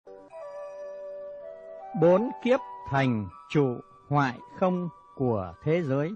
Bốn kiếp thành trụ hoại không của thế giới.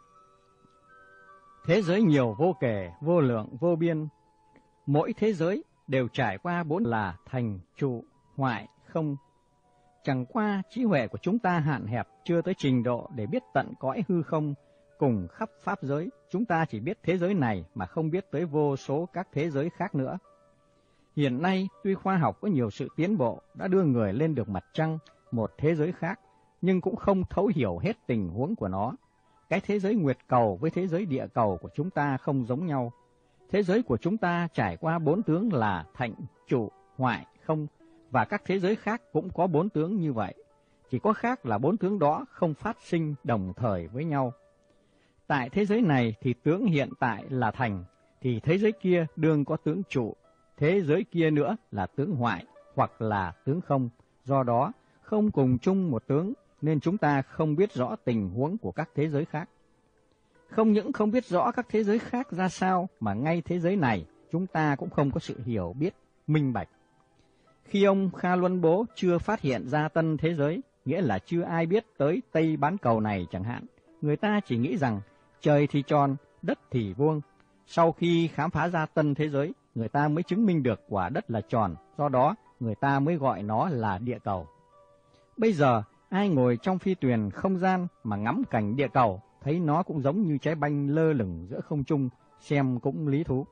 Thế giới nhiều vô kể, vô lượng, vô biên. Mỗi thế giới đều trải qua bốn là thành trụ hoại không. Chẳng qua trí huệ của chúng ta hạn hẹp, chưa tới trình độ để biết tận cõi hư không cùng khắp pháp giới. Chúng ta chỉ biết thế giới này mà không biết tới vô số các thế giới khác nữa. Hiện nay, tuy khoa học có nhiều sự tiến bộ đã đưa người lên được mặt trăng, một thế giới khác, nhưng cũng không thấu hiểu hết tình huống của nó. Cái thế giới nguyệt cầu với thế giới địa cầu của chúng ta không giống nhau. Thế giới của chúng ta trải qua bốn tướng là thạnh, trụ, hoại, không, và các thế giới khác cũng có bốn tướng như vậy. Chỉ có khác là bốn tướng đó không phát sinh đồng thời với nhau. Tại thế giới này thì tướng hiện tại là thành, thì thế giới kia đương có tướng trụ, thế giới kia nữa là tướng hoại hoặc là tướng không. Do đó, không cùng chung một tướng nên chúng ta không biết rõ tình huống của các thế giới khác. Không những không biết rõ các thế giới khác ra sao mà ngay thế giới này chúng ta cũng không có sự hiểu biết minh bạch. Khi ông Kha Luân Bố chưa phát hiện ra tân thế giới, nghĩa là chưa ai biết tới Tây bán cầu này chẳng hạn, người ta chỉ nghĩ rằng trời thì tròn, đất thì vuông. Sau khi khám phá ra tân thế giới, người ta mới chứng minh được quả đất là tròn, do đó người ta mới gọi nó là địa cầu. Bây giờ, ai ngồi trong phi thuyền không gian mà ngắm cảnh địa cầu, thấy nó cũng giống như trái banh lơ lửng giữa không trung, xem cũng lý thú.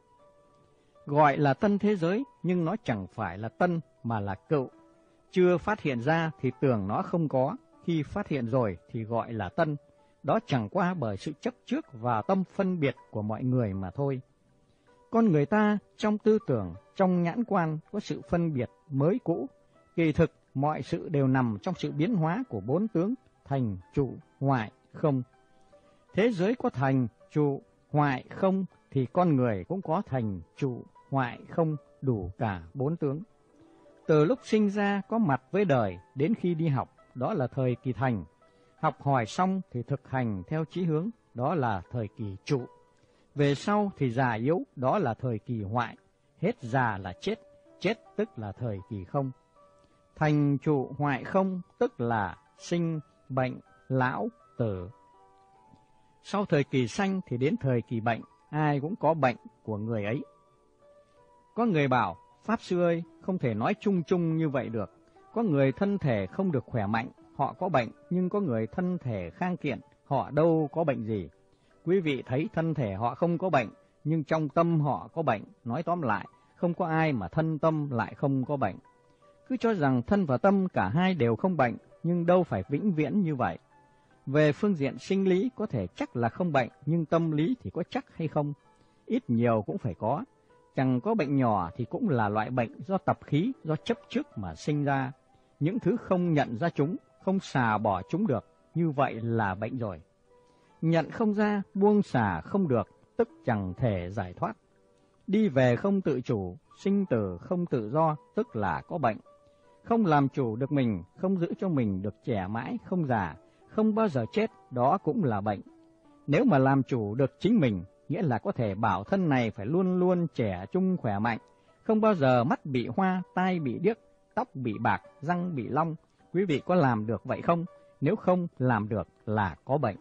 Gọi là tân thế giới, nhưng nó chẳng phải là tân mà là cựu. Chưa phát hiện ra thì tưởng nó không có, khi phát hiện rồi thì gọi là tân. Đó chẳng qua bởi sự chấp trước và tâm phân biệt của mọi người mà thôi. Con người ta trong tư tưởng, trong nhãn quan có sự phân biệt mới cũ. Kỳ thực mọi sự đều nằm trong sự biến hóa của bốn tướng thành, trụ, hoại, không. Thế giới có thành, trụ, hoại, không thì con người cũng có thành, trụ, hoại, không đủ cả bốn tướng. Từ lúc sinh ra có mặt với đời đến khi đi học, đó là thời kỳ thành. Học hỏi xong thì thực hành theo chí hướng, đó là thời kỳ trụ. Về sau thì già yếu, đó là thời kỳ hoại. Hết già là chết, chết tức là thời kỳ không. Thành, trụ, hoại, không tức là sinh, bệnh, lão, tử. Sau thời kỳ sanh thì đến thời kỳ bệnh, ai cũng có bệnh của người ấy. Có người bảo, Pháp Sư ơi, không thể nói chung chung như vậy được. Có người thân thể không được khỏe mạnh, họ có bệnh, nhưng có người thân thể khang kiện, họ đâu có bệnh gì. Quý vị thấy thân thể họ không có bệnh, nhưng trong tâm họ có bệnh. Nói tóm lại, không có ai mà thân tâm lại không có bệnh. Cứ cho rằng thân và tâm cả hai đều không bệnh, nhưng đâu phải vĩnh viễn như vậy. Về phương diện sinh lý có thể chắc là không bệnh, nhưng tâm lý thì có chắc hay không? Ít nhiều cũng phải có. Chẳng có bệnh nhỏ thì cũng là loại bệnh do tập khí, do chấp trước mà sinh ra. Những thứ không nhận ra chúng, không xả bỏ chúng được, như vậy là bệnh rồi. Nhận không ra, buông xả không được, tức chẳng thể giải thoát. Đi về không tự chủ, sinh tử không tự do, tức là có bệnh. Không làm chủ được mình, không giữ cho mình được trẻ mãi, không già, không bao giờ chết, đó cũng là bệnh. Nếu mà làm chủ được chính mình, nghĩa là có thể bảo thân này phải luôn luôn trẻ trung khỏe mạnh, không bao giờ mắt bị hoa, tai bị điếc, tóc bị bạc, răng bị long. Quý vị có làm được vậy không? Nếu không làm được là có bệnh.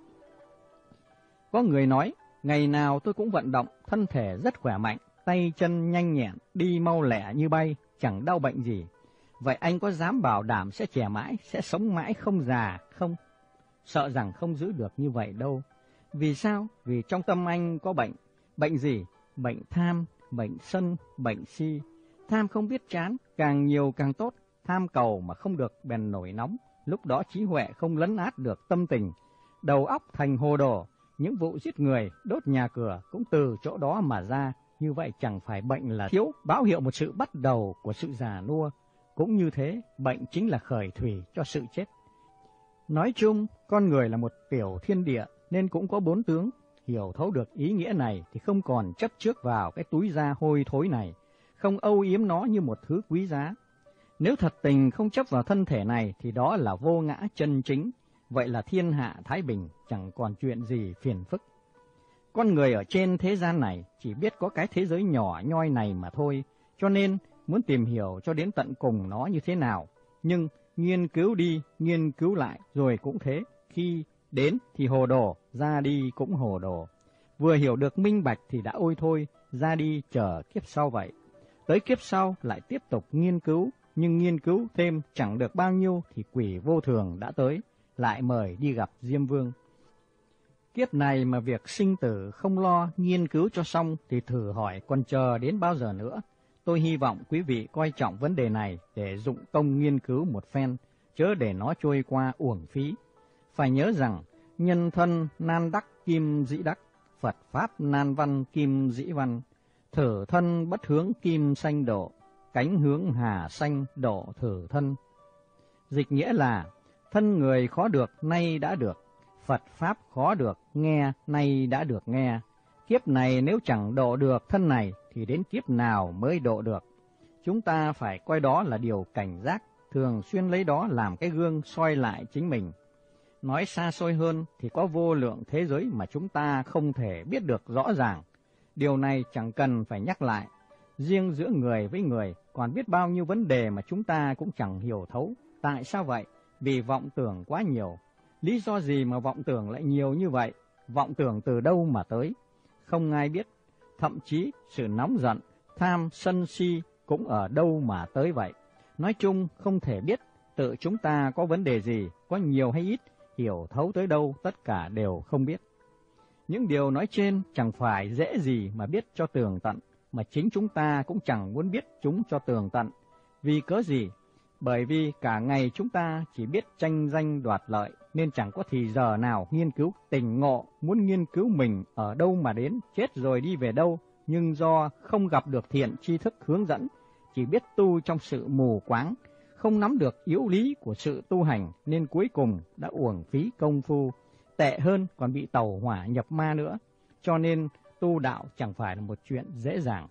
Có người nói, ngày nào tôi cũng vận động, thân thể rất khỏe mạnh, tay chân nhanh nhẹn, đi mau lẹ như bay, chẳng đau bệnh gì. Vậy anh có dám bảo đảm sẽ trẻ mãi, sẽ sống mãi không già không? Sợ rằng không giữ được như vậy đâu. Vì sao? Vì trong tâm anh có bệnh. Bệnh gì? Bệnh tham, bệnh sân, bệnh si. Tham không biết chán, càng nhiều càng tốt. Tham cầu mà không được bèn nổi nóng. Lúc đó trí huệ không lấn át được tâm tình. Đầu óc thành hồ đồ. Những vụ giết người, đốt nhà cửa cũng từ chỗ đó mà ra. Như vậy chẳng phải bệnh là thiếu, báo hiệu một sự bắt đầu của sự già nua. Cũng như thế, bệnh chính là khởi thủy cho sự chết. Nói chung, con người là một tiểu thiên địa nên cũng có bốn tướng. Hiểu thấu được ý nghĩa này thì không còn chấp trước vào cái túi da hôi thối này, không âu yếm nó như một thứ quý giá. Nếu thật tình không chấp vào thân thể này thì đó là vô ngã chân chính. Vậy là thiên hạ thái bình, chẳng còn chuyện gì phiền phức. Con người ở trên thế gian này chỉ biết có cái thế giới nhỏ nhoi này mà thôi, cho nên muốn tìm hiểu cho đến tận cùng nó như thế nào Nhưng nghiên cứu đi, nghiên cứu lại rồi cũng thế, khi đến thì hồ đồ, ra đi cũng hồ đồ. Vừa hiểu được minh bạch thì đã ôi thôi, ra đi chờ kiếp sau vậy. Tới kiếp sau lại tiếp tục nghiên cứu, nhưng nghiên cứu thêm chẳng được bao nhiêu thì quỷ vô thường đã tới, lại mời đi gặp Diêm Vương. Kiếp này mà việc sinh tử không lo nghiên cứu cho xong thì thử hỏi còn chờ đến bao giờ nữa. Tôi hy vọng quý vị coi trọng vấn đề này để dụng công nghiên cứu một phen, chớ để nó trôi qua uổng phí. Phải nhớ rằng, nhân thân nan đắc kim dĩ đắc, Phật Pháp nan văn kim dĩ văn, thử thân bất hướng kim sanh độ, cánh hướng hà sanh độ thử thân. Dịch nghĩa là, thân người khó được nay đã được, Phật Pháp khó được nghe nay đã được nghe. Kiếp này nếu chẳng độ được thân này thì đến kiếp nào mới độ được. Chúng ta phải coi đó là điều cảnh giác, thường xuyên lấy đó làm cái gương soi lại chính mình. Nói xa xôi hơn thì có vô lượng thế giới mà chúng ta không thể biết được rõ ràng. Điều này chẳng cần phải nhắc lại. Riêng giữa người với người còn biết bao nhiêu vấn đề mà chúng ta cũng chẳng hiểu thấu. Tại sao vậy? Vì vọng tưởng quá nhiều. Lý do gì mà vọng tưởng lại nhiều như vậy? Vọng tưởng từ đâu mà tới? Không ai biết. Thậm chí sự nóng giận, tham, sân si cũng ở đâu mà tới vậy. Nói chung không thể biết tự chúng ta có vấn đề gì, có nhiều hay ít, hiểu thấu tới đâu tất cả đều không biết. Những điều nói trên chẳng phải dễ gì mà biết cho tường tận, mà chính chúng ta cũng chẳng muốn biết chúng cho tường tận. Vì cớ gì? Bởi vì cả ngày chúng ta chỉ biết tranh danh đoạt lợi, nên chẳng có thì giờ nào nghiên cứu tỉnh ngộ, muốn nghiên cứu mình ở đâu mà đến, chết rồi đi về đâu, nhưng do không gặp được thiện tri thức hướng dẫn, chỉ biết tu trong sự mù quáng, không nắm được yếu lý của sự tu hành, nên cuối cùng đã uổng phí công phu, tệ hơn còn bị tẩu hỏa nhập ma nữa. Cho nên tu đạo chẳng phải là một chuyện dễ dàng.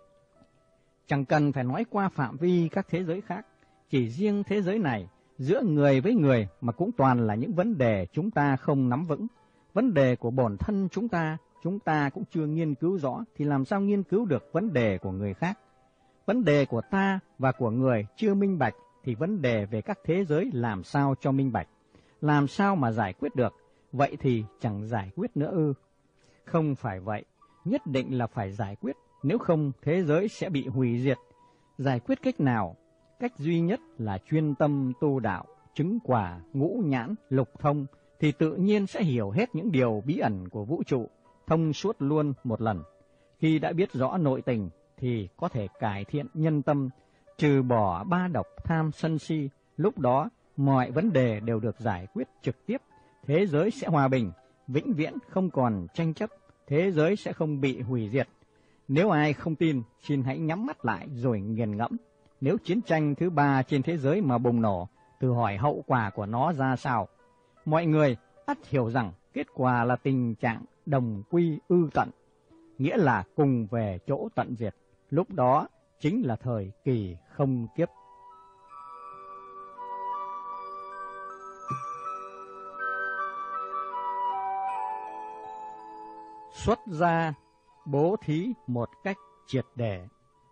Chẳng cần phải nói qua phạm vi các thế giới khác, chỉ riêng thế giới này, giữa người với người mà cũng toàn là những vấn đề chúng ta không nắm vững. Vấn đề của bổn thân chúng ta cũng chưa nghiên cứu rõ, thì làm sao nghiên cứu được vấn đề của người khác? Vấn đề của ta và của người chưa minh bạch, thì vấn đề về các thế giới làm sao cho minh bạch? Làm sao mà giải quyết được? Vậy thì chẳng giải quyết nữa ư? Không phải vậy, nhất định là phải giải quyết, nếu không thế giới sẽ bị hủy diệt. Giải quyết cách nào? Cách duy nhất là chuyên tâm tu đạo, chứng quả, ngũ nhãn, lục thông, thì tự nhiên sẽ hiểu hết những điều bí ẩn của vũ trụ, thông suốt luôn một lần. Khi đã biết rõ nội tình, thì có thể cải thiện nhân tâm, trừ bỏ ba độc tham sân si, lúc đó mọi vấn đề đều được giải quyết trực tiếp, thế giới sẽ hòa bình, vĩnh viễn không còn tranh chấp, thế giới sẽ không bị hủy diệt. Nếu ai không tin, xin hãy nhắm mắt lại rồi nghiền ngẫm. Nếu chiến tranh thứ ba trên thế giới mà bùng nổ, thử hỏi hậu quả của nó ra sao? Mọi người ắt hiểu rằng kết quả là tình trạng đồng quy ư tận, nghĩa là cùng về chỗ tận diệt. Lúc đó chính là thời kỳ không kiếp. Xuất gia bố thí một cách triệt để.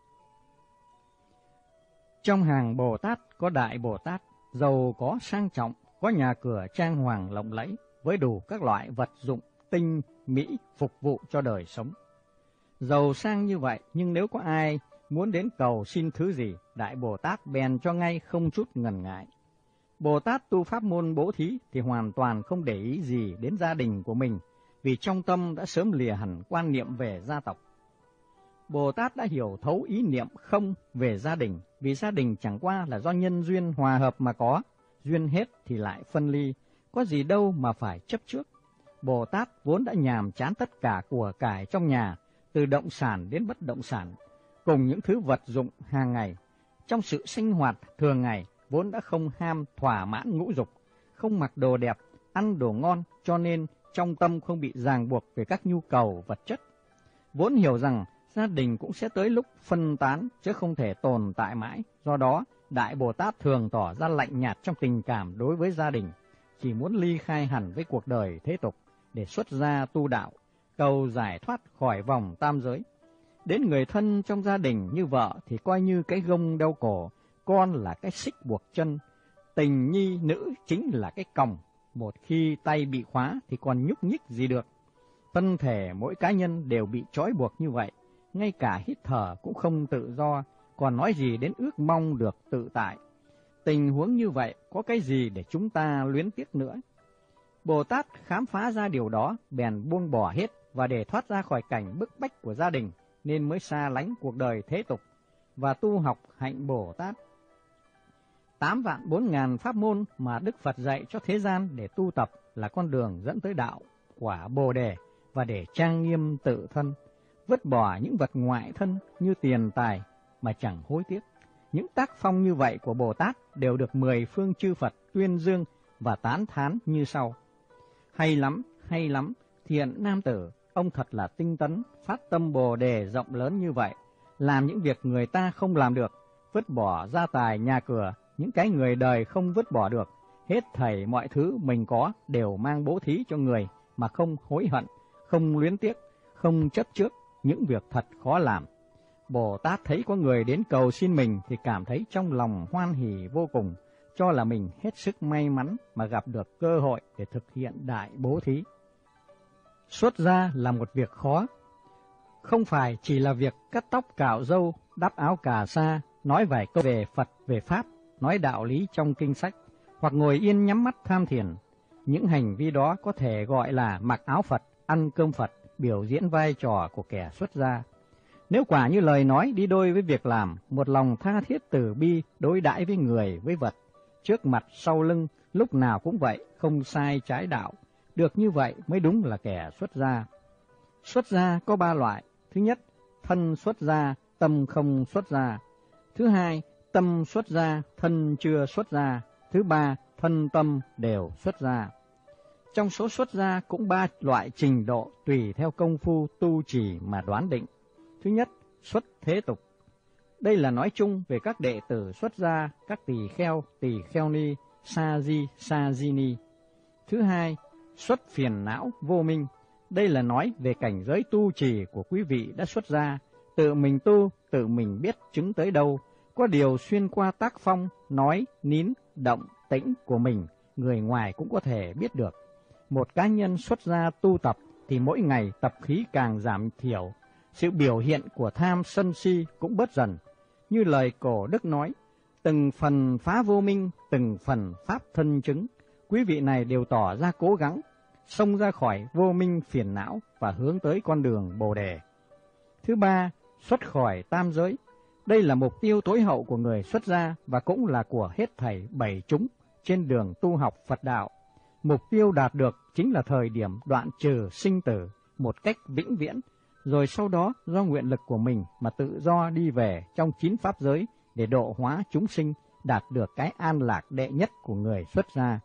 Trong hàng Bồ Tát có Đại Bồ Tát, giàu có sang trọng, có nhà cửa trang hoàng lộng lẫy, với đủ các loại vật dụng tinh mỹ phục vụ cho đời sống. Giàu sang như vậy, nhưng nếu có ai muốn đến cầu xin thứ gì, Đại Bồ Tát bèn cho ngay không chút ngần ngại. Bồ Tát tu pháp môn bố thí thì hoàn toàn không để ý gì đến gia đình của mình, vì trong tâm đã sớm lìa hẳn quan niệm về gia tộc. Bồ Tát đã hiểu thấu ý niệm không về gia đình, vì gia đình chẳng qua là do nhân duyên hòa hợp mà có, duyên hết thì lại phân ly, có gì đâu mà phải chấp trước. Bồ Tát vốn đã nhàm chán tất cả của cải trong nhà, từ động sản đến bất động sản, cùng những thứ vật dụng hàng ngày. Trong sự sinh hoạt thường ngày, vốn đã không ham thỏa mãn ngũ dục, không mặc đồ đẹp, ăn đồ ngon, cho nên trong tâm không bị ràng buộc về các nhu cầu vật chất. Vốn hiểu rằng gia đình cũng sẽ tới lúc phân tán, chứ không thể tồn tại mãi. Do đó, Đại Bồ Tát thường tỏ ra lạnh nhạt trong tình cảm đối với gia đình, chỉ muốn ly khai hẳn với cuộc đời thế tục để xuất gia tu đạo, cầu giải thoát khỏi vòng tam giới. Đến người thân trong gia đình như vợ thì coi như cái gông đeo cổ, con là cái xích buộc chân, tình nhi nữ chính là cái còng. Một khi tay bị khóa thì còn nhúc nhích gì được. Thân thể mỗi cá nhân đều bị trói buộc như vậy, ngay cả hít thở cũng không tự do, còn nói gì đến ước mong được tự tại. Tình huống như vậy có cái gì để chúng ta luyến tiếc nữa? Bồ Tát khám phá ra điều đó, bèn buông bỏ hết, và để thoát ra khỏi cảnh bức bách của gia đình, nên mới xa lánh cuộc đời thế tục và tu học hạnh Bồ Tát. 8.400.000 pháp môn mà Đức Phật dạy cho thế gian để tu tập là con đường dẫn tới đạo quả Bồ Đề, và để trang nghiêm tự thân, vứt bỏ những vật ngoại thân như tiền tài mà chẳng hối tiếc. Những tác phong như vậy của Bồ Tát đều được 10 phương chư Phật tuyên dương và tán thán như sau: hay lắm, thiện nam tử, ông thật là tinh tấn, phát tâm Bồ Đề rộng lớn như vậy, làm những việc người ta không làm được, vứt bỏ gia tài nhà cửa, những cái người đời không vứt bỏ được, hết thảy mọi thứ mình có đều mang bố thí cho người mà không hối hận, không luyến tiếc, không chấp trước những việc thật khó làm. Bồ Tát thấy có người đến cầu xin mình thì cảm thấy trong lòng hoan hỉ vô cùng, cho là mình hết sức may mắn mà gặp được cơ hội để thực hiện đại bố thí. Xuất gia là một việc khó, không phải chỉ là việc cắt tóc cạo râu, đắp áo cà sa, nói vài câu về Phật về Pháp, nói đạo lý trong kinh sách, hoặc ngồi yên nhắm mắt tham thiền. Những hành vi đó có thể gọi là mặc áo Phật, ăn cơm Phật, biểu diễn vai trò của kẻ xuất gia. Nếu quả như lời nói đi đôi với việc làm, một lòng tha thiết từ bi đối đãi với người với vật, trước mặt sau lưng, lúc nào cũng vậy, không sai trái đạo, được như vậy mới đúng là kẻ xuất gia. Xuất gia có 3 loại. Thứ nhất, thân xuất gia, tâm không xuất gia. Thứ hai, tâm xuất gia, thân chưa xuất gia. Thứ ba, thân tâm đều xuất gia. Trong số xuất gia cũng 3 loại trình độ tùy theo công phu tu trì mà đoán định. Thứ nhất, xuất thế tục. Đây là nói chung về các đệ tử xuất gia, các tỳ kheo ni, sa di, sa di ni. Thứ hai, xuất phiền não vô minh. Đây là nói về cảnh giới tu trì của quý vị đã xuất gia, tự mình tu, tự mình biết chứng tới đâu, có điều xuyên qua tác phong, nói, nín, động, tĩnh của mình, người ngoài cũng có thể biết được. Một cá nhân xuất gia tu tập thì mỗi ngày tập khí càng giảm thiểu, sự biểu hiện của tham sân si cũng bớt dần. Như lời cổ đức nói, từng phần phá vô minh, từng phần pháp thân chứng. Quý vị này đều tỏ ra cố gắng, xông ra khỏi vô minh phiền não và hướng tới con đường Bồ Đề. Thứ ba, xuất khỏi tam giới. Đây là mục tiêu tối hậu của người xuất gia và cũng là của hết thảy 7 chúng trên đường tu học Phật đạo. Mục tiêu đạt được chính là thời điểm đoạn trừ sinh tử một cách vĩnh viễn, rồi sau đó do nguyện lực của mình mà tự do đi về trong 9 pháp giới để độ hóa chúng sinh, đạt được cái an lạc đệ nhất của người xuất gia.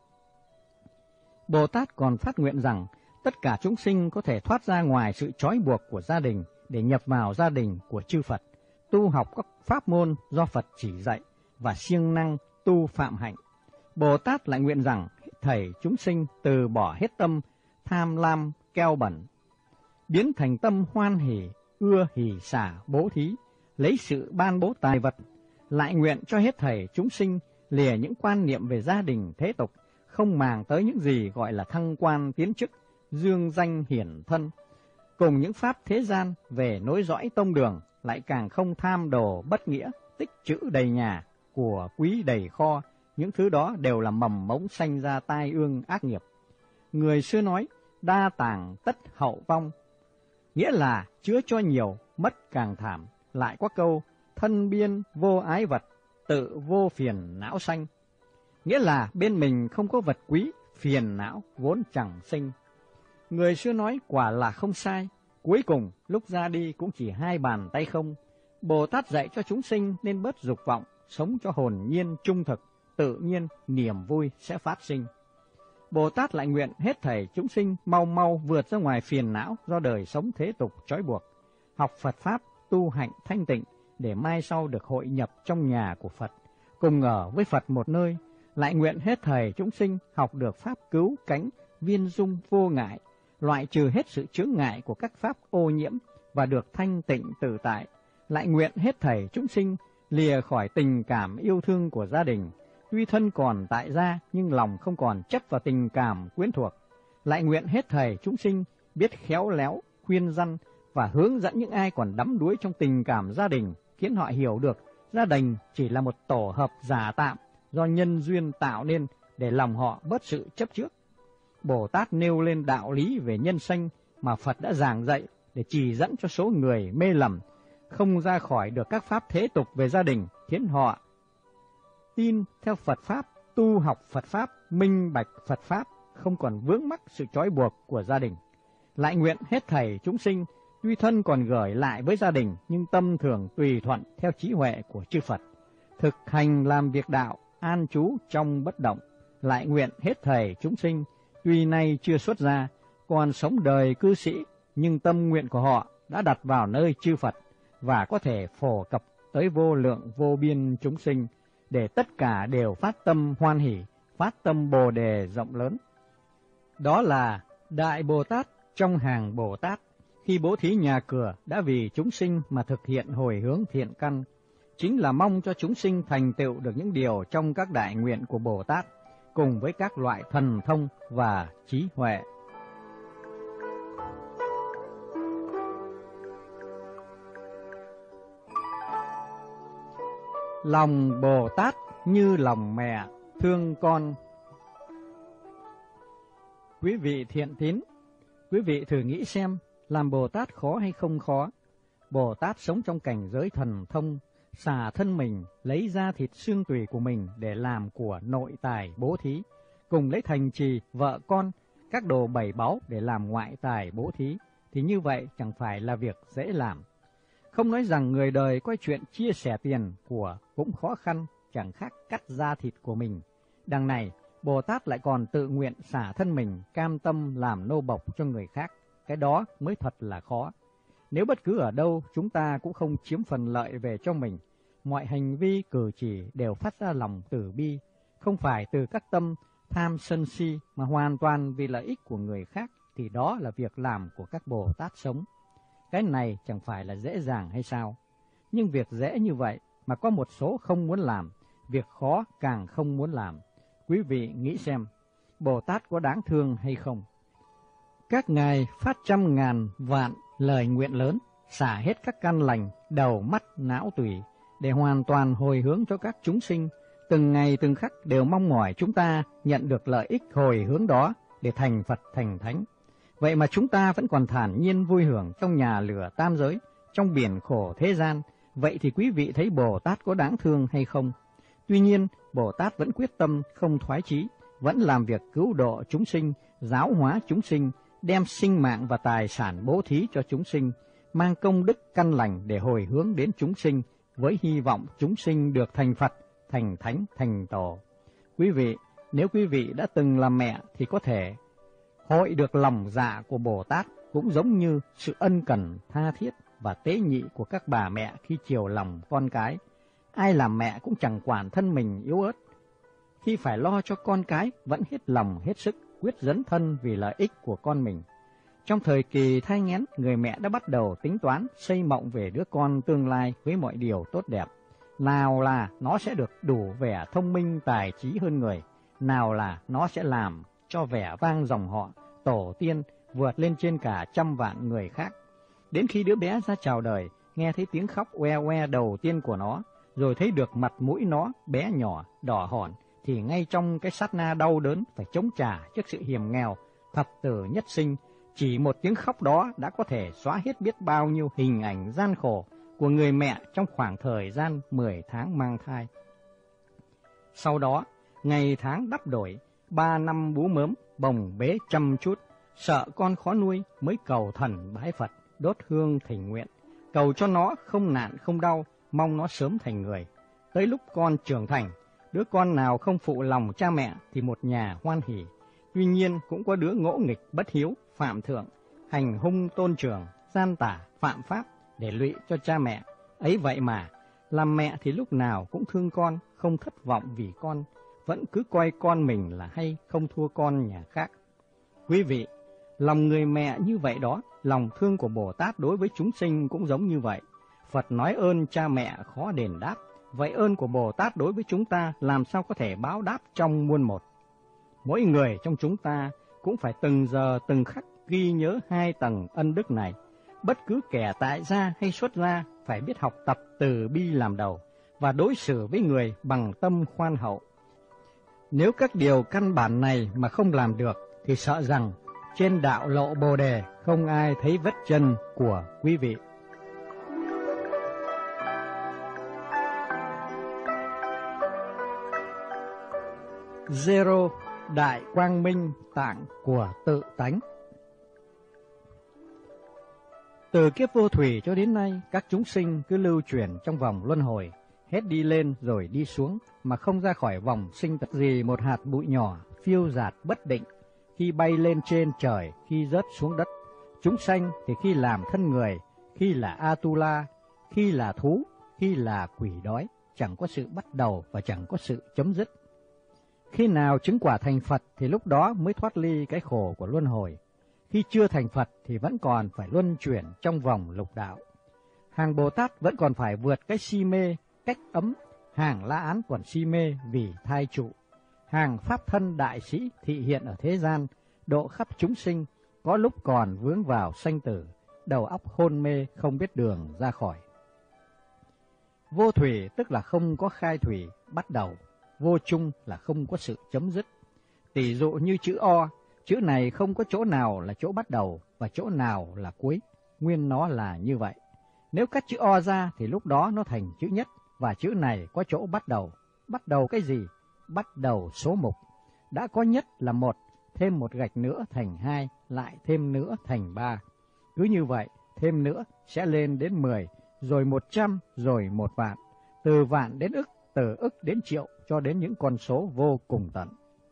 Bồ Tát còn phát nguyện rằng tất cả chúng sinh có thể thoát ra ngoài sự trói buộc của gia đình để nhập vào gia đình của chư Phật, tu học các pháp môn do Phật chỉ dạy và siêng năng tu phạm hạnh. Bồ Tát lại nguyện rằng thảy chúng sinh từ bỏ hết tâm tham lam keo bẩn, biến thành tâm hoan hỷ, ưa hỷ xả bố thí, lấy sự ban bố tài vật. Lại nguyện cho hết thảy chúng sinh lìa những quan niệm về gia đình thế tục, không màng tới những gì gọi là thăng quan tiến chức, dương danh hiển thân, cùng những pháp thế gian về nối dõi tông đường, lại càng không tham đồ bất nghĩa, tích trữ đầy nhà, của quý đầy kho. Những thứ đó đều là mầm mống sanh ra tai ương ác nghiệp. Người xưa nói, đa tàng tất hậu vong, nghĩa là chứa cho nhiều, mất càng thảm. Lại có câu, thân biên vô ái vật, tự vô phiền não sanh, nghĩa là bên mình không có vật quý, phiền não vốn chẳng sinh. Người xưa nói quả là không sai, cuối cùng lúc ra đi cũng chỉ 2 bàn tay không. Bồ Tát dạy cho chúng sinh nên bớt dục vọng, sống cho hồn nhiên trung thực, tự nhiên niềm vui sẽ phát sinh. Bồ Tát lại nguyện hết thảy chúng sinh mau mau vượt ra ngoài phiền não do đời sống thế tục trói buộc, học Phật Pháp, tu hạnh thanh tịnh để mai sau được hội nhập trong nhà của Phật, cùng ở với Phật một nơi. Lại nguyện hết thảy chúng sinh học được pháp cứu cánh, viên dung vô ngại, loại trừ hết sự chướng ngại của các pháp ô nhiễm và được thanh tịnh tự tại. Lại nguyện hết thảy chúng sinh lìa khỏi tình cảm yêu thương của gia đình, tuy thân còn tại gia nhưng lòng không còn chấp vào tình cảm quyến thuộc. Lại nguyện hết thảy chúng sinh biết khéo léo, khuyên răn và hướng dẫn những ai còn đắm đuối trong tình cảm gia đình, khiến họ hiểu được gia đình chỉ là một tổ hợp giả tạm do nhân duyên tạo nên, để lòng họ bớt sự chấp trước. Bồ Tát nêu lên đạo lý về nhân sanh mà Phật đã giảng dạy để chỉ dẫn cho số người mê lầm, không ra khỏi được các pháp thế tục về gia đình, khiến họ tin theo Phật Pháp, tu học Phật Pháp, minh bạch Phật Pháp, không còn vướng mắc sự trói buộc của gia đình. Lại nguyện hết thảy chúng sinh, tuy thân còn gửi lại với gia đình, nhưng tâm thường tùy thuận theo trí huệ của chư Phật, thực hành làm việc đạo, an trú trong bất động. Lại nguyện hết thảy chúng sinh, tuy nay chưa xuất gia, còn sống đời cư sĩ, nhưng tâm nguyện của họ đã đặt vào nơi chư Phật, và có thể phổ cập tới vô lượng vô biên chúng sinh, để tất cả đều phát tâm hoan hỷ, phát tâm Bồ Đề rộng lớn. Đó là Đại Bồ Tát trong hàng Bồ Tát, khi bố thí nhà cửa đã vì chúng sinh mà thực hiện hồi hướng thiện căn, chính là mong cho chúng sinh thành tựu được những điều trong các đại nguyện của Bồ Tát, cùng với các loại thần thông và trí huệ. Lòng Bồ Tát như lòng mẹ thương con. Quý vị thiện tín, quý vị thử nghĩ xem, làm Bồ Tát khó hay không khó? Bồ Tát sống trong cảnh giới thần thông, xả thân mình, lấy da thịt xương tủy của mình để làm của nội tài bố thí, cùng lấy thành trì, vợ con, các đồ bảy báu để làm ngoại tài bố thí, thì như vậy chẳng phải là việc dễ làm. Không nói rằng người đời coi chuyện chia sẻ tiền của cũng khó khăn, chẳng khác cắt da thịt của mình. Đằng này, Bồ Tát lại còn tự nguyện xả thân mình, cam tâm làm nô bộc cho người khác. Cái đó mới thật là khó. Nếu bất cứ ở đâu, chúng ta cũng không chiếm phần lợi về cho mình. Mọi hành vi cử chỉ đều phát ra lòng từ bi, không phải từ các tâm tham sân si, mà hoàn toàn vì lợi ích của người khác, thì đó là việc làm của các Bồ Tát sống. Cái này chẳng phải là dễ dàng hay sao? Nhưng việc dễ như vậy mà có một số không muốn làm, việc khó càng không muốn làm. Quý vị nghĩ xem, Bồ Tát có đáng thương hay không? Các ngài phát trăm ngàn vạn lời nguyện lớn, xả hết các căn lành, đầu mắt não tủy, để hoàn toàn hồi hướng cho các chúng sinh, từng ngày từng khắc đều mong mỏi chúng ta nhận được lợi ích hồi hướng đó để thành Phật thành Thánh. Vậy mà chúng ta vẫn còn thản nhiên vui hưởng trong nhà lửa tam giới, trong biển khổ thế gian. Vậy thì quý vị thấy Bồ Tát có đáng thương hay không? Tuy nhiên, Bồ Tát vẫn quyết tâm không thoái chí, vẫn làm việc cứu độ chúng sinh, giáo hóa chúng sinh, đem sinh mạng và tài sản bố thí cho chúng sinh, mang công đức căn lành để hồi hướng đến chúng sinh, với hy vọng chúng sinh được thành Phật, thành Thánh, thành Tổ. Quý vị, nếu quý vị đã từng làm mẹ thì có thể hội được lòng dạ của Bồ Tát, cũng giống như sự ân cần, tha thiết và tế nhị của các bà mẹ khi chiều lòng con cái. Ai làm mẹ cũng chẳng quản thân mình yếu ớt, khi phải lo cho con cái vẫn hết lòng hết sức, quyết dấn thân vì lợi ích của con mình. Trong thời kỳ thai nghén, người mẹ đã bắt đầu tính toán, xây mộng về đứa con tương lai với mọi điều tốt đẹp. Nào là nó sẽ được đủ vẻ thông minh tài trí hơn người, nào là nó sẽ làm cho vẻ vang dòng họ, tổ tiên vượt lên trên cả trăm vạn người khác. Đến khi đứa bé ra chào đời, nghe thấy tiếng khóc oe oe đầu tiên của nó, rồi thấy được mặt mũi nó bé nhỏ, đỏ hòn, thì ngay trong cái sát na đau đớn phải chống trả trước sự hiểm nghèo, thập tử nhất sinh, chỉ một tiếng khóc đó đã có thể xóa hết biết bao nhiêu hình ảnh gian khổ của người mẹ trong khoảng thời gian 10 tháng mang thai. Sau đó, ngày tháng đắp đổi, 3 năm bú mớm, bồng bế chăm chút, sợ con khó nuôi mới cầu thần bái Phật, đốt hương thỉnh nguyện, cầu cho nó không nạn không đau, mong nó sớm thành người. Tới lúc con trưởng thành, đứa con nào không phụ lòng cha mẹ thì một nhà hoan hỉ. Tuy nhiên cũng có đứa ngỗ nghịch bất hiếu, phạm thượng, hành hung tôn trưởng, gian tả, phạm pháp để lụy cho cha mẹ. Ấy vậy mà, làm mẹ thì lúc nào cũng thương con, không thất vọng vì con, vẫn cứ coi con mình là hay, không thua con nhà khác. Quý vị, lòng người mẹ như vậy đó, lòng thương của Bồ Tát đối với chúng sinh cũng giống như vậy. Phật nói ơn cha mẹ khó đền đáp, Vậy ơn của Bồ Tát đối với chúng ta làm sao có thể báo đáp trong muôn một? Mỗi người trong chúng ta cũng phải từng giờ từng khắc ghi nhớ hai tầng ân đức này. Bất cứ kẻ tại gia hay xuất gia phải biết học tập từ bi làm đầu và đối xử với người bằng tâm khoan hậu. Nếu các điều căn bản này mà không làm được thì sợ rằng trên đạo lộ Bồ Đề không ai thấy vết chân của quý vị. Zero Đại Quang Minh Tạng của tự tánh. Từ kiếp vô thủy cho đến nay, các chúng sinh cứ lưu chuyển trong vòng luân hồi, hết đi lên rồi đi xuống, mà không ra khỏi vòng sinh tử gì một hạt bụi nhỏ, phiêu dạt bất định, khi bay lên trên trời, khi rớt xuống đất. Chúng sanh thì khi làm thân người, khi là Atula, khi là thú, khi là quỷ đói, chẳng có sự bắt đầu và chẳng có sự chấm dứt. Khi nào chứng quả thành Phật thì lúc đó mới thoát ly cái khổ của luân hồi. Khi chưa thành Phật thì vẫn còn phải luân chuyển trong vòng lục đạo. Hàng Bồ Tát vẫn còn phải vượt cái si mê, cách ấm. Hàng La Án còn si mê vì thai trụ. Hàng Pháp Thân Đại Sĩ thị hiện ở thế gian, độ khắp chúng sinh, có lúc còn vướng vào sanh tử, đầu óc hôn mê không biết đường ra khỏi. Vô thủy tức là không có khai thủy, bắt đầu. Vô chung là không có sự chấm dứt. Tỷ dụ như chữ O, chữ này không có chỗ nào là chỗ bắt đầu và chỗ nào là cuối, nguyên nó là như vậy. Nếu cắt chữ O ra thì lúc đó nó thành chữ nhất và chữ này có chỗ bắt đầu. Bắt đầu cái gì? Bắt đầu số mục. Đã có nhất là 1, thêm một gạch nữa thành 2, lại thêm nữa thành 3. Cứ như vậy, thêm nữa sẽ lên đến 10, rồi 100, rồi 1 vạn. Từ vạn đến ức, từ ức đến triệu, cho đến những con số vô cùng tận.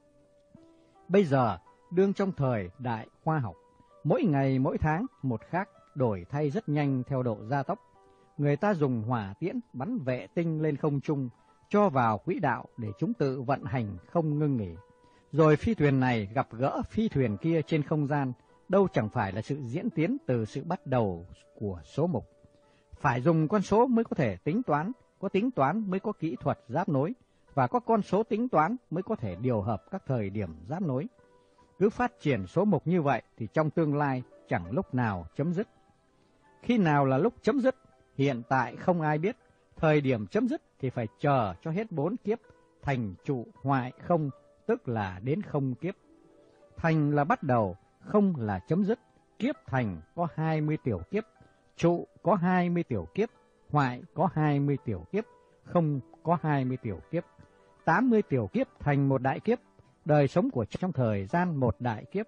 Bây giờ, đương trong thời đại khoa học, mỗi ngày mỗi tháng một khác, đổi thay rất nhanh theo độ gia tốc. Người ta dùng hỏa tiễn bắn vệ tinh lên không trung, cho vào quỹ đạo để chúng tự vận hành không ngưng nghỉ. Rồi phi thuyền này gặp gỡ phi thuyền kia trên không gian, đâu chẳng phải là sự diễn tiến từ sự bắt đầu của số mục. Phải dùng con số mới có thể tính toán, có tính toán mới có kỹ thuật giáp nối, và có con số tính toán mới có thể điều hợp các thời điểm giáp nối. Cứ phát triển số mục như vậy thì trong tương lai chẳng lúc nào chấm dứt. Khi nào là lúc chấm dứt, hiện tại không ai biết. Thời điểm chấm dứt thì phải chờ cho hết 4 kiếp, thành trụ hoại không, tức là đến không kiếp. Thành là bắt đầu, không là chấm dứt. Kiếp thành có 20 tiểu kiếp, trụ có 20 tiểu kiếp, hoại có 20 tiểu kiếp, không có 20 tiểu kiếp. 80 tiểu kiếp thành một đại kiếp, đời sống của trong thời gian một đại kiếp.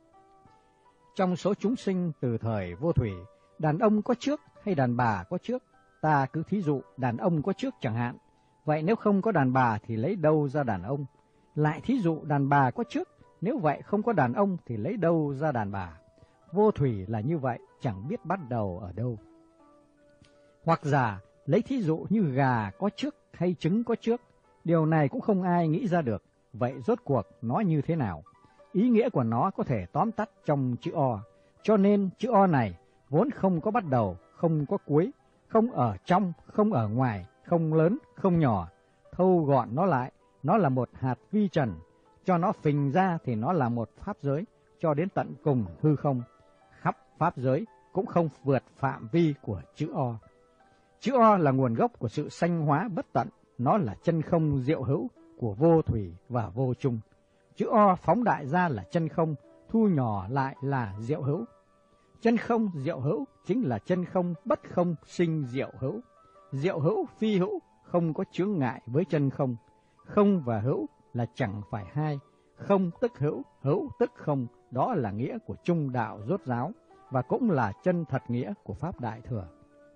Trong số chúng sinh từ thời vô thủy, đàn ông có trước hay đàn bà có trước? Ta cứ thí dụ đàn ông có trước chẳng hạn. Vậy nếu không có đàn bà thì lấy đâu ra đàn ông? Lại thí dụ đàn bà có trước, nếu vậy không có đàn ông thì lấy đâu ra đàn bà? Vô thủy là như vậy, chẳng biết bắt đầu ở đâu. Hoặc giả, lấy thí dụ như gà có trước hay trứng có trước, điều này cũng không ai nghĩ ra được. Vậy rốt cuộc nó như thế nào? Ý nghĩa của nó có thể tóm tắt trong chữ O. Cho nên chữ O này vốn không có bắt đầu, không có cuối, không ở trong, không ở ngoài, không lớn, không nhỏ. Thâu gọn nó lại, nó là một hạt vi trần. Cho nó phình ra thì nó là một pháp giới, cho đến tận cùng hư không. Khắp pháp giới cũng không vượt phạm vi của chữ O. Chữ O là nguồn gốc của sự sanh hóa bất tận, nó là chân không diệu hữu của vô thủy và vô chung. Chữ O phóng đại ra là chân không, thu nhỏ lại là diệu hữu. Chân không diệu hữu chính là chân không bất không sinh diệu hữu. Diệu hữu phi hữu, không có chướng ngại với chân không. Không và hữu là chẳng phải hai, không tức hữu, hữu tức không, đó là nghĩa của trung đạo rốt ráo và cũng là chân thật nghĩa của Pháp Đại Thừa.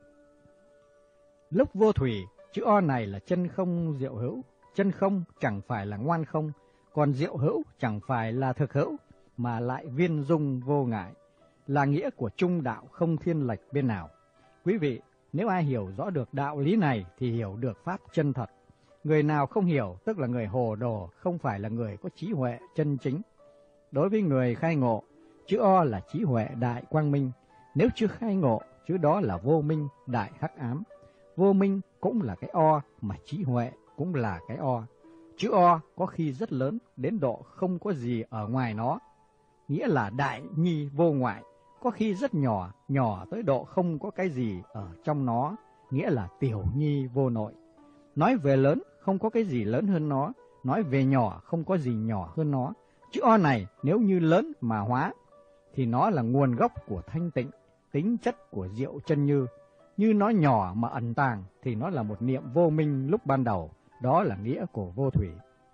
Lúc vô thủy, chữ O này là chân không diệu hữu, chân không chẳng phải là ngoan không, còn diệu hữu chẳng phải là thực hữu, mà lại viên dung vô ngại, là nghĩa của trung đạo không thiên lệch bên nào. Quý vị, nếu ai hiểu rõ được đạo lý này thì hiểu được Pháp chân thật. Người nào không hiểu tức là người hồ đồ, không phải là người có trí huệ chân chính. Đối với người khai ngộ, chữ O là trí huệ đại quang minh. Nếu chưa khai ngộ, chữ đó là vô minh đại hắc ám. Vô minh cũng là cái O, mà trí huệ cũng là cái O. Chữ O có khi rất lớn đến độ không có gì ở ngoài nó, nghĩa là đại nhi vô ngoại. Có khi rất nhỏ, nhỏ tới độ không có cái gì ở trong nó, nghĩa là tiểu nhi vô nội. Nói về lớn, không có cái gì lớn hơn nó. Nói về nhỏ, không có gì nhỏ hơn nó. Chữ O này nếu như lớn mà hóa, thì nó là nguồn gốc của thanh tịnh, tính chất của diệu chân như. Như nó nhỏ mà ẩn tàng, thì nó là một niệm vô minh lúc ban đầu, đó là nghĩa của vô thủy.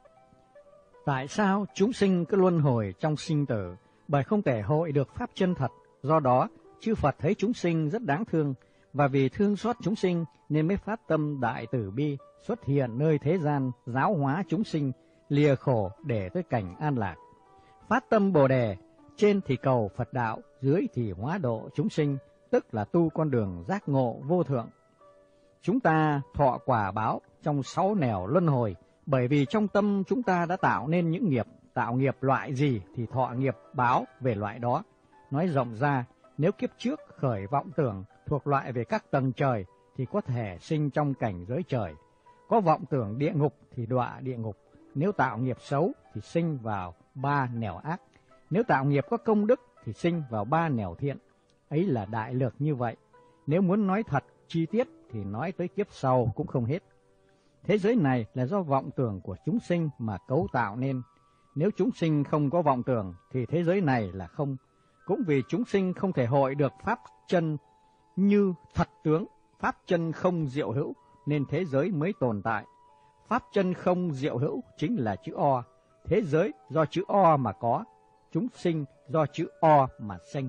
Tại sao chúng sinh cứ luân hồi trong sinh tử? Bởi không thể hội được pháp chân thật. Do đó, chư Phật thấy chúng sinh rất đáng thương, và vì thương xót chúng sinh nên mới phát tâm đại từ bi, xuất hiện nơi thế gian, giáo hóa chúng sinh, lìa khổ để tới cảnh an lạc. Phát tâm Bồ Đề, trên thì cầu Phật đạo, dưới thì hóa độ chúng sinh, tức là tu con đường giác ngộ vô thượng. Chúng ta thọ quả báo trong 6 nẻo luân hồi, bởi vì trong tâm chúng ta đã tạo nên những nghiệp, tạo nghiệp loại gì thì thọ nghiệp báo về loại đó. Nói rộng ra, nếu kiếp trước khởi vọng tưởng thuộc loại về các tầng trời thì có thể sinh trong cảnh giới trời. Có vọng tưởng địa ngục thì đọa địa ngục. Nếu tạo nghiệp xấu thì sinh vào 3 nẻo ác. Nếu tạo nghiệp có công đức thì sinh vào 3 nẻo thiện. Ấy là đại lược như vậy. Nếu muốn nói thật chi tiết thì nói tới kiếp sau cũng không hết. Thế giới này là do vọng tưởng của chúng sinh mà cấu tạo nên. Nếu chúng sinh không có vọng tưởng thì thế giới này là không. Cũng vì chúng sinh không thể hội được pháp chân như thật tướng, pháp chân không diệu hữu, nên thế giới mới tồn tại. Pháp chân không diệu hữu chính là chữ O. Thế giới do chữ O mà có, chúng sinh do chữ O mà sinh.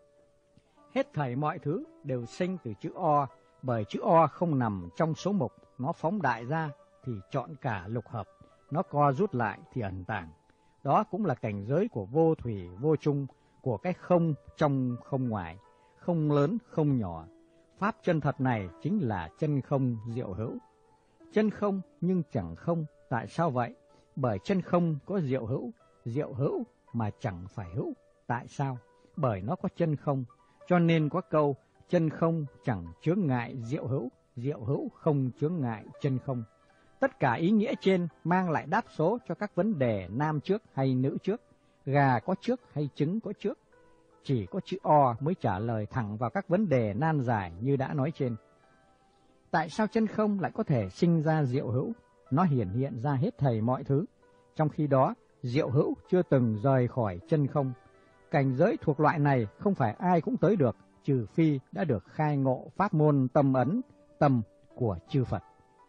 Hết thảy mọi thứ đều sinh từ chữ O, bởi chữ O không nằm trong số mục, nó phóng đại ra thì chọn cả lục hợp, nó co rút lại thì ẩn tàng. Đó cũng là cảnh giới của vô thủy vô chung, của cái không trong không ngoài, không lớn không nhỏ. Pháp chân thật này chính là chân không diệu hữu. Chân không nhưng chẳng không, tại sao vậy? Bởi chân không có diệu hữu mà chẳng phải hữu. Tại sao? Bởi nó có chân không, cho nên có câu chân không chẳng chướng ngại diệu hữu không chướng ngại chân không. Tất cả ý nghĩa trên mang lại đáp số cho các vấn đề nam trước hay nữ trước, gà có trước hay trứng có trước. Chỉ có chữ O mới trả lời thẳng vào các vấn đề nan giải như đã nói trên. Tại sao chân không lại có thể sinh ra diệu hữu? Nó hiện ra hết thảy mọi thứ. Trong khi đó, diệu hữu chưa từng rời khỏi chân không. Cảnh giới thuộc loại này không phải ai cũng tới được, trừ phi đã được khai ngộ pháp môn tâm ấn, tâm của chư Phật.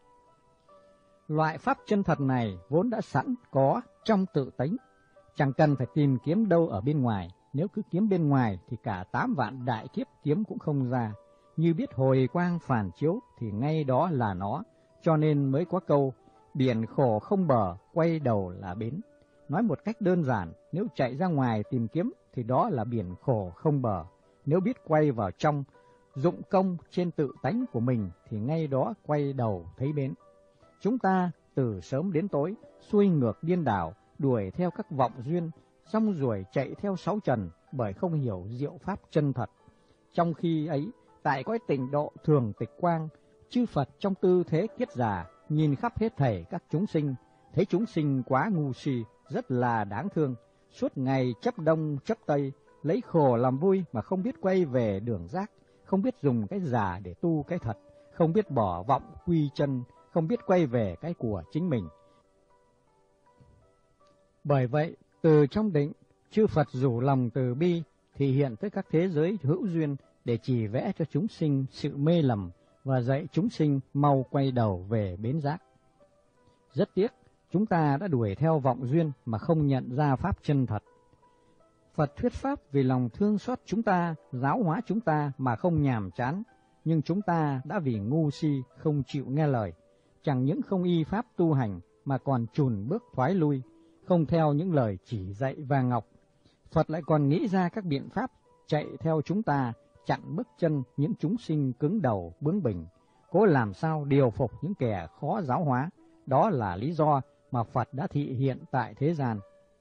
Loại pháp chân thật này vốn đã sẵn có trong tự tánh, chẳng cần phải tìm kiếm đâu ở bên ngoài. Nếu cứ kiếm bên ngoài thì cả 8 vạn đại kiếp kiếm cũng không ra. Như biết hồi quang phản chiếu thì ngay đó là nó, cho nên mới có câu biển khổ không bờ, quay đầu là bến. Nói một cách đơn giản, nếu chạy ra ngoài tìm kiếm thì đó là biển khổ không bờ. Nếu biết quay vào trong, dụng công trên tự tánh của mình thì ngay đó quay đầu thấy bến. Chúng ta từ sớm đến tối xuôi ngược điên đảo, đuổi theo các vọng duyên, xong rồi chạy theo sáu trần bởi không hiểu diệu pháp chân thật. Trong khi ấy, tại cõi tịnh độ thường tịch quang, chư Phật trong tư thế kiết già nhìn khắp hết thảy các chúng sinh, thấy chúng sinh quá ngu si, rất là đáng thương, suốt ngày chấp đông chấp tây, lấy khổ làm vui mà không biết quay về đường giác, không biết dùng cái giả để tu cái thật, không biết bỏ vọng quy chân, không biết quay về cái của chính mình. Bởi vậy, từ trong định, chư Phật rủ lòng từ bi thì hiện tới các thế giới hữu duyên để chỉ vẽ cho chúng sinh sự mê lầm và dạy chúng sinh mau quay đầu về bến giác. Rất tiếc, chúng ta đã đuổi theo vọng duyên mà không nhận ra pháp chân thật. Phật thuyết pháp vì lòng thương xót chúng ta, giáo hóa chúng ta mà không nhàm chán, nhưng chúng ta đã vì ngu si không chịu nghe lời, chẳng những không y pháp tu hành mà còn chùn bước thoái lui, không theo những lời chỉ dạy vàng ngọc. Phật lại còn nghĩ ra các biện pháp chạy theo chúng ta, chặn bước chân những chúng sinh cứng đầu bướng bỉnh, cố làm sao điều phục những kẻ khó giáo hóa. Đó là lý do mà Phật đã thị hiện tại thế gian.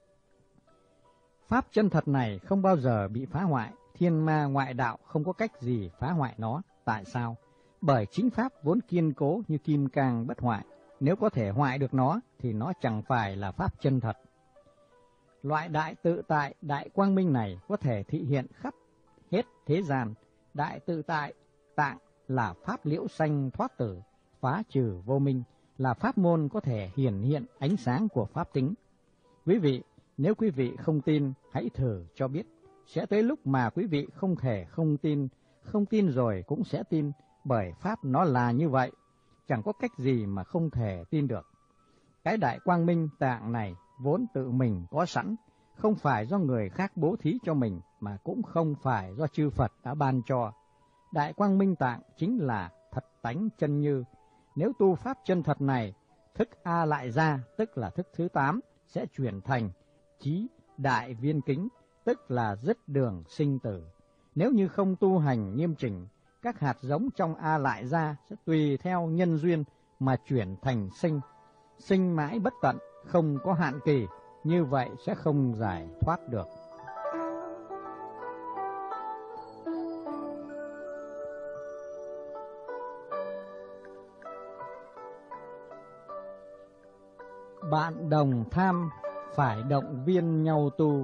Pháp chân thật này không bao giờ bị phá hoại, thiên ma ngoại đạo không có cách gì phá hoại nó. Tại sao? Bởi chính pháp vốn kiên cố như kim cang bất hoại, nếu có thể hoại được nó thì nó chẳng phải là pháp chân thật. Loại đại tự tại, đại quang minh này có thể thị hiện khắp hết thế gian. Đại tự tại tạng là pháp liễu sanh thoát tử, phá trừ vô minh, là pháp môn có thể hiển hiện ánh sáng của pháp tính. Quý vị, nếu quý vị không tin, hãy thử cho biết. Sẽ tới lúc mà quý vị không thể không tin rồi cũng sẽ tin, bởi pháp nó là như vậy, chẳng có cách gì mà không thể tin được. Cái đại quang minh tạng này vốn tự mình có sẵn, không phải do người khác bố thí cho mình, mà cũng không phải do chư Phật đã ban cho. Đại quang minh tạng chính là thật tánh chân như. Nếu tu pháp chân thật này, thức A lại gia, tức là thức thứ 8, sẽ chuyển thành trí đại viên kính, tức là dứt đường sinh tử. Nếu như không tu hành nghiêm chỉnh, các hạt giống trong A lại gia sẽ tùy theo nhân duyên mà chuyển thành sinh mãi bất tận, không có hạn kỳ, như vậy sẽ không giải thoát được. Bạn đồng tham phải động viên nhau tu.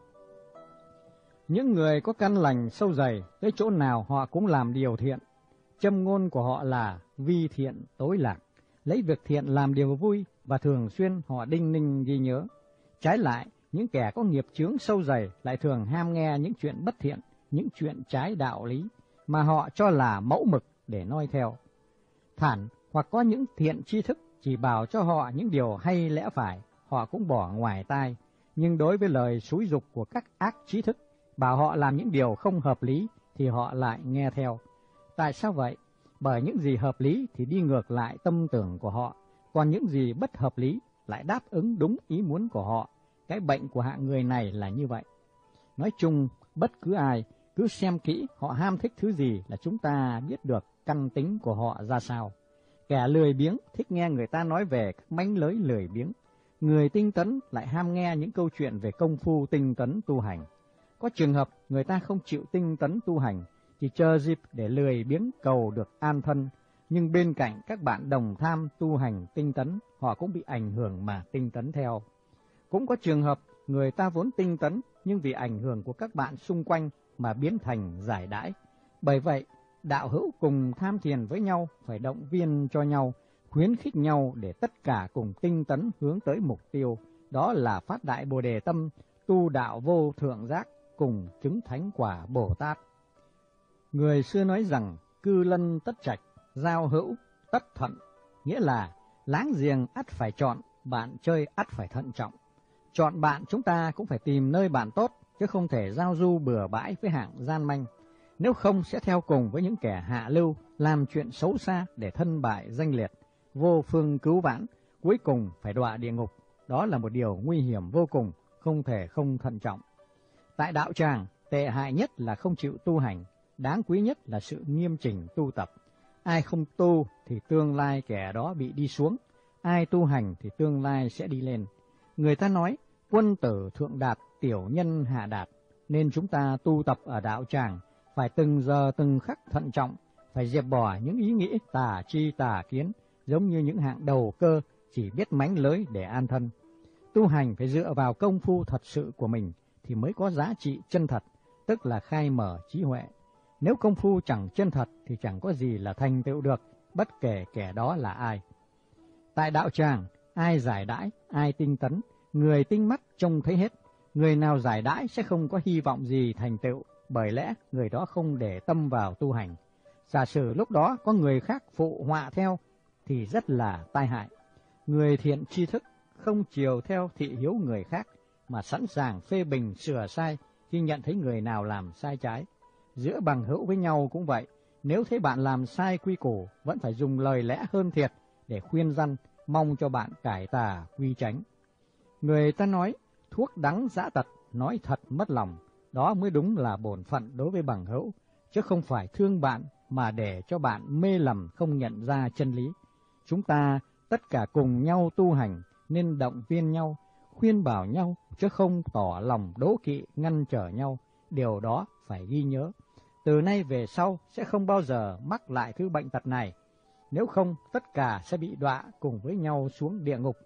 Những người có căn lành sâu dày, tới chỗ nào họ cũng làm điều thiện. Châm ngôn của họ là vi thiện tối lạc, lấy việc thiện làm điều vui và thường xuyên họ đinh ninh ghi nhớ. Trái lại, những kẻ có nghiệp chướng sâu dày lại thường ham nghe những chuyện bất thiện, những chuyện trái đạo lý mà họ cho là mẫu mực để noi theo. Thản hoặc có những thiện tri thức chỉ bảo cho họ những điều hay lẽ phải, họ cũng bỏ ngoài tai, nhưng đối với lời xúi giục của các ác trí thức bảo họ làm những điều không hợp lý thì họ lại nghe theo. Tại sao vậy? Bởi những gì hợp lý thì đi ngược lại tâm tưởng của họ, còn những gì bất hợp lý lại đáp ứng đúng ý muốn của họ. Cái bệnh của hạng người này là như vậy. Nói chung, bất cứ ai, cứ xem kỹ họ ham thích thứ gì là chúng ta biết được căn tính của họ ra sao. Kẻ lười biếng thích nghe người ta nói về các mánh lới lười biếng. Người tinh tấn lại ham nghe những câu chuyện về công phu tinh tấn tu hành. Có trường hợp người ta không chịu tinh tấn tu hành, chỉ chờ dịp để lười biếng cầu được an thân, nhưng bên cạnh các bạn đồng tham tu hành tinh tấn, họ cũng bị ảnh hưởng mà tinh tấn theo. Cũng có trường hợp người ta vốn tinh tấn, nhưng vì ảnh hưởng của các bạn xung quanh mà biến thành giải đãi. Bởi vậy, đạo hữu cùng tham thiền với nhau phải động viên cho nhau, khuyến khích nhau để tất cả cùng tinh tấn hướng tới mục tiêu, đó là phát đại Bồ Đề tâm, tu đạo vô thượng giác, cùng chứng thánh quả Bồ Tát. Người xưa nói rằng cư lân tất trạch, giao hữu tất thận, nghĩa là láng giềng ắt phải chọn, bạn chơi ắt phải thận trọng. Chọn bạn chúng ta cũng phải tìm nơi bạn tốt, chứ không thể giao du bừa bãi với hạng gian manh. Nếu không sẽ theo cùng với những kẻ hạ lưu, làm chuyện xấu xa để thân bại danh liệt, vô phương cứu vãn, cuối cùng phải đọa địa ngục. Đó là một điều nguy hiểm vô cùng, không thể không thận trọng. Tại đạo tràng, tệ hại nhất là không chịu tu hành, đáng quý nhất là sự nghiêm chỉnh tu tập. Ai không tu thì tương lai kẻ đó bị đi xuống, ai tu hành thì tương lai sẽ đi lên. Người ta nói, quân tử thượng đạt, tiểu nhân hạ đạt, nên chúng ta tu tập ở đạo tràng, phải từng giờ từng khắc thận trọng, phải dẹp bỏ những ý nghĩ tà chi tà kiến, giống như những hạng đầu cơ chỉ biết mánh lới để an thân. Tu hành phải dựa vào công phu thật sự của mình thì mới có giá trị chân thật, tức là khai mở trí huệ. Nếu công phu chẳng chân thật thì chẳng có gì là thành tựu được, bất kể kẻ đó là ai. Tại đạo tràng, ai giải đãi, ai tinh tấn, người tinh mắt trông thấy hết. Người nào giải đãi sẽ không có hy vọng gì thành tựu, bởi lẽ người đó không để tâm vào tu hành. Giả sử lúc đó có người khác phụ họa theo thì rất là tai hại. Người thiện tri thức không chiều theo thị hiếu người khác, mà sẵn sàng phê bình sửa sai khi nhận thấy người nào làm sai trái. Giữa bằng hữu với nhau cũng vậy, nếu thấy bạn làm sai quy củ, vẫn phải dùng lời lẽ hơn thiệt để khuyên răn, mong cho bạn cải tà quy chánh. Người ta nói, thuốc đắng dã tật, nói thật mất lòng, đó mới đúng là bổn phận đối với bằng hữu, chứ không phải thương bạn mà để cho bạn mê lầm không nhận ra chân lý. Chúng ta tất cả cùng nhau tu hành, nên động viên nhau, khuyên bảo nhau, chứ không tỏ lòng đố kỵ ngăn trở nhau, điều đó phải ghi nhớ. từ nay về sau sẽ không bao giờ mắc lại thứ bệnh tật này, nếu không tất cả sẽ bị đọa cùng với nhau xuống địa ngục.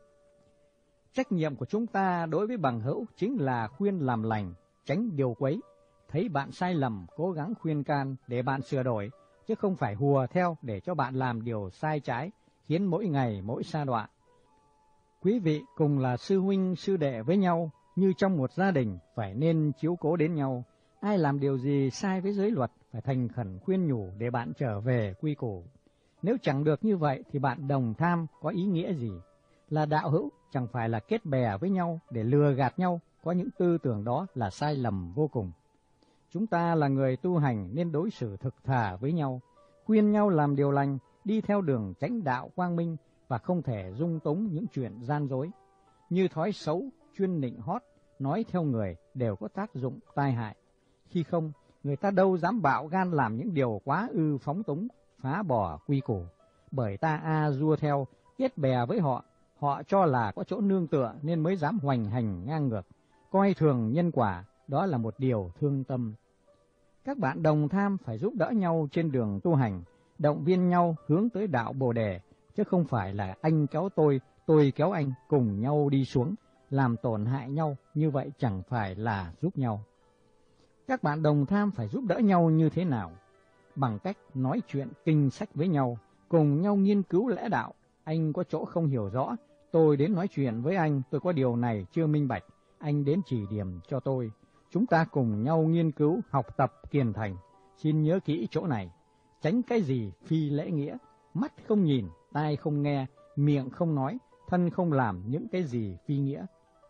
Trách nhiệm của chúng ta đối với bằng hữu chính là khuyên làm lành, tránh điều quấy. Thấy bạn sai lầm, cố gắng khuyên can để bạn sửa đổi, chứ không phải hùa theo để cho bạn làm điều sai trái, khiến mỗi ngày mỗi sa đọa. Quý vị cùng là sư huynh sư đệ với nhau, như trong một gia đình phải nên chiếu cố đến nhau. Ai làm điều gì sai với giới luật phải thành khẩn khuyên nhủ để bạn trở về quy củ. Nếu chẳng được như vậy thì bạn đồng tham có ý nghĩa gì? Là đạo hữu chẳng phải là kết bè với nhau để lừa gạt nhau, có những tư tưởng đó là sai lầm vô cùng. Chúng ta là người tu hành nên đối xử thực thà với nhau, khuyên nhau làm điều lành, đi theo đường chánh đạo quang minh và không thể dung túng những chuyện gian dối. Như thói xấu, chuyên nịnh hót, nói theo người đều có tác dụng tai hại. Khi không, người ta đâu dám bạo gan làm những điều quá ư phóng túng, phá bỏ quy củ. Bởi ta dua theo, kết bè với họ, họ cho là có chỗ nương tựa nên mới dám hoành hành ngang ngược. Coi thường nhân quả, đó là một điều thương tâm. Các bạn đồng tham phải giúp đỡ nhau trên đường tu hành, động viên nhau hướng tới đạo Bồ Đề, chứ không phải là anh kéo tôi kéo anh cùng nhau đi xuống, làm tổn hại nhau, như vậy chẳng phải là giúp nhau. Các bạn đồng tham phải giúp đỡ nhau như thế nào? Bằng cách nói chuyện kinh sách với nhau, cùng nhau nghiên cứu lẽ đạo. Anh có chỗ không hiểu rõ, tôi đến nói chuyện với anh, tôi có điều này chưa minh bạch, anh đến chỉ điểm cho tôi. Chúng ta cùng nhau nghiên cứu, học tập kiền thành. Xin nhớ kỹ chỗ này, tránh cái gì phi lễ nghĩa, mắt không nhìn, tai không nghe, miệng không nói, thân không làm những cái gì phi nghĩa.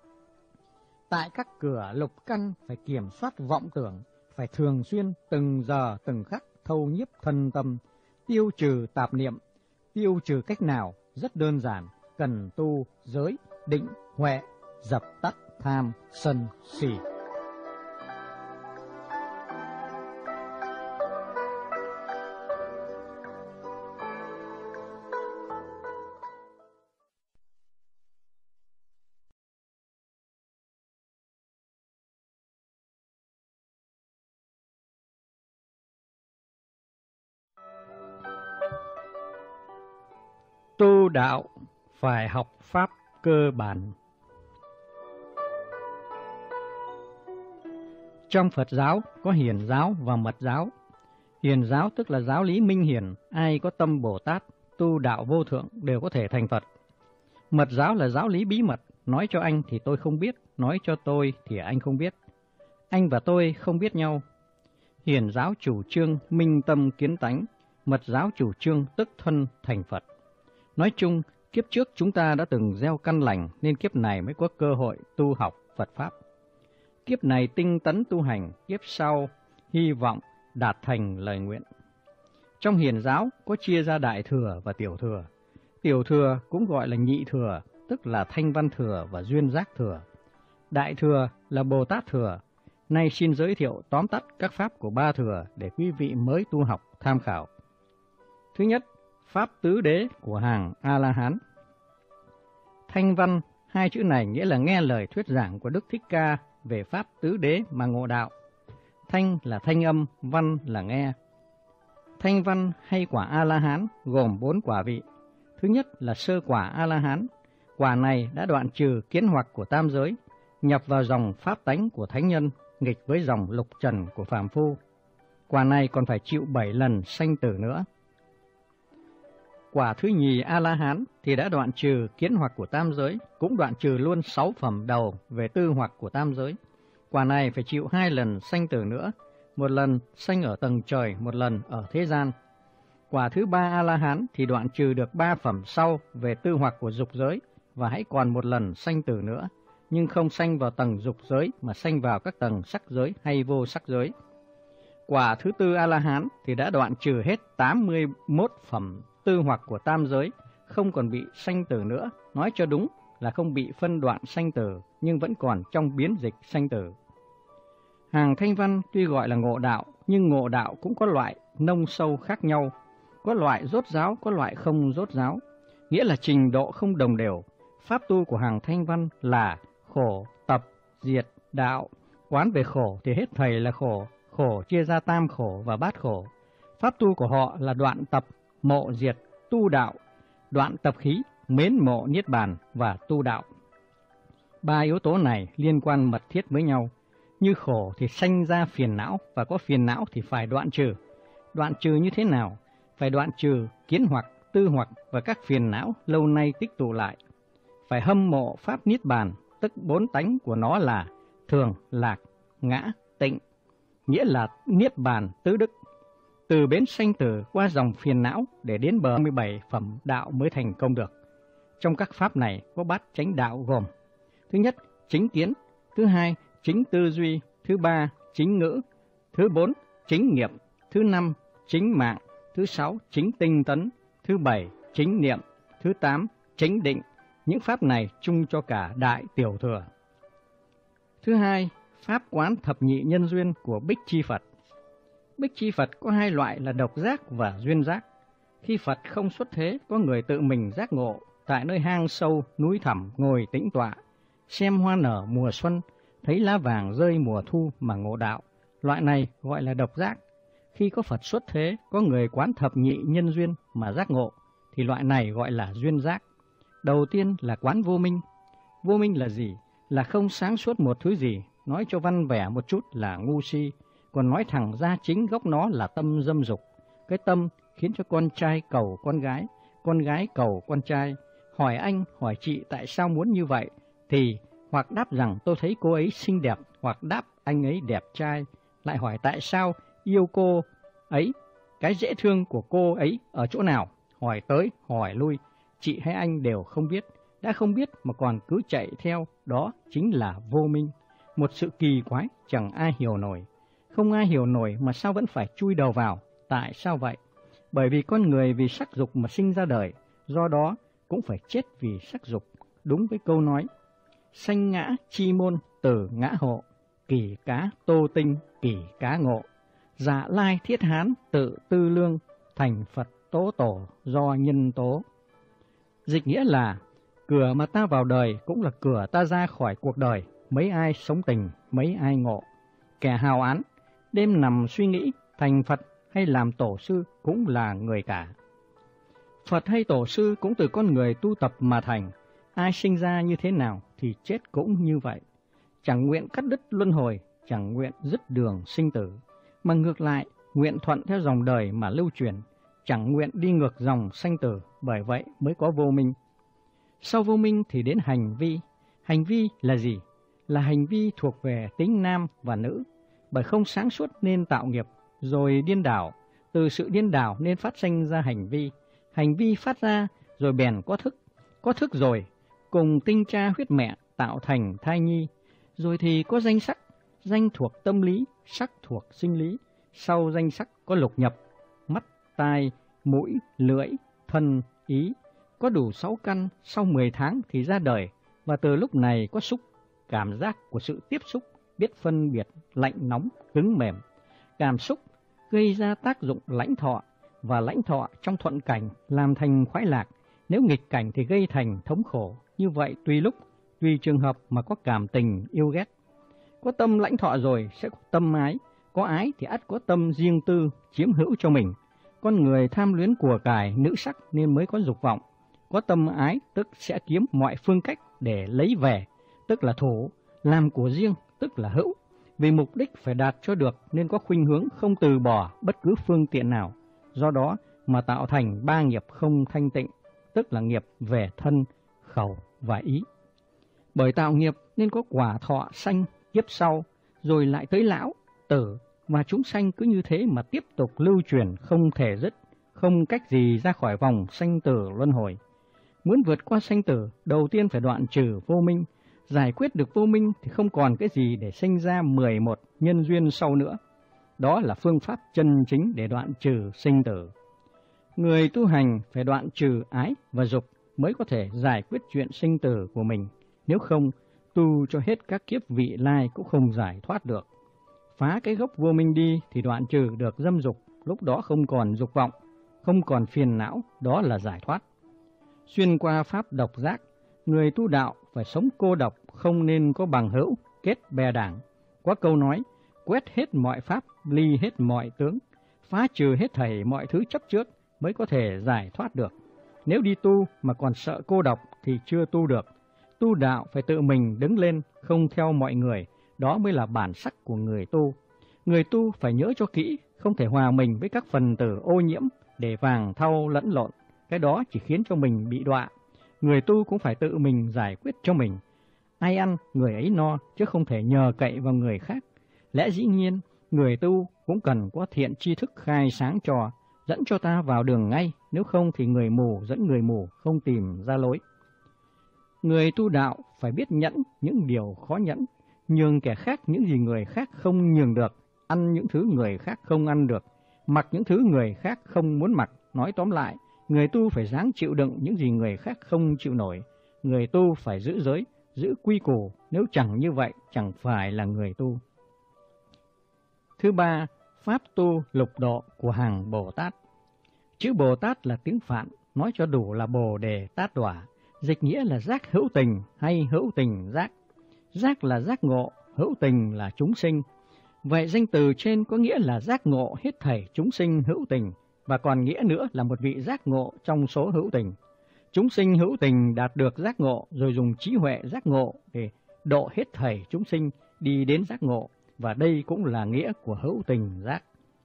Tại các cửa lục căn phải kiểm soát vọng tưởng, phải thường xuyên từng giờ từng khắc thâu nhiếp thân tâm, tiêu trừ tạp niệm. Tiêu trừ cách nào? Rất đơn giản, cần tu giới, định, huệ, dập tắt tham, sân, si. Tu đạo phải học pháp cơ bản. Trong Phật giáo có hiền giáo và mật giáo. Hiền giáo tức là giáo lý minh hiền, ai có tâm Bồ Tát, tu đạo vô thượng đều có thể thành Phật. Mật giáo là giáo lý bí mật, nói cho anh thì tôi không biết, nói cho tôi thì anh không biết. Anh và tôi không biết nhau. Hiền giáo chủ trương minh tâm kiến tánh, mật giáo chủ trương tức thân thành Phật. Nói chung, kiếp trước chúng ta đã từng gieo căn lành nên kiếp này mới có cơ hội tu học Phật Pháp. Kiếp này tinh tấn tu hành, kiếp sau hy vọng đạt thành lời nguyện. Trong hiền giáo có chia ra đại thừa và tiểu thừa. Tiểu thừa cũng gọi là nhị thừa, tức là thanh văn thừa và duyên giác thừa. Đại thừa là Bồ Tát thừa. Nay xin giới thiệu tóm tắt các pháp của ba thừa để quý vị mới tu học tham khảo. Thứ nhất, Pháp tứ đế của hàng A-la-hán. Thanh văn, hai chữ này nghĩa là nghe lời thuyết giảng của Đức Thích Ca về Pháp tứ đế mà ngộ đạo. Thanh là thanh âm, văn là nghe. Thanh văn hay quả A-la-hán gồm 4 quả vị. Thứ nhất là sơ quả A-la-hán. Quả này đã đoạn trừ kiến hoặc của tam giới, nhập vào dòng pháp tánh của thánh nhân, nghịch với dòng lục trần của phàm phu. Quả này còn phải chịu 7 lần sanh tử nữa. Quả thứ nhì A-la-hán thì đã đoạn trừ kiến hoặc của tam giới, cũng đoạn trừ luôn 6 phẩm đầu về tư hoặc của tam giới. Quả này phải chịu 2 lần sanh tử nữa, một lần sanh ở tầng trời, một lần ở thế gian. Quả thứ ba A-la-hán thì đoạn trừ được 3 phẩm sau về tư hoặc của dục giới và hãy còn một lần sanh tử nữa, nhưng không sanh vào tầng dục giới mà sanh vào các tầng sắc giới hay vô sắc giới. Quả thứ tư A-la-hán thì đã đoạn trừ hết 81 phẩm tư hoặc của tam giới, không còn bị sanh tử nữa, nói cho đúng là không bị phân đoạn sanh tử, nhưng vẫn còn trong biến dịch sanh tử. Hàng thanh văn tuy gọi là ngộ đạo, nhưng ngộ đạo cũng có loại nông sâu khác nhau, có loại rốt ráo, có loại không rốt ráo, nghĩa là trình độ không đồng đều. Pháp tu của hàng thanh văn là khổ, tập, diệt, đạo. Quán về khổ thì hết thầy là khổ, khổ chia ra tam khổ và bát khổ. Pháp tu của họ là đoạn tập, mộ diệt, tu đạo, đoạn tập khí, mến mộ niết bàn và tu đạo. Ba yếu tố này liên quan mật thiết với nhau. Như khổ thì sanh ra phiền não, và có phiền não thì phải đoạn trừ. Đoạn trừ như thế nào? Phải đoạn trừ kiến hoặc, tư hoặc và các phiền não lâu nay tích tụ lại. Phải hâm mộ pháp niết bàn, tức bốn tánh của nó là thường, lạc, ngã, tịnh, nghĩa là niết bàn tứ đức. Từ bến sanh tử qua dòng phiền não để đến bờ 17 phẩm đạo mới thành công được. Trong các pháp này có bát chánh đạo gồm: thứ nhất, chính kiến; thứ hai, chính tư duy; thứ ba, chính ngữ; thứ bốn, chính nghiệp; thứ năm, chính mạng; thứ sáu, chính tinh tấn; thứ bảy, chính niệm; thứ tám, chính định. Những pháp này chung cho cả Đại Tiểu Thừa. Thứ hai, pháp quán thập nhị nhân duyên của Bích Chi Phật. Bích Chi Phật có hai loại là độc giác và duyên giác. Khi Phật không xuất thế, có người tự mình giác ngộ, tại nơi hang sâu, núi thẳm ngồi tĩnh tọa, xem hoa nở mùa xuân, thấy lá vàng rơi mùa thu mà ngộ đạo. Loại này gọi là độc giác. Khi có Phật xuất thế, có người quán thập nhị nhân duyên mà giác ngộ, thì loại này gọi là duyên giác. Đầu tiên là quán vô minh. Vô minh là gì? Là không sáng suốt một thứ gì, nói cho văn vẻ một chút là ngu si, còn nói thẳng ra chính gốc nó là tâm dâm dục. Cái tâm khiến cho con trai cầu con gái cầu con trai, hỏi anh, hỏi chị tại sao muốn như vậy, thì hoặc đáp rằng tôi thấy cô ấy xinh đẹp, hoặc đáp anh ấy đẹp trai, lại hỏi tại sao yêu cô ấy, cái dễ thương của cô ấy ở chỗ nào, hỏi tới hỏi lui, chị hay anh đều không biết. Đã không biết mà còn cứ chạy theo, đó chính là vô minh. Một sự kỳ quái chẳng ai hiểu nổi. Không ai hiểu nổi mà sao vẫn phải chui đầu vào. Tại sao vậy? Bởi vì con người vì sắc dục mà sinh ra đời, do đó cũng phải chết vì sắc dục. Đúng với câu nói: sanh ngã chi môn tử ngã hộ, kỳ cá tô tinh kỳ cá ngộ, dạ lai thiết hán tự tư lương, thành Phật tố tổ do nhân tố. Dịch nghĩa là cửa mà ta vào đời cũng là cửa ta ra khỏi cuộc đời. Mấy ai sống tình, mấy ai ngộ. Kẻ hào án, đêm nằm suy nghĩ, thành Phật hay làm tổ sư cũng là người cả. Phật hay tổ sư cũng từ con người tu tập mà thành. Ai sinh ra như thế nào thì chết cũng như vậy. Chẳng nguyện cắt đứt luân hồi, chẳng nguyện dứt đường sinh tử, mà ngược lại nguyện thuận theo dòng đời mà lưu truyền, chẳng nguyện đi ngược dòng sanh tử. Bởi vậy mới có vô minh. Sau vô minh thì đến hành vi. Hành vi là gì? Là hành vi thuộc về tính nam và nữ. Bởi không sáng suốt nên tạo nghiệp, rồi điên đảo. Từ sự điên đảo nên phát sinh ra hành vi. Hành vi phát ra rồi bèn có thức. Có thức rồi cùng tinh cha huyết mẹ tạo thành thai nhi. Rồi thì có danh sắc. Danh thuộc tâm lý, sắc thuộc sinh lý. Sau danh sắc có lục nhập: mắt, tai, mũi, lưỡi, thân, ý. Có đủ 6 căn, sau 10 tháng thì ra đời, và từ lúc này có xúc, cảm giác của sự tiếp xúc, biết phân biệt lạnh nóng, cứng mềm. Cảm xúc gây ra tác dụng lãnh thọ, và lãnh thọ trong thuận cảnh làm thành khoái lạc, nếu nghịch cảnh thì gây thành thống khổ. Như vậy tùy lúc, tùy trường hợp mà có cảm tình yêu ghét. Có tâm lãnh thọ rồi sẽ có tâm ái, có ái thì ắt có tâm riêng tư, chiếm hữu cho mình. Con người tham luyến của cải, nữ sắc nên mới có dục vọng. Có tâm ái tức sẽ kiếm mọi phương cách để lấy về, tức là thủ, làm của riêng, tức là hữu. Vì mục đích phải đạt cho được nên có khuynh hướng không từ bỏ bất cứ phương tiện nào. Do đó mà tạo thành 3 nghiệp không thanh tịnh, tức là nghiệp về thân, khẩu và ý. Bởi tạo nghiệp nên có quả thọ sanh kiếp sau, rồi lại tới lão, tử, và chúng sanh cứ như thế mà tiếp tục lưu truyền không thể dứt, không cách gì ra khỏi vòng sanh tử luân hồi. Muốn vượt qua sanh tử, đầu tiên phải đoạn trừ vô minh. Giải quyết được vô minh thì không còn cái gì để sinh ra 11 nhân duyên sau nữa. Đó là phương pháp chân chính để đoạn trừ sinh tử. Người tu hành phải đoạn trừ ái và dục mới có thể giải quyết chuyện sinh tử của mình. Nếu không, tu cho hết các kiếp vị lai cũng không giải thoát được. Phá cái gốc vô minh đi thì đoạn trừ được dâm dục, lúc đó không còn dục vọng, không còn phiền não, đó là giải thoát. Xuyên qua pháp độc giác, người tu đạo phải sống cô độc, không nên có bằng hữu, kết bè đảng. Có câu nói, quét hết mọi pháp, ly hết mọi tướng, phá trừ hết thảy mọi thứ chấp trước mới có thể giải thoát được. Nếu đi tu mà còn sợ cô độc thì chưa tu được. Tu đạo phải tự mình đứng lên, không theo mọi người, đó mới là bản sắc của người tu. Người tu phải nhớ cho kỹ, không thể hòa mình với các phần tử ô nhiễm để vàng thau lẫn lộn, cái đó chỉ khiến cho mình bị đọa. Người tu cũng phải tự mình giải quyết cho mình. Ai ăn, người ấy no, chứ không thể nhờ cậy vào người khác. Lẽ dĩ nhiên, người tu cũng cần có thiện tri thức khai sáng cho, dẫn cho ta vào đường ngay, nếu không thì người mù dẫn người mù không tìm ra lối. Người tu đạo phải biết nhẫn những điều khó nhẫn, nhường kẻ khác những gì người khác không nhường được, ăn những thứ người khác không ăn được, mặc những thứ người khác không muốn mặc. Nói tóm lại, người tu phải ráng chịu đựng những gì người khác không chịu nổi. Người tu phải giữ giới, giữ quy củ, nếu chẳng như vậy chẳng phải là người tu. Thứ ba, pháp tu lục độ của hàng Bồ Tát. Chữ Bồ Tát là tiếng Phạn, nói cho đủ là Bồ Đề Tát Đọa, dịch nghĩa là giác hữu tình hay hữu tình giác. Giác là giác ngộ, hữu tình là chúng sinh. Vậy danh từ trên có nghĩa là giác ngộ hết thảy chúng sinh hữu tình, và còn nghĩa nữa là một vị giác ngộ trong số hữu tình. Chúng sinh hữu tình đạt được giác ngộ rồi dùng trí huệ giác ngộ để độ hết thảy chúng sinh đi đến giác ngộ, và đây cũng là nghĩa của hữu tình giác.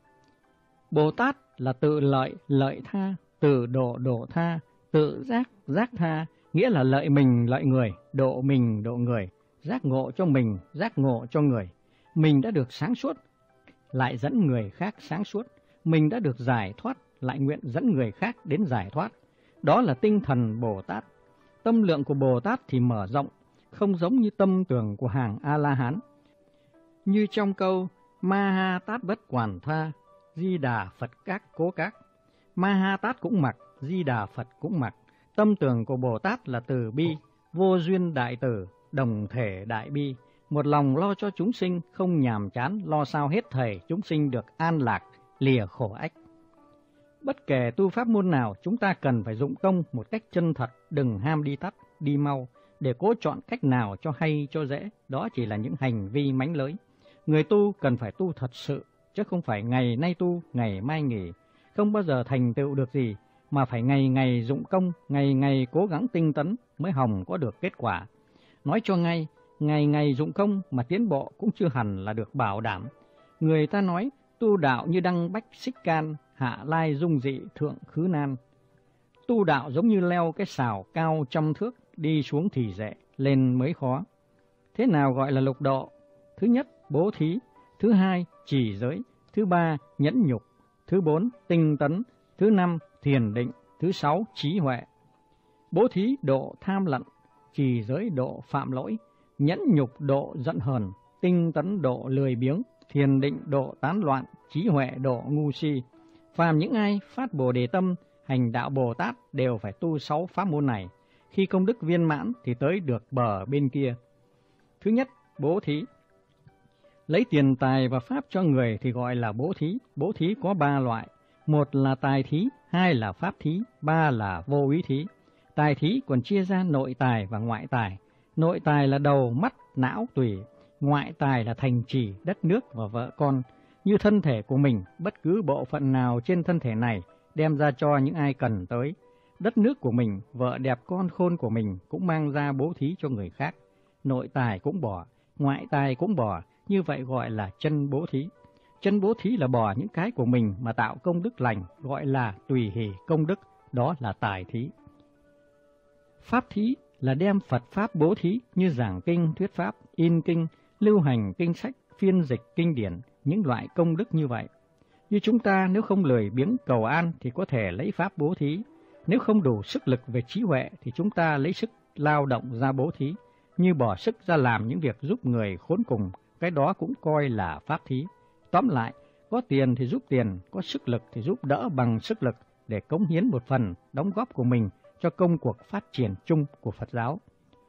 Bồ Tát là tự lợi, lợi tha, tự độ, độ tha, tự giác, giác tha, nghĩa là lợi mình, lợi người, độ mình, độ người, giác ngộ cho mình, giác ngộ cho người. Mình đã được sáng suốt, lại dẫn người khác sáng suốt. Mình đã được giải thoát, lại nguyện dẫn người khác đến giải thoát. Đó là tinh thần Bồ Tát. Tâm lượng của Bồ Tát thì mở rộng, không giống như tâm tưởng của hàng A-la-hán. Như trong câu Ma-ha Tát bất quản tha, Di Đà Phật các cố các. Ma-ha Tát cũng mặc, Di Đà Phật cũng mặc. Tâm tưởng của Bồ Tát là từ bi, vô duyên đại từ, đồng thể đại bi. Một lòng lo cho chúng sinh, không nhàm chán, lo sao hết thảy chúng sinh được an lạc, lìa khổ ách. Bất kể tu pháp môn nào, chúng ta cần phải dụng công một cách chân thật, đừng ham đi tắt, đi mau, để cố chọn cách nào cho hay cho dễ, đó chỉ là những hành vi mánh lới. Người tu cần phải tu thật sự, chứ không phải ngày nay tu, ngày mai nghỉ, không bao giờ thành tựu được gì, mà phải ngày ngày dụng công, ngày ngày cố gắng tinh tấn mới hòng có được kết quả. Nói cho ngay, ngày ngày dụng công mà tiến bộ cũng chưa hẳn là được bảo đảm. Người ta nói tu đạo như đăng bách xích can, hạ lai dung dị thượng khứ nan. Tu đạo giống như leo cái sào cao 100 thước, đi xuống thì dễ, lên mới khó. Thế nào gọi là lục độ? Thứ nhất, bố thí. Thứ hai, trì giới. Thứ ba, nhẫn nhục. Thứ bốn, tinh tấn. Thứ năm, thiền định. Thứ sáu, trí huệ. Bố thí độ tham lận, trì giới độ phạm lỗi, nhẫn nhục độ giận hờn, tinh tấn độ lười biếng, thiền định độ tán loạn, trí huệ độ ngu si. Phàm những ai phát Bồ Đề tâm, hành đạo Bồ Tát đều phải tu 6 pháp môn này. Khi công đức viên mãn thì tới được bờ bên kia. Thứ nhất, bố thí. Lấy tiền tài và pháp cho người thì gọi là bố thí. Bố thí có 3 loại. Một là tài thí, hai là pháp thí, ba là vô úy thí. Tài thí còn chia ra nội tài và ngoại tài. Nội tài là đầu, mắt, não, tủy. Ngoại tài là thành trì, đất nước và vợ con. Như thân thể của mình, bất cứ bộ phận nào trên thân thể này đem ra cho những ai cần tới. Đất nước của mình, vợ đẹp con khôn của mình cũng mang ra bố thí cho người khác. Nội tài cũng bỏ, ngoại tài cũng bỏ, như vậy gọi là chân bố thí. Chân bố thí là bỏ những cái của mình mà tạo công đức lành, gọi là tùy hỷ công đức, đó là tài thí. Pháp thí là đem Phật Pháp bố thí như giảng kinh, thuyết Pháp, in kinh, lưu hành kinh sách, phiên dịch kinh điển, những loại công đức như vậy. Như chúng ta nếu không lười biếng cầu an thì có thể lấy Pháp bố thí. Nếu không đủ sức lực về trí huệ thì chúng ta lấy sức lao động ra bố thí. Như bỏ sức ra làm những việc giúp người khốn cùng, cái đó cũng coi là Pháp thí. Tóm lại, có tiền thì giúp tiền, có sức lực thì giúp đỡ bằng sức lực để cống hiến một phần đóng góp của mình cho công cuộc phát triển chung của Phật giáo.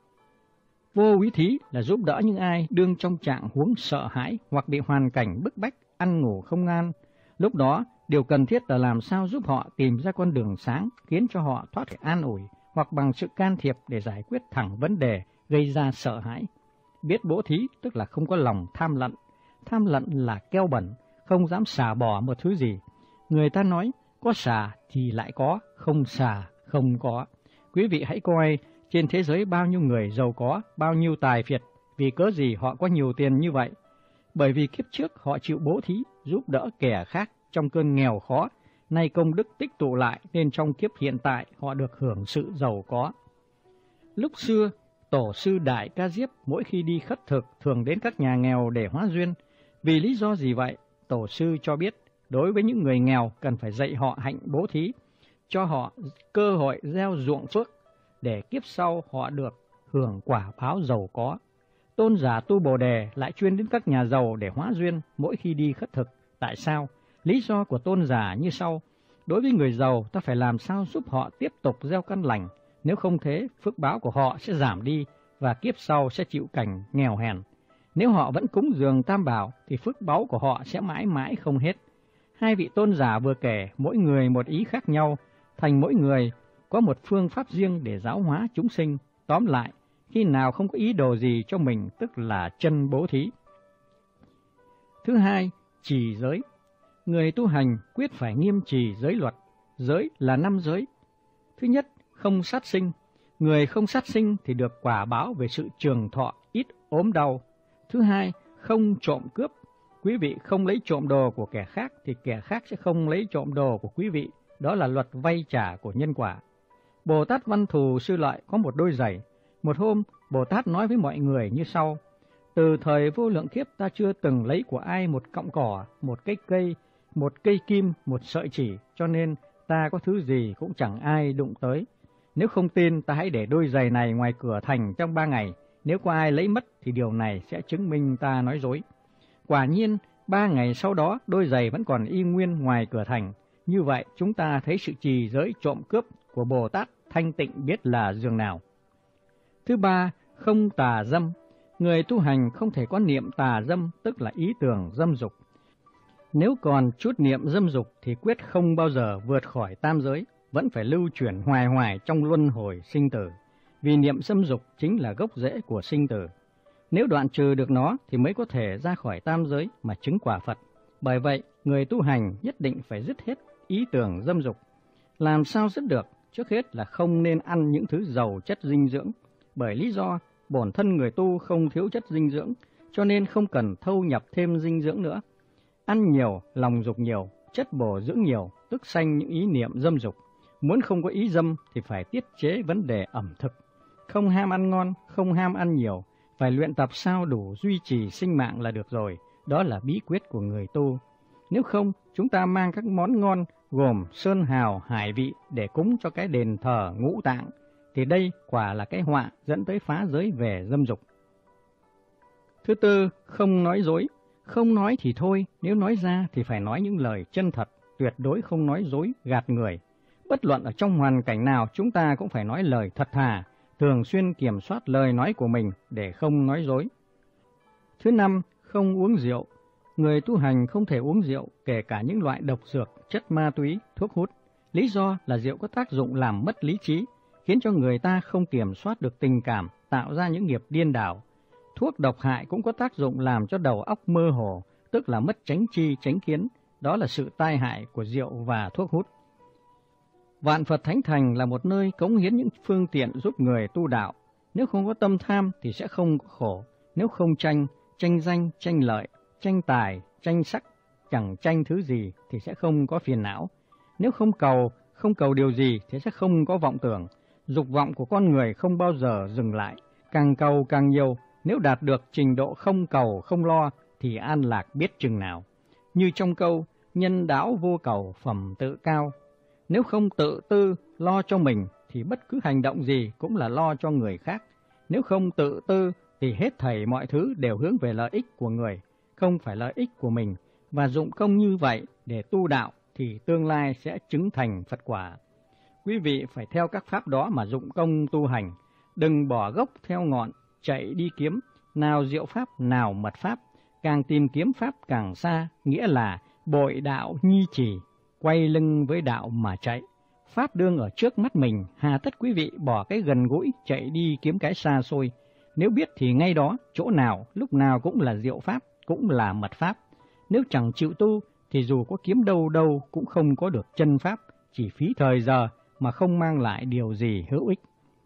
Vô úy thí là giúp đỡ những ai đương trong trạng huống sợ hãi hoặc bị hoàn cảnh bức bách, ăn ngủ không an. Lúc đó, điều cần thiết là làm sao giúp họ tìm ra con đường sáng, khiến cho họ thoát khỏi an ủi, hoặc bằng sự can thiệp để giải quyết thẳng vấn đề gây ra sợ hãi. Biết bố thí tức là không có lòng tham lận. tham lận là keo bẩn, không dám xả bỏ một thứ gì. Người ta nói, có xả thì lại có, không xả không có. Quý vị hãy coi trên thế giới bao nhiêu người giàu có, bao nhiêu tài phiệt, vì cớ gì họ có nhiều tiền như vậy? Bởi vì kiếp trước họ chịu bố thí, giúp đỡ kẻ khác trong cơn nghèo khó, nay công đức tích tụ lại nên trong kiếp hiện tại họ được hưởng sự giàu có. Lúc xưa, Tổ sư Đại Ca Diếp mỗi khi đi khất thực thường đến các nhà nghèo để hóa duyên. Vì lý do gì vậy? Tổ sư cho biết, đối với những người nghèo cần phải dạy họ hạnh bố thí, cho họ cơ hội gieo ruộng phước, để kiếp sau họ được hưởng quả báo giàu có. Tôn giả Tu Bồ Đề lại chuyên đến các nhà giàu để hóa duyên mỗi khi đi khất thực. Tại sao? Lý do của tôn giả như sau. Đối với người giàu, ta phải làm sao giúp họ tiếp tục gieo căn lành. Nếu không thế, phước báo của họ sẽ giảm đi và kiếp sau sẽ chịu cảnh nghèo hèn. Nếu họ vẫn cúng dường Tam Bảo thì phước báu của họ sẽ mãi mãi không hết. Hai vị tôn giả vừa kể, mỗi người một ý khác nhau, thành mỗi người có một phương pháp riêng để giáo hóa chúng sinh. Tóm lại, khi nào không có ý đồ gì cho mình tức là chân bố thí. Thứ hai, trì giới. Người tu hành quyết phải nghiêm trì giới luật. Giới là 5 giới. Thứ nhất, không sát sinh. Người không sát sinh thì được quả báo về sự trường thọ, ít ốm đau. Thứ hai, không trộm cướp. Quý vị không lấy trộm đồ của kẻ khác thì kẻ khác sẽ không lấy trộm đồ của quý vị. Đó là luật vay trả của nhân quả. Bồ Tát Văn Thù Sư Lợi có một đôi giày. Một hôm, Bồ Tát nói với mọi người như sau. Từ thời vô lượng kiếp ta chưa từng lấy của ai một cọng cỏ, một cái cây, một cây kim, một sợi chỉ, cho nên ta có thứ gì cũng chẳng ai đụng tới. Nếu không tin, ta hãy để đôi giày này ngoài cửa thành trong 3 ngày. Nếu có ai lấy mất thì điều này sẽ chứng minh ta nói dối. Quả nhiên, 3 ngày sau đó, đôi giày vẫn còn y nguyên ngoài cửa thành. Như vậy, chúng ta thấy sự trì giới trộm cướp của Bồ Tát thanh tịnh biết là dường nào. Thứ ba, không tà dâm. Người tu hành không thể có niệm tà dâm, tức là ý tưởng dâm dục. Nếu còn chút niệm dâm dục thì quyết không bao giờ vượt khỏi tam giới, vẫn phải lưu chuyển hoài hoài trong luân hồi sinh tử. Vì niệm dâm dục chính là gốc rễ của sinh tử. Nếu đoạn trừ được nó thì mới có thể ra khỏi tam giới mà chứng quả Phật. Bởi vậy, người tu hành nhất định phải dứt hết ý tưởng dâm dục. Làm sao dứt được? Trước hết là không nên ăn những thứ giàu chất dinh dưỡng. Bởi lý do bổn thân người tu không thiếu chất dinh dưỡng, cho nên không cần thâu nhập thêm dinh dưỡng nữa. Ăn nhiều, lòng dục nhiều, chất bổ dưỡng nhiều, tức sanh những ý niệm dâm dục. Muốn không có ý dâm thì phải tiết chế vấn đề ẩm thực. Không ham ăn ngon, không ham ăn nhiều, phải luyện tập sao đủ duy trì sinh mạng là được rồi. Đó là bí quyết của người tu. Nếu không, chúng ta mang các món ngon gồm sơn hào, hải vị để cúng cho cái đền thờ ngũ tạng, thì đây quả là cái họa dẫn tới phá giới về dâm dục. Thứ tư, không nói dối. Không nói thì thôi, nếu nói ra thì phải nói những lời chân thật, tuyệt đối không nói dối, gạt người. Bất luận ở trong hoàn cảnh nào chúng ta cũng phải nói lời thật thà, thường xuyên kiểm soát lời nói của mình để không nói dối. Thứ năm, không uống rượu. Người tu hành không thể uống rượu, kể cả những loại độc dược, chất ma túy, thuốc hút. Lý do là rượu có tác dụng làm mất lý trí, khiến cho người ta không kiểm soát được tình cảm, tạo ra những nghiệp điên đảo. Thuốc độc hại cũng có tác dụng làm cho đầu óc mơ hồ, tức là mất chánh tri, chánh kiến. Đó là sự tai hại của rượu và thuốc hút. Vạn Phật Thánh Thành là một nơi cống hiến những phương tiện giúp người tu đạo. Nếu không có tâm tham thì sẽ không có khổ. Nếu không tranh danh, tranh lợi, tranh tài, tranh sắc, chẳng tranh thứ gì thì sẽ không có phiền não. Nếu không cầu điều gì thì sẽ không có vọng tưởng. Dục vọng của con người không bao giờ dừng lại, càng cầu càng nhiều. Nếu đạt được trình độ không cầu không lo thì an lạc biết chừng nào. Như trong câu, nhân đáo vô cầu phẩm tự cao. Nếu không tự tư lo cho mình thì bất cứ hành động gì cũng là lo cho người khác. Nếu không tự tư thì hết thảy mọi thứ đều hướng về lợi ích của người, không phải lợi ích của mình. Và dụng công như vậy để tu đạo thì tương lai sẽ chứng thành Phật quả. Quý vị phải theo các pháp đó mà dụng công tu hành, đừng bỏ gốc theo ngọn, chạy đi kiếm, nào diệu pháp, nào mật pháp, càng tìm kiếm pháp càng xa, nghĩa là bội đạo nhi trì, quay lưng với đạo mà chạy. Pháp đương ở trước mắt mình, hà tất quý vị bỏ cái gần gũi, chạy đi kiếm cái xa xôi. Nếu biết thì ngay đó, chỗ nào, lúc nào cũng là diệu pháp, cũng là mật pháp. Nếu chẳng chịu tu thì dù có kiếm đâu đâu cũng không có được chân pháp, chỉ phí thời giờ mà không mang lại điều gì hữu ích.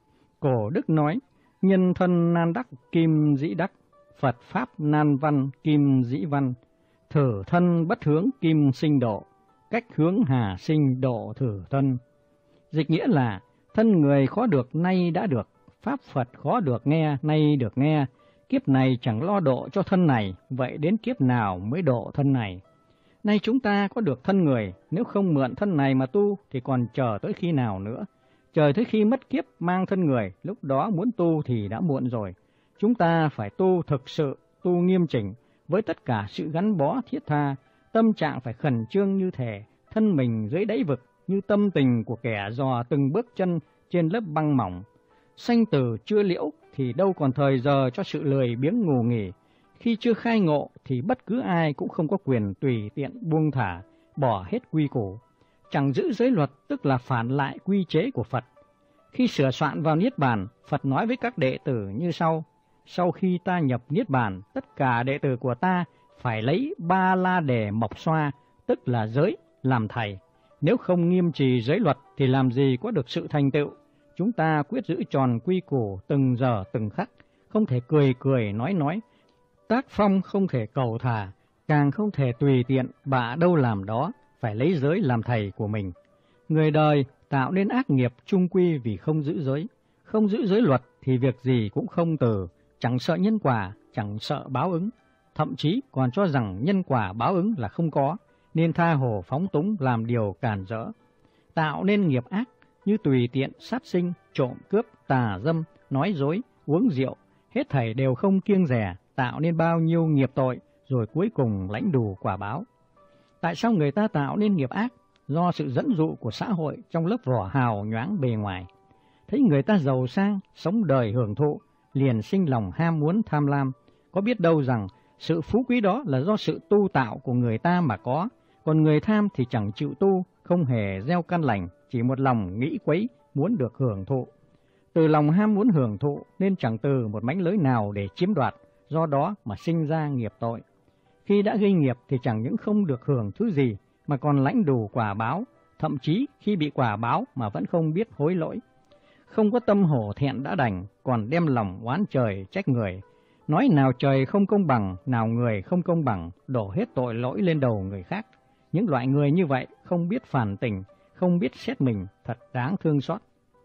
Cổ đức nói, nhân thân nan đắc kim dĩ đắc, Phật pháp nan văn kim dĩ văn, thử thân bất hướng kim sinh độ, cách hướng hà sinh độ thử thân. Dịch nghĩa là thân người khó được nay đã được, pháp Phật khó được nghe nay được nghe, kiếp này chẳng lo độ cho thân này, vậy đến kiếp nào mới độ thân này? Nay chúng ta có được thân người, nếu không mượn thân này mà tu thì còn chờ tới khi nào nữa? Chờ tới khi mất kiếp mang thân người, lúc đó muốn tu thì đã muộn rồi. Chúng ta phải tu thực sự, tu nghiêm chỉnh, với tất cả sự gắn bó thiết tha, tâm trạng phải khẩn trương như thể thân mình dưới đáy vực, như tâm tình của kẻ dò từng bước chân trên lớp băng mỏng. Sanh tử chưa liễu thì đâu còn thời giờ cho sự lười biếng ngủ nghỉ. Khi chưa khai ngộ thì bất cứ ai cũng không có quyền tùy tiện buông thả, bỏ hết quy củ. Chẳng giữ giới luật tức là phản lại quy chế của Phật. Khi sửa soạn vào Niết Bàn, Phật nói với các đệ tử như sau: sau khi ta nhập Niết Bàn, tất cả đệ tử của ta phải lấy ba la đề mộc xoa, tức là giới, làm thầy. Nếu không nghiêm trì giới luật thì làm gì có được sự thành tựu. Chúng ta quyết giữ tròn quy củ từng giờ từng khắc, không thể cười cười nói, tác phong không thể cầu thả, càng không thể tùy tiện bạ đâu làm đó, phải lấy giới làm thầy của mình. Người đời tạo nên ác nghiệp chung quy vì không giữ giới. Không giữ giới luật thì việc gì cũng không từ, chẳng sợ nhân quả, chẳng sợ báo ứng, thậm chí còn cho rằng nhân quả báo ứng là không có, nên tha hồ phóng túng làm điều càn rỡ. Tạo nên nghiệp ác như tùy tiện sát sinh, trộm cướp, tà dâm, nói dối, uống rượu, hết thảy đều không kiêng dè, tạo nên bao nhiêu nghiệp tội, rồi cuối cùng lãnh đủ quả báo. Tại sao người ta tạo nên nghiệp ác? Do sự dẫn dụ của xã hội trong lớp vỏ hào nhoáng bề ngoài. Thấy người ta giàu sang, sống đời hưởng thụ, liền sinh lòng ham muốn tham lam. Có biết đâu rằng sự phú quý đó là do sự tu tạo của người ta mà có, còn người tham thì chẳng chịu tu, không hề gieo căn lành, chỉ một lòng nghĩ quấy, muốn được hưởng thụ. Từ lòng ham muốn hưởng thụ nên chẳng từ một mánh lới nào để chiếm đoạt, do đó mà sinh ra nghiệp tội. Khi đã gây nghiệp thì chẳng những không được hưởng thứ gì, mà còn lãnh đủ quả báo, thậm chí khi bị quả báo mà vẫn không biết hối lỗi. Không có tâm hổ thẹn đã đành, còn đem lòng oán trời trách người. Nói nào trời không công bằng, nào người không công bằng, đổ hết tội lỗi lên đầu người khác. Những loại người như vậy không biết phản tỉnh, không biết xét mình, thật đáng thương xót.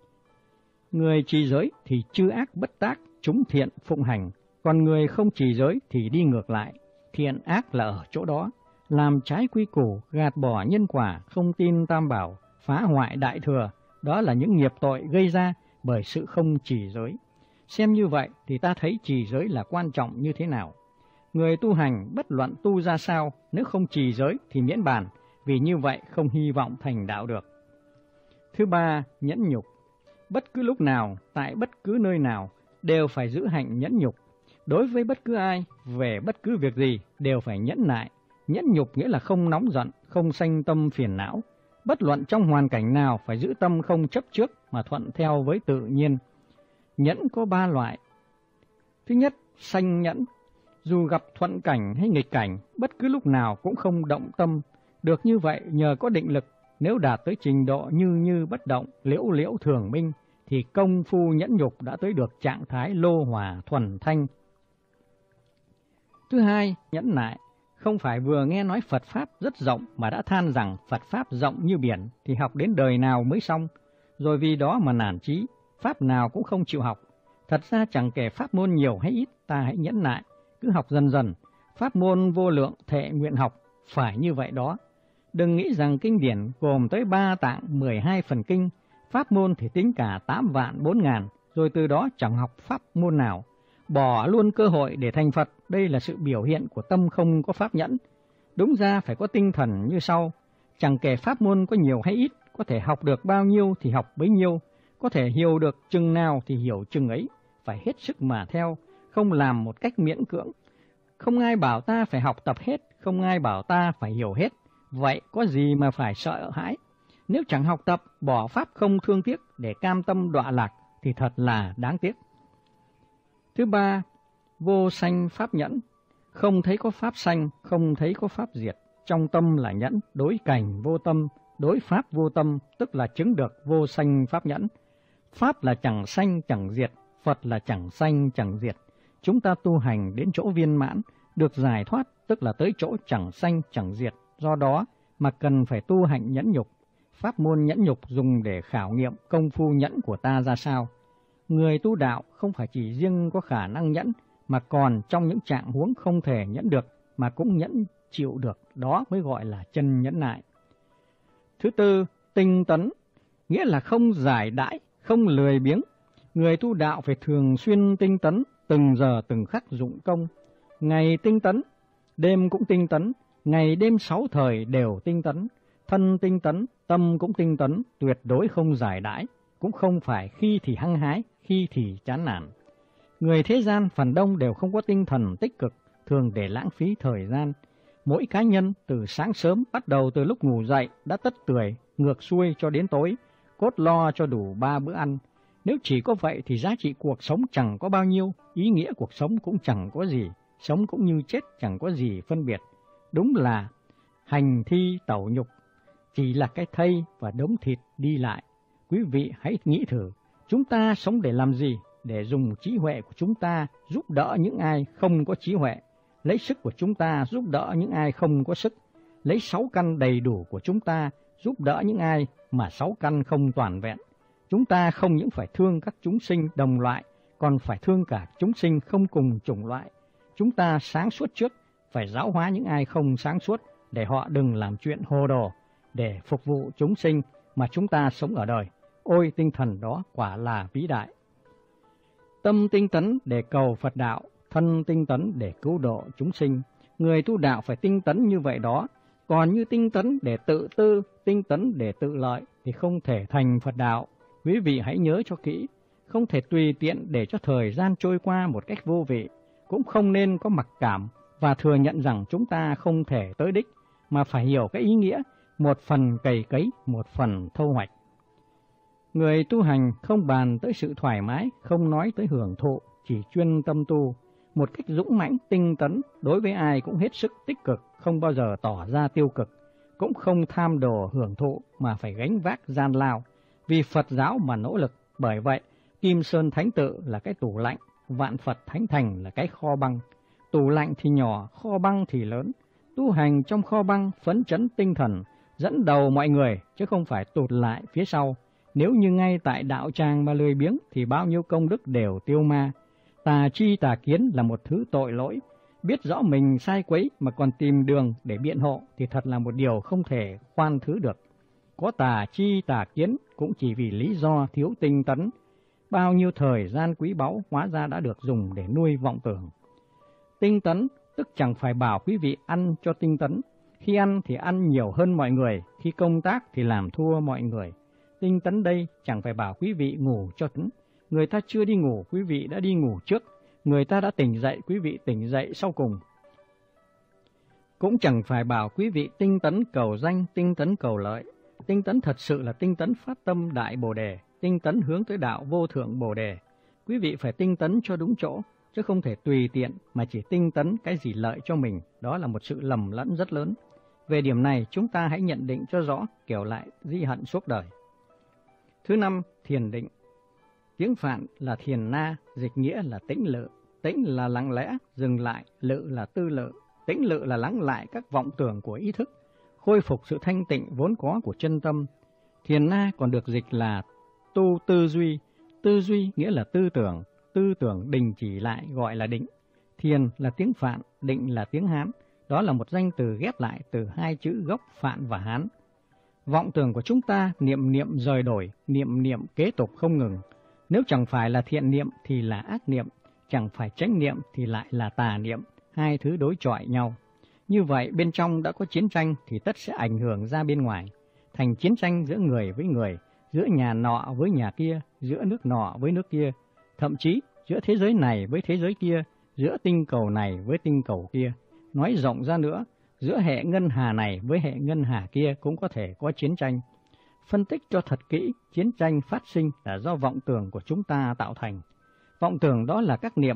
Người trì giới thì chư ác bất tác, chúng thiện phụng hành, còn người không trì giới thì đi ngược lại. Thiện ác là ở chỗ đó, làm trái quy củ, gạt bỏ nhân quả, không tin tam bảo, phá hoại đại thừa, đó là những nghiệp tội gây ra bởi sự không trì giới. Xem như vậy thì ta thấy trì giới là quan trọng như thế nào. Người tu hành bất luận tu ra sao, nếu không trì giới thì miễn bàn, vì như vậy không hy vọng thành đạo được. Thứ ba, nhẫn nhục. Bất cứ lúc nào, tại bất cứ nơi nào, đều phải giữ hạnh nhẫn nhục. Đối với bất cứ ai, về bất cứ việc gì, đều phải nhẫn nại. Nhẫn nhục nghĩa là không nóng giận, không sanh tâm phiền não. Bất luận trong hoàn cảnh nào phải giữ tâm không chấp trước mà thuận theo với tự nhiên. Nhẫn có ba loại. Thứ nhất, sanh nhẫn. Dù gặp thuận cảnh hay nghịch cảnh, bất cứ lúc nào cũng không động tâm. Được như vậy nhờ có định lực, nếu đạt tới trình độ như bất động, liễu liễu thường minh, thì công phu nhẫn nhục đã tới được trạng thái lô hòa thuần thanh. Thứ hai, nhẫn nại. Không phải vừa nghe nói Phật Pháp rất rộng mà đã than rằng Phật Pháp rộng như biển thì học đến đời nào mới xong, rồi vì đó mà nản chí, Pháp nào cũng không chịu học. Thật ra chẳng kể Pháp môn nhiều hay ít, ta hãy nhẫn nại, cứ học dần dần, Pháp môn vô lượng thệ nguyện học, phải như vậy đó. Đừng nghĩ rằng kinh điển gồm tới 3 tạng 12 phần kinh, Pháp môn thì tính cả 8.000.000, rồi từ đó chẳng học Pháp môn nào. Bỏ luôn cơ hội để thành Phật, đây là sự biểu hiện của tâm không có pháp nhẫn. Đúng ra phải có tinh thần như sau, chẳng kể pháp môn có nhiều hay ít, có thể học được bao nhiêu thì học bấy nhiêu, có thể hiểu được chừng nào thì hiểu chừng ấy, phải hết sức mà theo, không làm một cách miễn cưỡng. Không ai bảo ta phải học tập hết, không ai bảo ta phải hiểu hết, vậy có gì mà phải sợ hãi. Nếu chẳng học tập, bỏ pháp không thương tiếc để cam tâm đọa lạc thì thật là đáng tiếc. Thứ ba, vô sanh pháp nhẫn. Không thấy có pháp sanh, không thấy có pháp diệt. Trong tâm là nhẫn, đối cảnh vô tâm, đối pháp vô tâm, tức là chứng được vô sanh pháp nhẫn. Pháp là chẳng sanh chẳng diệt, Phật là chẳng sanh chẳng diệt. Chúng ta tu hành đến chỗ viên mãn, được giải thoát, tức là tới chỗ chẳng sanh chẳng diệt. Do đó mà cần phải tu hành nhẫn nhục. Pháp môn nhẫn nhục dùng để khảo nghiệm công phu nhẫn của ta ra sao. Người tu đạo không phải chỉ riêng có khả năng nhẫn, mà còn trong những trạng huống không thể nhẫn được mà cũng nhẫn chịu được, đó mới gọi là chân nhẫn nại. Thứ tư, tinh tấn, nghĩa là không giải đãi, không lười biếng. Người tu đạo phải thường xuyên tinh tấn, từng giờ từng khắc dụng công. Ngày tinh tấn, đêm cũng tinh tấn, ngày đêm 6 thời đều tinh tấn. Thân tinh tấn, tâm cũng tinh tấn, tuyệt đối không giải đãi, cũng không phải khi thì hăng hái, khi thì chán nản. Người thế gian phần đông đều không có tinh thần tích cực, thường để lãng phí thời gian. Mỗi cá nhân từ sáng sớm bắt đầu từ lúc ngủ dậy đã tất tưởi, ngược xuôi cho đến tối, cốt lo cho đủ 3 bữa ăn. Nếu chỉ có vậy thì giá trị cuộc sống chẳng có bao nhiêu, ý nghĩa cuộc sống cũng chẳng có gì, sống cũng như chết chẳng có gì phân biệt. Đúng là hành thi tẩu nhục, chỉ là cái thây và đống thịt đi lại. Quý vị hãy nghĩ thử, chúng ta sống để làm gì? Để dùng trí huệ của chúng ta giúp đỡ những ai không có trí huệ, lấy sức của chúng ta giúp đỡ những ai không có sức, lấy 6 căn đầy đủ của chúng ta giúp đỡ những ai mà 6 căn không toàn vẹn. Chúng ta không những phải thương các chúng sinh đồng loại, còn phải thương cả chúng sinh không cùng chủng loại. Chúng ta sáng suốt trước, phải giáo hóa những ai không sáng suốt, để họ đừng làm chuyện hồ đồ, để phục vụ chúng sinh mà chúng ta sống ở đời. Ôi, tinh thần đó quả là vĩ đại. Tâm tinh tấn để cầu Phật đạo, thân tinh tấn để cứu độ chúng sinh. Người tu đạo phải tinh tấn như vậy đó. Còn như tinh tấn để tự tư, tinh tấn để tự lợi thì không thể thành Phật đạo. Quý vị hãy nhớ cho kỹ, không thể tùy tiện để cho thời gian trôi qua một cách vô vị. Cũng không nên có mặc cảm và thừa nhận rằng chúng ta không thể tới đích, mà phải hiểu cái ý nghĩa, một phần cày cấy, một phần thu hoạch. Người tu hành không bàn tới sự thoải mái, không nói tới hưởng thụ, chỉ chuyên tâm tu, một cách dũng mãnh tinh tấn, đối với ai cũng hết sức tích cực, không bao giờ tỏ ra tiêu cực, cũng không tham đồ hưởng thụ mà phải gánh vác gian lao, vì Phật giáo mà nỗ lực. Bởi vậy, Kim Sơn Thánh Tự là cái tủ lạnh, Vạn Phật Thánh Thành là cái kho băng. Tủ lạnh thì nhỏ, kho băng thì lớn. Tu hành trong kho băng phấn chấn tinh thần, dẫn đầu mọi người, chứ không phải tụt lại phía sau. Nếu như ngay tại đạo tràng mà lười biếng thì bao nhiêu công đức đều tiêu ma. Tà chi tà kiến là một thứ tội lỗi. Biết rõ mình sai quấy mà còn tìm đường để biện hộ thì thật là một điều không thể khoan thứ được. Có tà chi tà kiến cũng chỉ vì lý do thiếu tinh tấn. Bao nhiêu thời gian quý báu hóa ra đã được dùng để nuôi vọng tưởng. Tinh tấn tức chẳng phải bảo quý vị ăn cho tinh tấn. Khi ăn thì ăn nhiều hơn mọi người, khi công tác thì làm thua mọi người. Tinh tấn đây chẳng phải bảo quý vị ngủ cho tấn. Người ta chưa đi ngủ, quý vị đã đi ngủ trước. Người ta đã tỉnh dậy, quý vị tỉnh dậy sau cùng. Cũng chẳng phải bảo quý vị tinh tấn cầu danh, tinh tấn cầu lợi. Tinh tấn thật sự là tinh tấn phát tâm đại Bồ Đề, tinh tấn hướng tới đạo vô thượng Bồ Đề. Quý vị phải tinh tấn cho đúng chỗ, chứ không thể tùy tiện mà chỉ tinh tấn cái gì lợi cho mình. Đó là một sự lầm lẫn rất lớn. Về điểm này chúng ta hãy nhận định cho rõ, kẻo lại di hận suốt đời. Thứ năm, thiền định. Tiếng Phạn là thiền na, dịch nghĩa là tĩnh lự. Tĩnh là lặng lẽ, dừng lại, lự là tư lự. Tĩnh lự là lắng lại các vọng tưởng của ý thức, khôi phục sự thanh tịnh vốn có của chân tâm. Thiền na còn được dịch là tu tư duy. Tư duy nghĩa là tư tưởng đình chỉ lại gọi là định. Thiền là tiếng Phạn, định là tiếng Hán. Đó là một danh từ ghép lại từ hai chữ gốc Phạn và Hán. Vọng tưởng của chúng ta niệm niệm rời đổi, niệm niệm kế tục không ngừng. Nếu chẳng phải là thiện niệm thì là ác niệm, chẳng phải chánh niệm thì lại là tà niệm, hai thứ đối chọi nhau. Như vậy bên trong đã có chiến tranh thì tất sẽ ảnh hưởng ra bên ngoài, thành chiến tranh giữa người với người, giữa nhà nọ với nhà kia, giữa nước nọ với nước kia, thậm chí giữa thế giới này với thế giới kia, giữa tinh cầu này với tinh cầu kia. Nói rộng ra nữa, giữa hệ ngân hà này với hệ ngân hà kia cũng có thể có chiến tranh. Phân tích cho thật kỹ, chiến tranh phát sinh là do vọng tưởng của chúng ta tạo thành. Vọng tưởng đó là các niệm,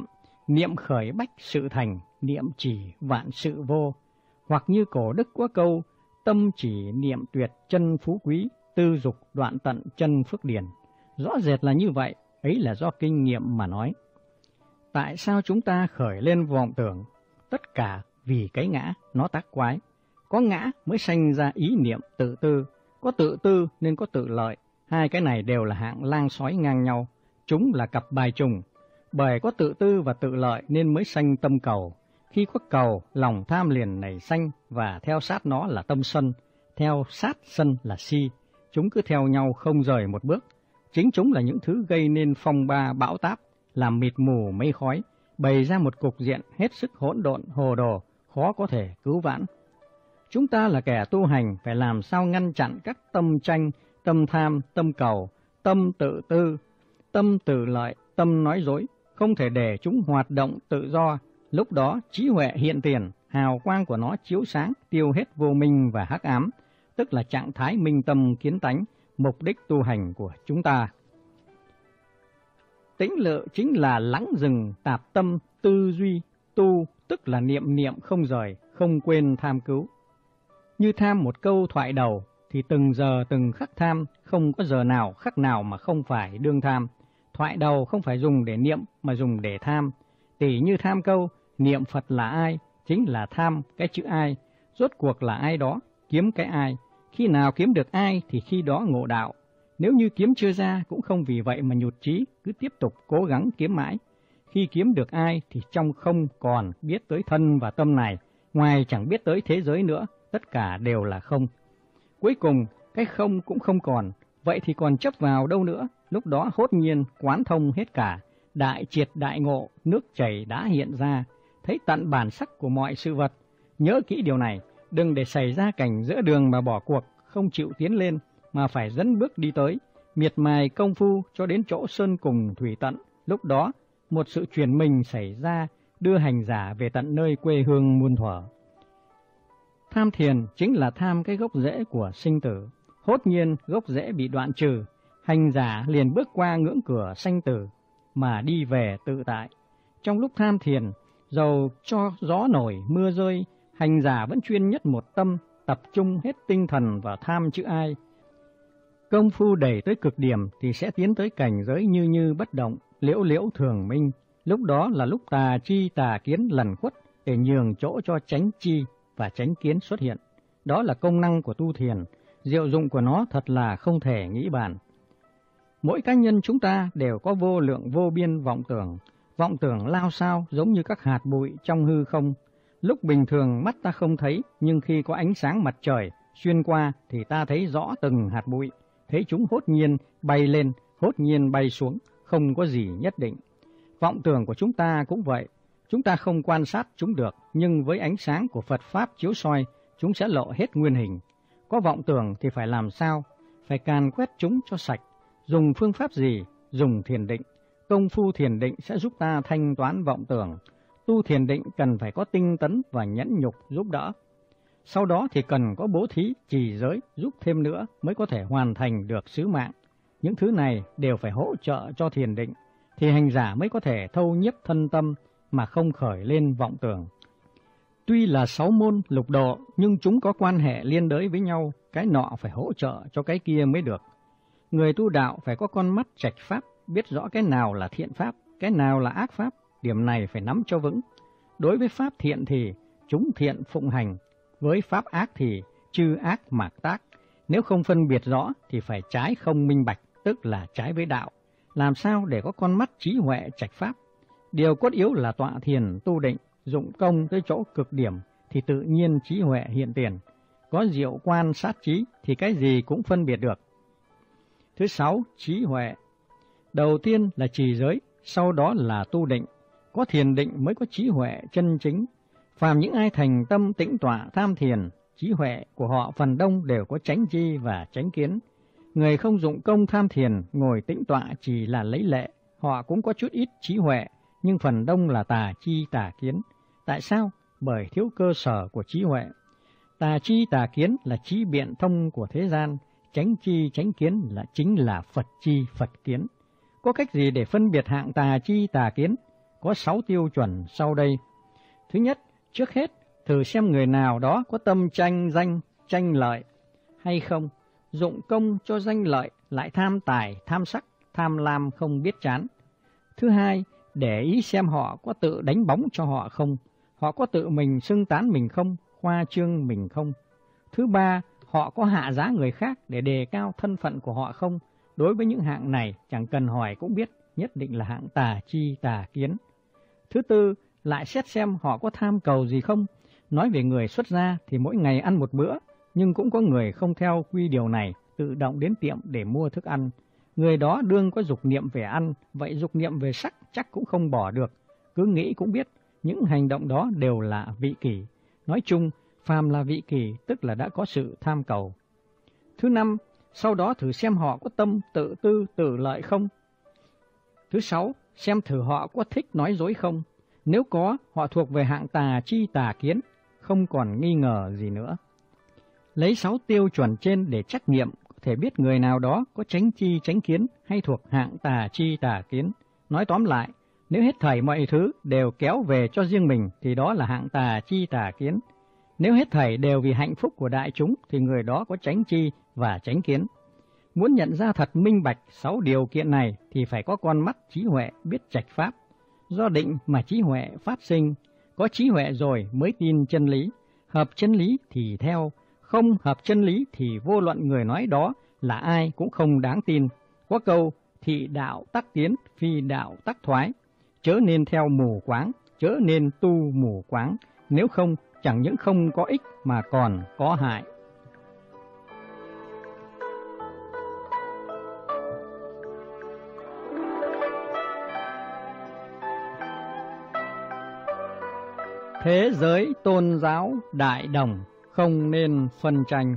niệm khởi bách sự thành, niệm chỉ vạn sự vô. Hoặc như cổ đức có câu, tâm chỉ niệm tuyệt chân phú quý, tư dục đoạn tận chân phước điển. Rõ rệt là như vậy, ấy là do kinh nghiệm mà nói. Tại sao chúng ta khởi lên vọng tưởng? Tất cả vì cái ngã, nó tác quái. Có ngã mới sanh ra ý niệm tự tư, có tự tư nên có tự lợi. Hai cái này đều là hạng lang sói ngang nhau, chúng là cặp bài trùng. Bởi có tự tư và tự lợi nên mới sanh tâm cầu. Khi có cầu, lòng tham liền nảy sanh và theo sát nó là tâm sân, theo sát sân là si. Chúng cứ theo nhau không rời một bước. Chính chúng là những thứ gây nên phong ba bão táp, làm mịt mù mây khói, bày ra một cục diện hết sức hỗn độn hồ đồ, khó có thể cứu vãn. Chúng ta là kẻ tu hành phải làm sao ngăn chặn các tâm tranh, tâm tham, tâm cầu, tâm tự tư, tâm tự lợi, tâm nói dối, không thể để chúng hoạt động tự do. Lúc đó trí huệ hiện tiền, hào quang của nó chiếu sáng, tiêu hết vô minh và hắc ám, tức là trạng thái minh tâm kiến tánh, mục đích tu hành của chúng ta. Tĩnh lự chính là lắng dừng tạp tâm, tư duy, tu, tức là niệm niệm không rời, không quên tham cứu. Như tham một câu thoại đầu, thì từng giờ từng khắc tham, không có giờ nào khắc nào mà không phải đương tham. Thoại đầu không phải dùng để niệm mà dùng để tham. Tỉ như tham câu, niệm Phật là ai, chính là tham cái chữ ai, rốt cuộc là ai đó, kiếm cái ai. Khi nào kiếm được ai thì khi đó ngộ đạo. Nếu như kiếm chưa ra cũng không vì vậy mà nhụt chí, cứ tiếp tục cố gắng kiếm mãi. Khi kiếm được ai thì trong không còn biết tới thân và tâm này, ngoài chẳng biết tới thế giới nữa, tất cả đều là không. Cuối cùng, cái không cũng không còn, vậy thì còn chấp vào đâu nữa, lúc đó hốt nhiên quán thông hết cả, đại triệt đại ngộ, nước chảy đã hiện ra, thấy tận bản sắc của mọi sự vật. Nhớ kỹ điều này, đừng để xảy ra cảnh giữa đường mà bỏ cuộc, không chịu tiến lên, mà phải dẫn bước đi tới, miệt mài công phu cho đến chỗ sơn cùng thủy tận. Lúc đó, một sự chuyển mình xảy ra, đưa hành giả về tận nơi quê hương muôn thuở. Tham thiền chính là tham cái gốc rễ của sinh tử. Hốt nhiên gốc rễ bị đoạn trừ, hành giả liền bước qua ngưỡng cửa sanh tử, mà đi về tự tại. Trong lúc tham thiền, dầu cho gió nổi mưa rơi, hành giả vẫn chuyên nhất một tâm, tập trung hết tinh thần vào tham chữ ai. Công phu đẩy tới cực điểm thì sẽ tiến tới cảnh giới như như bất động, liễu liễu thường minh. Lúc đó là lúc tà chi tà kiến lẩn khuất để nhường chỗ cho chánh chi và chánh kiến xuất hiện. Đó là công năng của tu thiền, diệu dụng của nó thật là không thể nghĩ bàn. Mỗi cá nhân chúng ta đều có vô lượng vô biên vọng tưởng lao sao giống như các hạt bụi trong hư không. Lúc bình thường mắt ta không thấy, nhưng khi có ánh sáng mặt trời xuyên qua thì ta thấy rõ từng hạt bụi, thấy chúng hốt nhiên bay lên, hốt nhiên bay xuống, không có gì nhất định. Vọng tưởng của chúng ta cũng vậy, chúng ta không quan sát chúng được, nhưng với ánh sáng của Phật Pháp chiếu soi, chúng sẽ lộ hết nguyên hình. Có vọng tưởng thì phải làm sao? Phải càn quét chúng cho sạch. Dùng phương pháp gì? Dùng thiền định. Công phu thiền định sẽ giúp ta thanh toán vọng tưởng. Tu thiền định cần phải có tinh tấn và nhẫn nhục giúp đỡ. Sau đó thì cần có bố thí, trì giới giúp thêm nữa mới có thể hoàn thành được sứ mạng. Những thứ này đều phải hỗ trợ cho thiền định, thì hành giả mới có thể thâu nhiếp thân tâm mà không khởi lên vọng tưởng. Tuy là 6 môn lục độ, nhưng chúng có quan hệ liên đới với nhau, cái nọ phải hỗ trợ cho cái kia mới được. Người tu đạo phải có con mắt trạch pháp, biết rõ cái nào là thiện pháp, cái nào là ác pháp, điểm này phải nắm cho vững. Đối với pháp thiện thì chúng thiện phụng hành, với pháp ác thì chư ác mạc tác. Nếu không phân biệt rõ thì phải trái không minh bạch, tức là trái với đạo. Làm sao để có con mắt trí huệ trạch pháp? Điều cốt yếu là tọa thiền tu định, dụng công tới chỗ cực điểm thì tự nhiên trí huệ hiện tiền. Có diệu quan sát trí thì cái gì cũng phân biệt được. Thứ 6, trí huệ. Đầu tiên là trì giới, sau đó là tu định. Có thiền định mới có trí huệ chân chính. Phàm những ai thành tâm tĩnh tọa tham thiền, trí huệ của họ phần đông đều có chánh chi và chánh kiến. Người không dụng công tham thiền, ngồi tĩnh tọa chỉ là lấy lệ, họ cũng có chút ít trí huệ, nhưng phần đông là tà chi tà kiến. Tại sao? Bởi thiếu cơ sở của trí huệ. Tà chi tà kiến là trí biện thông của thế gian, chánh chi chánh kiến chính là Phật chi Phật kiến. Có cách gì để phân biệt hạng tà chi tà kiến? có 6 tiêu chuẩn sau đây. Thứ nhất, trước hết, thử xem người nào đó có tâm tranh danh, tranh lợi hay không, dụng công cho danh lợi, lại tham tài, tham sắc, tham lam không biết chán. Thứ hai, để ý xem họ có tự đánh bóng cho họ không, họ có tự mình xưng tán mình không, khoa trương mình không. Thứ ba, họ có hạ giá người khác để đề cao thân phận của họ không. Đối với những hạng này, chẳng cần hỏi cũng biết, nhất định là hạng tà chi tà kiến. Thứ tư, lại xét xem họ có tham cầu gì không. Nói về người xuất gia thì mỗi ngày ăn một bữa, nhưng cũng có người không theo quy điều này, tự động đến tiệm để mua thức ăn. Người đó đương có dục niệm về ăn, vậy dục niệm về sắc chắc cũng không bỏ được. Cứ nghĩ cũng biết, những hành động đó đều là vị kỷ. Nói chung, phàm là vị kỷ, tức là đã có sự tham cầu. Thứ năm, sau đó thử xem họ có tâm tự tư tự lợi không. Thứ sáu, xem thử họ có thích nói dối không. Nếu có, họ thuộc về hạng tà chi tà kiến, không còn nghi ngờ gì nữa. Lấy 6 tiêu chuẩn trên để trắc nghiệm, có thể biết người nào đó có chánh chi chánh kiến hay thuộc hạng tà chi tà kiến. Nói tóm lại, nếu hết thảy mọi thứ đều kéo về cho riêng mình thì đó là hạng tà chi tà kiến. Nếu hết thảy đều vì hạnh phúc của đại chúng thì người đó có chánh chi và chánh kiến. Muốn nhận ra thật minh bạch 6 điều kiện này thì phải có con mắt trí huệ biết trạch pháp. Do định mà trí huệ phát sinh, có trí huệ rồi mới tin chân lý. Hợp chân lý thì theo, không hợp chân lý thì vô luận người nói đó là ai cũng không đáng tin. Có câu thị đạo tắc tiến, phi đạo tắc thoái. Chớ nên theo mù quáng, chớ nên tu mù quáng. Nếu không, chẳng những không có ích mà còn có hại. Thế giới tôn giáo đại đồng, không nên phân tranh.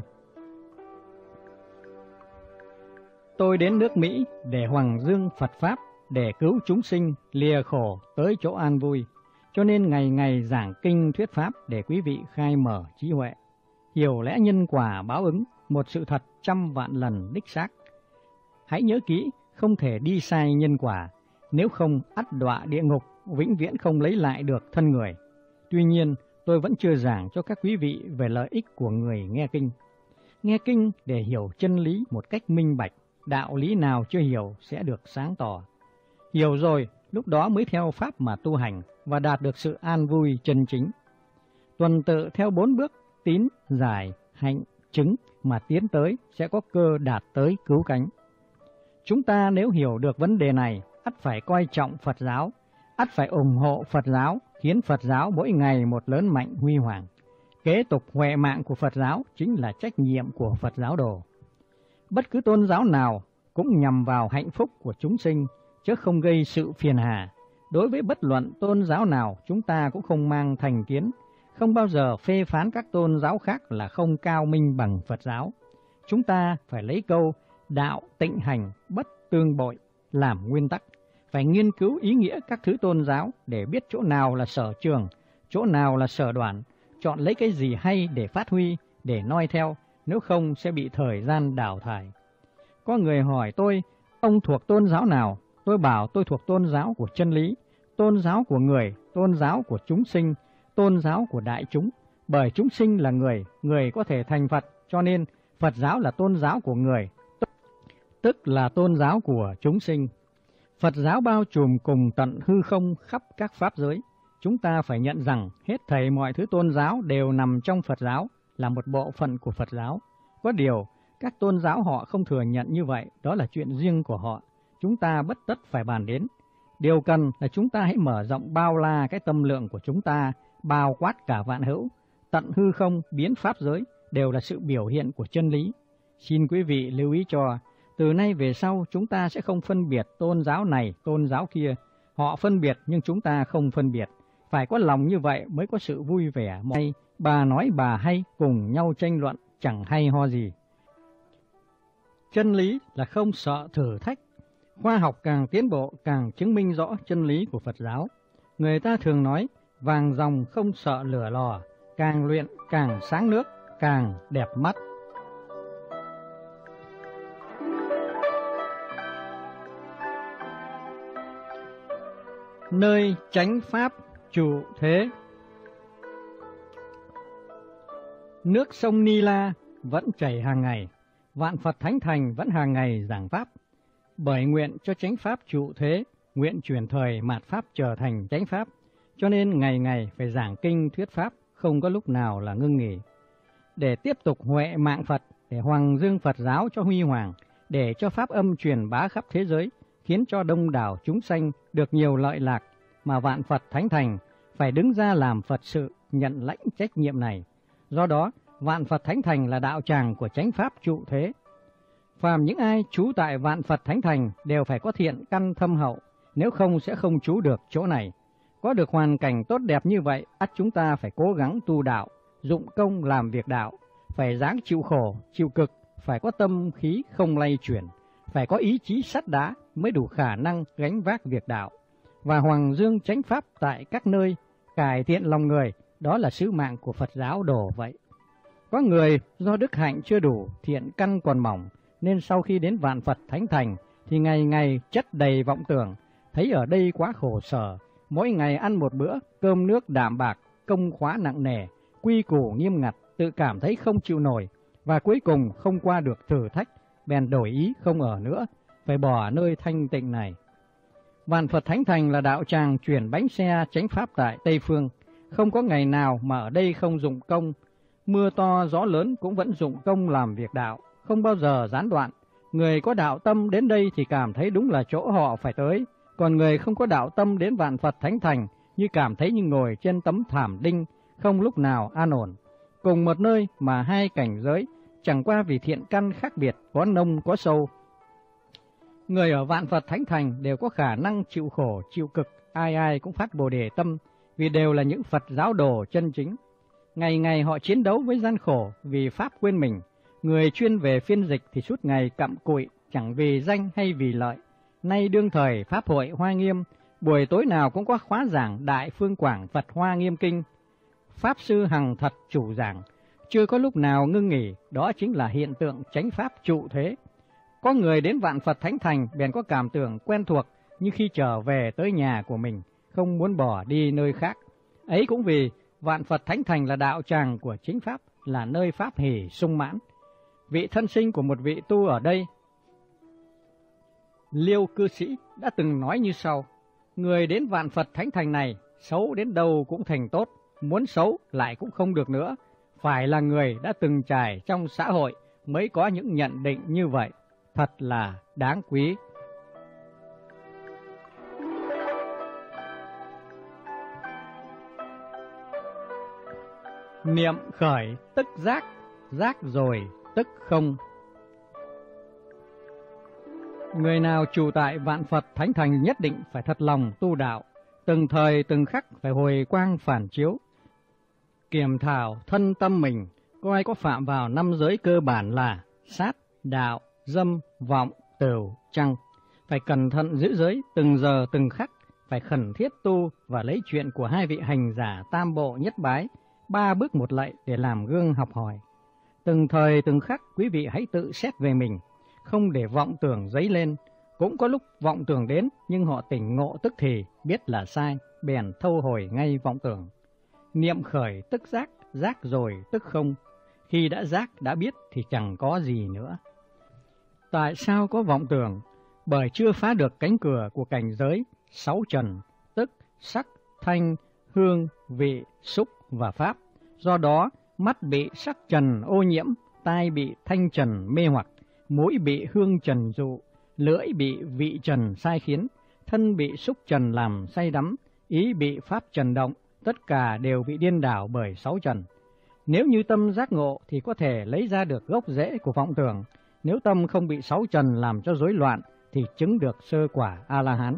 Tôi đến nước Mỹ để hoằng dương Phật Pháp, để cứu chúng sinh lìa khổ tới chỗ an vui. Cho nên ngày ngày giảng kinh thuyết Pháp để quý vị khai mở trí huệ. Hiểu lẽ nhân quả báo ứng, một sự thật trăm vạn lần đích xác. Hãy nhớ kỹ, không thể đi sai nhân quả, nếu không ắt đọa địa ngục, vĩnh viễn không lấy lại được thân người. Tuy nhiên, tôi vẫn chưa giảng cho các quý vị về lợi ích của người nghe kinh. Nghe kinh để hiểu chân lý một cách minh bạch, đạo lý nào chưa hiểu sẽ được sáng tỏ. Hiểu rồi, lúc đó mới theo Pháp mà tu hành và đạt được sự an vui chân chính. Tuần tự theo 4 bước tín, giải, hạnh, chứng mà tiến tới sẽ có cơ đạt tới cứu cánh. Chúng ta nếu hiểu được vấn đề này, ắt phải coi trọng Phật giáo, ắt phải ủng hộ Phật giáo, khiến Phật giáo mỗi ngày một lớn mạnh huy hoàng. Kế tục huệ mạng của Phật giáo chính là trách nhiệm của Phật giáo đồ. Bất cứ tôn giáo nào cũng nhằm vào hạnh phúc của chúng sinh, chứ không gây sự phiền hà. Đối với bất luận tôn giáo nào, chúng ta cũng không mang thành kiến, không bao giờ phê phán các tôn giáo khác là không cao minh bằng Phật giáo. Chúng ta phải lấy câu đạo tịnh hành bất tương bội làm nguyên tắc, phải nghiên cứu ý nghĩa các thứ tôn giáo để biết chỗ nào là sở trường, chỗ nào là sở đoản, chọn lấy cái gì hay để phát huy, để noi theo, nếu không sẽ bị thời gian đào thải. Có người hỏi tôi, ông thuộc tôn giáo nào? Tôi bảo tôi thuộc tôn giáo của chân lý, tôn giáo của người, tôn giáo của chúng sinh, tôn giáo của đại chúng. Bởi chúng sinh là người có thể thành Phật, cho nên Phật giáo là tôn giáo của người, tức là tôn giáo của chúng sinh. Phật giáo bao trùm cùng tận hư không khắp các pháp giới. Chúng ta phải nhận rằng hết thảy mọi thứ tôn giáo đều nằm trong Phật giáo, là một bộ phận của Phật giáo. Có điều, các tôn giáo họ không thừa nhận như vậy, đó là chuyện riêng của họ. Chúng ta bất tất phải bàn đến. Điều cần là chúng ta hãy mở rộng bao la cái tâm lượng của chúng ta, bao quát cả vạn hữu, tận hư không biến pháp giới, đều là sự biểu hiện của chân lý. Xin quý vị lưu ý cho, từ nay về sau chúng ta sẽ không phân biệt tôn giáo này, tôn giáo kia. Họ phân biệt nhưng chúng ta không phân biệt. Phải có lòng như vậy mới có sự vui vẻ. Bà nói bà hay, cùng nhau tranh luận, chẳng hay ho gì. Chân lý là không sợ thử thách. Khoa học càng tiến bộ càng chứng minh rõ chân lý của Phật giáo. Người ta thường nói, vàng ròng không sợ lửa lò, càng luyện càng sáng nước, càng đẹp mắt. nơi chánh pháp trụ thế. Nước sông Ni La vẫn chảy hàng ngày, vạn Phật thánh thành vẫn hàng ngày giảng pháp. Bởi nguyện cho chánh pháp trụ thế, nguyện chuyển thời mạt pháp trở thành chánh pháp, cho nên ngày ngày phải giảng kinh thuyết pháp, không có lúc nào là ngưng nghỉ. Để tiếp tục huệ mạng Phật, để hoàng dương Phật giáo cho huy hoàng, để cho pháp âm truyền bá khắp thế giới, khiến cho đông đảo chúng sanh được nhiều lợi lạc, mà vạn Phật thánh thành phải đứng ra làm Phật sự, nhận lãnh trách nhiệm này. Do đó, vạn Phật thánh thành là đạo tràng của chánh pháp trụ thế. Phàm những ai trú tại vạn Phật thánh thành đều phải có thiện căn thâm hậu, nếu không sẽ không trú được chỗ này. Có được hoàn cảnh tốt đẹp như vậy, ắt chúng ta phải cố gắng tu đạo, dụng công làm việc đạo, phải dáng chịu khổ, chịu cực, phải có tâm khí không lay chuyển, phải có ý chí sắt đá mới đủ khả năng gánh vác việc đạo. Và hoàng dương chánh pháp tại các nơi, cải thiện lòng người, đó là sứ mạng của Phật giáo đồ vậy. Có người do đức hạnh chưa đủ, thiện căn còn mỏng, nên sau khi đến vạn Phật thánh thành thì ngày ngày chất đầy vọng tưởng, thấy ở đây quá khổ sở, mỗi ngày ăn một bữa, cơm nước đạm bạc, công khóa nặng nề, quy củ nghiêm ngặt, tự cảm thấy không chịu nổi, và cuối cùng không qua được thử thách, bèn đổi ý không ở nữa, phải bỏ nơi thanh tịnh này. Vạn Phật thánh thành là đạo tràng chuyển bánh xe chánh pháp tại Tây Phương, không có ngày nào mà ở đây không dụng công, mưa to gió lớn cũng vẫn dụng công làm việc đạo, không bao giờ gián đoạn. Người có đạo tâm đến đây thì cảm thấy đúng là chỗ họ phải tới, còn người không có đạo tâm đến vạn Phật thánh thành như cảm thấy như ngồi trên tấm thảm đinh, không lúc nào an ổn. Cùng một nơi mà hai cảnh giới, chẳng qua vì thiện căn khác biệt, có nông có sâu. Người ở vạn Phật thánh thành đều có khả năng chịu khổ, chịu cực, ai ai cũng phát Bồ Đề tâm, vì đều là những Phật giáo đồ chân chính. Ngày ngày họ chiến đấu với gian khổ vì pháp quên mình. Người chuyên về phiên dịch thì suốt ngày cặm cụi, chẳng vì danh hay vì lợi. Nay đương thời Pháp hội Hoa Nghiêm, buổi tối nào cũng có khóa giảng Đại Phương Quảng Phật Hoa Nghiêm Kinh. Pháp sư hằng thật chủ giảng, chưa có lúc nào ngưng nghỉ, đó chính là hiện tượng chánh pháp trụ thế. Có người đến vạn Phật thánh thành bèn có cảm tưởng quen thuộc như khi trở về tới nhà của mình, không muốn bỏ đi nơi khác. Ấy cũng vì vạn Phật thánh thành là đạo tràng của chính pháp, là nơi pháp hỷ sung mãn. Vị thân sinh của một vị tu ở đây, Liêu cư sĩ, đã từng nói như sau: người đến vạn Phật thánh thành này, xấu đến đâu cũng thành tốt, muốn xấu lại cũng không được nữa. Phải là người đã từng trải trong xã hội mới có những nhận định như vậy, thật là đáng quý. Niệm khởi tức giác, giác rồi tức không. Người nào trụ tại vạn Phật thánh thành nhất định phải thật lòng tu đạo, từng thời từng khắc phải hồi quang phản chiếu, kiểm thảo thân tâm mình, coi có phạm vào năm giới cơ bản là sát, đạo, dâm, vọng, tửu, chăng. Phải cẩn thận giữ giới từng giờ từng khắc, phải khẩn thiết tu và lấy chuyện của hai vị hành giả tam bộ nhất bái, 3 bước một lạy để làm gương học hỏi. Từng thời từng khắc quý vị hãy tự xét về mình, không để vọng tưởng dấy lên. Cũng có lúc vọng tưởng đến nhưng họ tỉnh ngộ tức thì, biết là sai, bèn thâu hồi ngay vọng tưởng. Niệm khởi tức giác, giác rồi tức không. Khi đã giác đã biết thì chẳng có gì nữa. Tại sao có vọng tưởng? Bởi chưa phá được cánh cửa của cảnh giới 6 trần, tức sắc, thanh, hương, vị, xúc và pháp. Do đó, mắt bị sắc trần ô nhiễm, tai bị thanh trần mê hoặc, mũi bị hương trần dụ, lưỡi bị vị trần sai khiến, thân bị xúc trần làm say đắm, ý bị pháp trần động, tất cả đều bị điên đảo bởi 6 trần. Nếu như tâm giác ngộ thì có thể lấy ra được gốc rễ của vọng tưởng. Nếu tâm không bị 6 trần làm cho rối loạn thì chứng được sơ quả A-la-hán.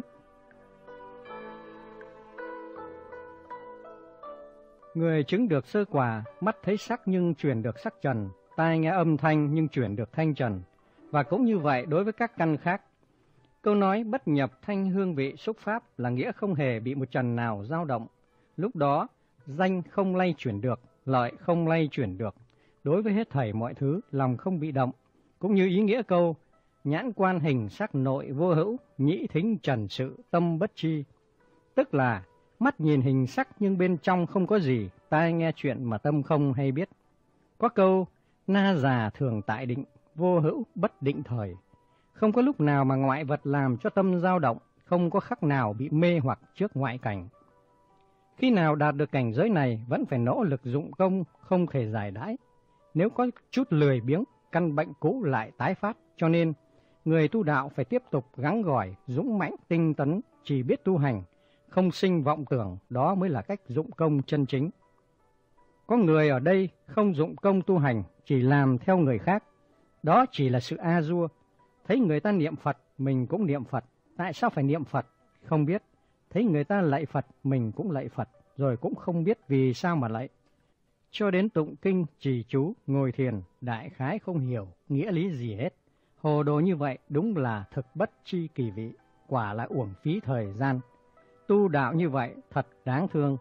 Người chứng được sơ quả, mắt thấy sắc nhưng chuyển được sắc trần, tai nghe âm thanh nhưng chuyển được thanh trần. Và cũng như vậy đối với các căn khác. Câu nói bất nhập thanh hương vị xúc pháp là nghĩa không hề bị một trần nào dao động. Lúc đó, danh không lay chuyển được, lợi không lay chuyển được. Đối với hết thảy mọi thứ, lòng không bị động. Cũng như ý nghĩa câu, nhãn quan hình sắc nội vô hữu, nhĩ thính trần sự tâm bất tri. tức là mắt nhìn hình sắc nhưng bên trong không có gì, tai nghe chuyện mà tâm không hay biết. Có câu, na già thường tại định, vô hữu bất định thời. Không có lúc nào mà ngoại vật làm cho tâm dao động, không có khắc nào bị mê hoặc trước ngoại cảnh. Khi nào đạt được cảnh giới này vẫn phải nỗ lực dụng công, không thể giải đãi. Nếu có chút lười biếng, căn bệnh cũ lại tái phát, cho nên người tu đạo phải tiếp tục gắng gỏi, dũng mãnh, tinh tấn, chỉ biết tu hành, không sinh vọng tưởng, đó mới là cách dụng công chân chính. Có người ở đây không dụng công tu hành, chỉ làm theo người khác, đó chỉ là sự a dua. Thấy người ta niệm Phật, mình cũng niệm Phật, tại sao phải niệm Phật? Không biết. Thấy người ta lạy Phật, mình cũng lạy Phật, rồi cũng không biết vì sao mà lạy. Cho đến tụng kinh, trì chú, ngồi thiền, đại khái không hiểu nghĩa lý gì hết. Hồ đồ như vậy đúng là thực bất chi kỳ vị, quả là uổng phí thời gian. Tu đạo như vậy thật đáng thương.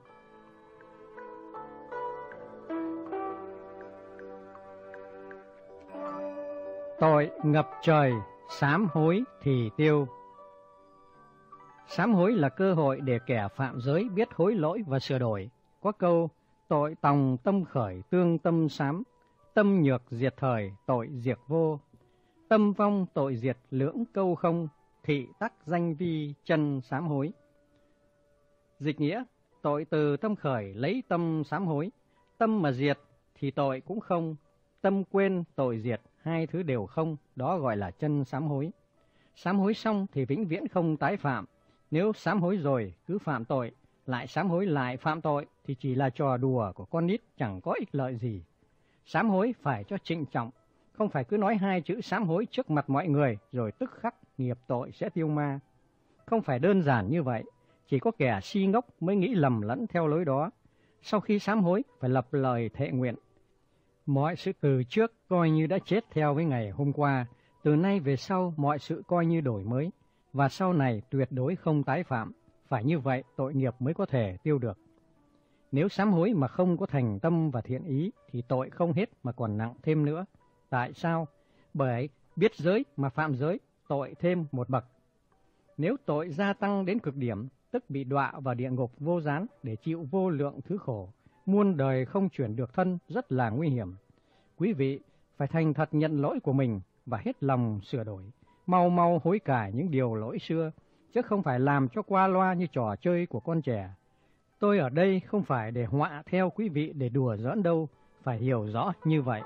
Tội ngập trời, sám hối thì tiêu. Sám hối là cơ hội để kẻ phạm giới biết hối lỗi và sửa đổi. Có câu, tội tòng tâm khởi tương tâm sám, tâm nhược diệt thời tội diệt vô. Tâm vong tội diệt lưỡng câu không, thị tắc danh vi chân sám hối. Dịch nghĩa, tội từ tâm khởi lấy tâm sám hối, tâm mà diệt thì tội cũng không, tâm quên tội diệt, hai thứ đều không, đó gọi là chân sám hối. Sám hối xong thì vĩnh viễn không tái phạm, nếu sám hối rồi cứ phạm tội, lại sám hối lại phạm tội thì chỉ là trò đùa của con nít, chẳng có ích lợi gì. Sám hối phải cho trịnh trọng, không phải cứ nói hai chữ sám hối trước mặt mọi người rồi tức khắc nghiệp tội sẽ tiêu ma. Không phải đơn giản như vậy, chỉ có kẻ si ngốc mới nghĩ lầm lẫn theo lối đó. Sau khi sám hối phải lập lời thệ nguyện. Mọi sự từ trước coi như đã chết theo với ngày hôm qua, từ nay về sau mọi sự coi như đổi mới, và sau này tuyệt đối không tái phạm. Phải như vậy tội nghiệp mới có thể tiêu được. Nếu sám hối mà không có thành tâm và thiện ý thì tội không hết mà còn nặng thêm nữa. Tại sao? Bởi biết giới mà phạm giới, tội thêm một bậc. Nếu tội gia tăng đến cực điểm, tức bị đọa vào địa ngục vô gián để chịu vô lượng thứ khổ, muôn đời không chuyển được thân, rất là nguy hiểm. Quý vị phải thành thật nhận lỗi của mình và hết lòng sửa đổi, mau mau hối cải những điều lỗi xưa, chứ không phải làm cho qua loa như trò chơi của con trẻ. Tôi ở đây không phải để họa theo quý vị để đùa giỡn đâu, phải hiểu rõ như vậy.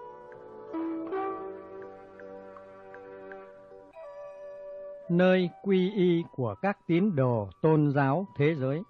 Nơi quy y của các tín đồ tôn giáo thế giới.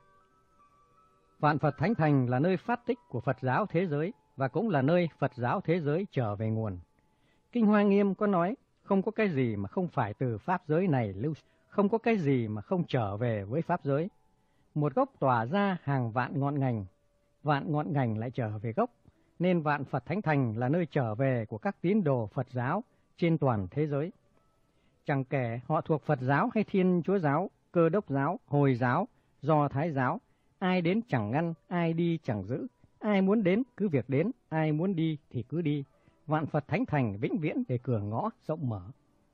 Vạn Phật Thánh Thành là nơi phát tích của Phật giáo thế giới và cũng là nơi Phật giáo thế giới trở về nguồn. Kinh Hoa Nghiêm có nói, không có cái gì mà không phải từ pháp giới này lưu, không có cái gì mà không trở về với pháp giới. Một gốc tỏa ra hàng vạn ngọn ngành lại trở về gốc, nên Vạn Phật Thánh Thành là nơi trở về của các tín đồ Phật giáo trên toàn thế giới. Chẳng kể họ thuộc Phật giáo hay Thiên Chúa giáo, Cơ Đốc giáo, Hồi giáo, Do Thái giáo, ai đến chẳng ngăn, ai đi chẳng giữ, ai muốn đến cứ việc đến, ai muốn đi thì cứ đi. Vạn Phật Thánh Thành vĩnh viễn để cửa ngõ rộng mở.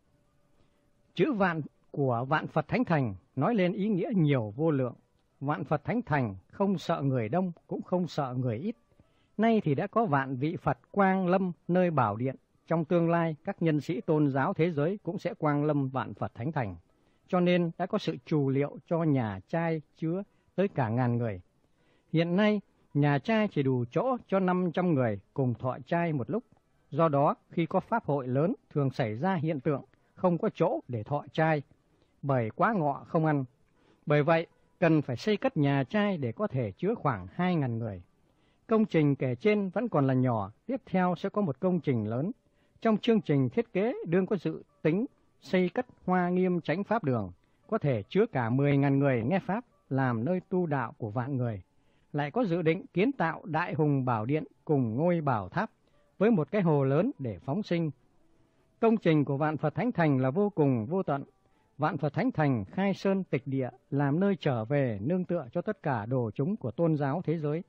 Chữ vạn của Vạn Phật Thánh Thành nói lên ý nghĩa nhiều vô lượng. Vạn Phật Thánh Thành không sợ người đông, cũng không sợ người ít. Nay thì đã có vạn vị Phật quang lâm nơi bảo điện. Trong tương lai, các nhân sĩ tôn giáo thế giới cũng sẽ quang lâm Vạn Phật Thánh Thành. Cho nên đã có sự trù liệu cho nhà trai chứa tới cả 1000 người. Hiện nay, nhà trai chỉ đủ chỗ cho 500 người cùng thọ trai một lúc. Do đó, khi có pháp hội lớn thường xảy ra hiện tượng không có chỗ để thọ trai, bởi quá ngọ không ăn. Bởi vậy, cần phải xây cất nhà trai để có thể chứa khoảng 2000 người. Công trình kể trên vẫn còn là nhỏ, tiếp theo sẽ có một công trình lớn. Trong chương trình thiết kế đương có dự tính xây cất Hoa Nghiêm Chánh Pháp Đường, có thể chứa cả 10.000 người nghe Pháp, làm nơi tu đạo của vạn người. Lại có dự định kiến tạo Đại Hùng Bảo Điện cùng ngôi Bảo Tháp, với một cái hồ lớn để phóng sinh. Công trình của Vạn Phật Thánh Thành là vô cùng vô tận. Vạn Phật Thánh Thành khai sơn tịch địa, làm nơi trở về nương tựa cho tất cả đồ chúng của tôn giáo thế giới.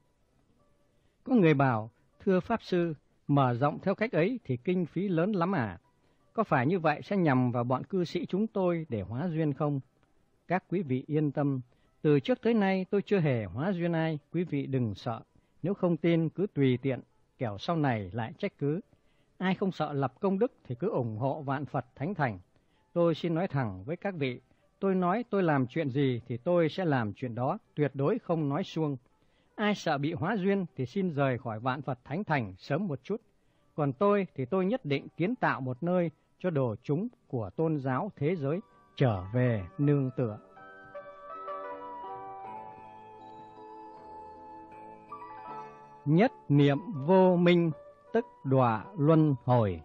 Có người bảo, thưa Pháp Sư, mở rộng theo cách ấy thì kinh phí lớn lắm à? Có phải như vậy sẽ nhằm vào bọn cư sĩ chúng tôi để hóa duyên không? Các quý vị yên tâm, từ trước tới nay tôi chưa hề hóa duyên ai, quý vị đừng sợ. Nếu không tin cứ tùy tiện, kẻo sau này lại trách cứ. Ai không sợ lập công đức thì cứ ủng hộ vạn Phật thánh thành. Tôi xin nói thẳng với các vị, tôi nói tôi làm chuyện gì thì tôi sẽ làm chuyện đó, tuyệt đối không nói suông. Ai sợ bị hóa duyên thì xin rời khỏi vạn Phật thánh thành sớm một chút. Còn tôi thì tôi nhất định kiến tạo một nơi cho đồ chúng của tôn giáo thế giới trở về nương tựa. Nhất niệm vô minh, tức đọa luân hồi.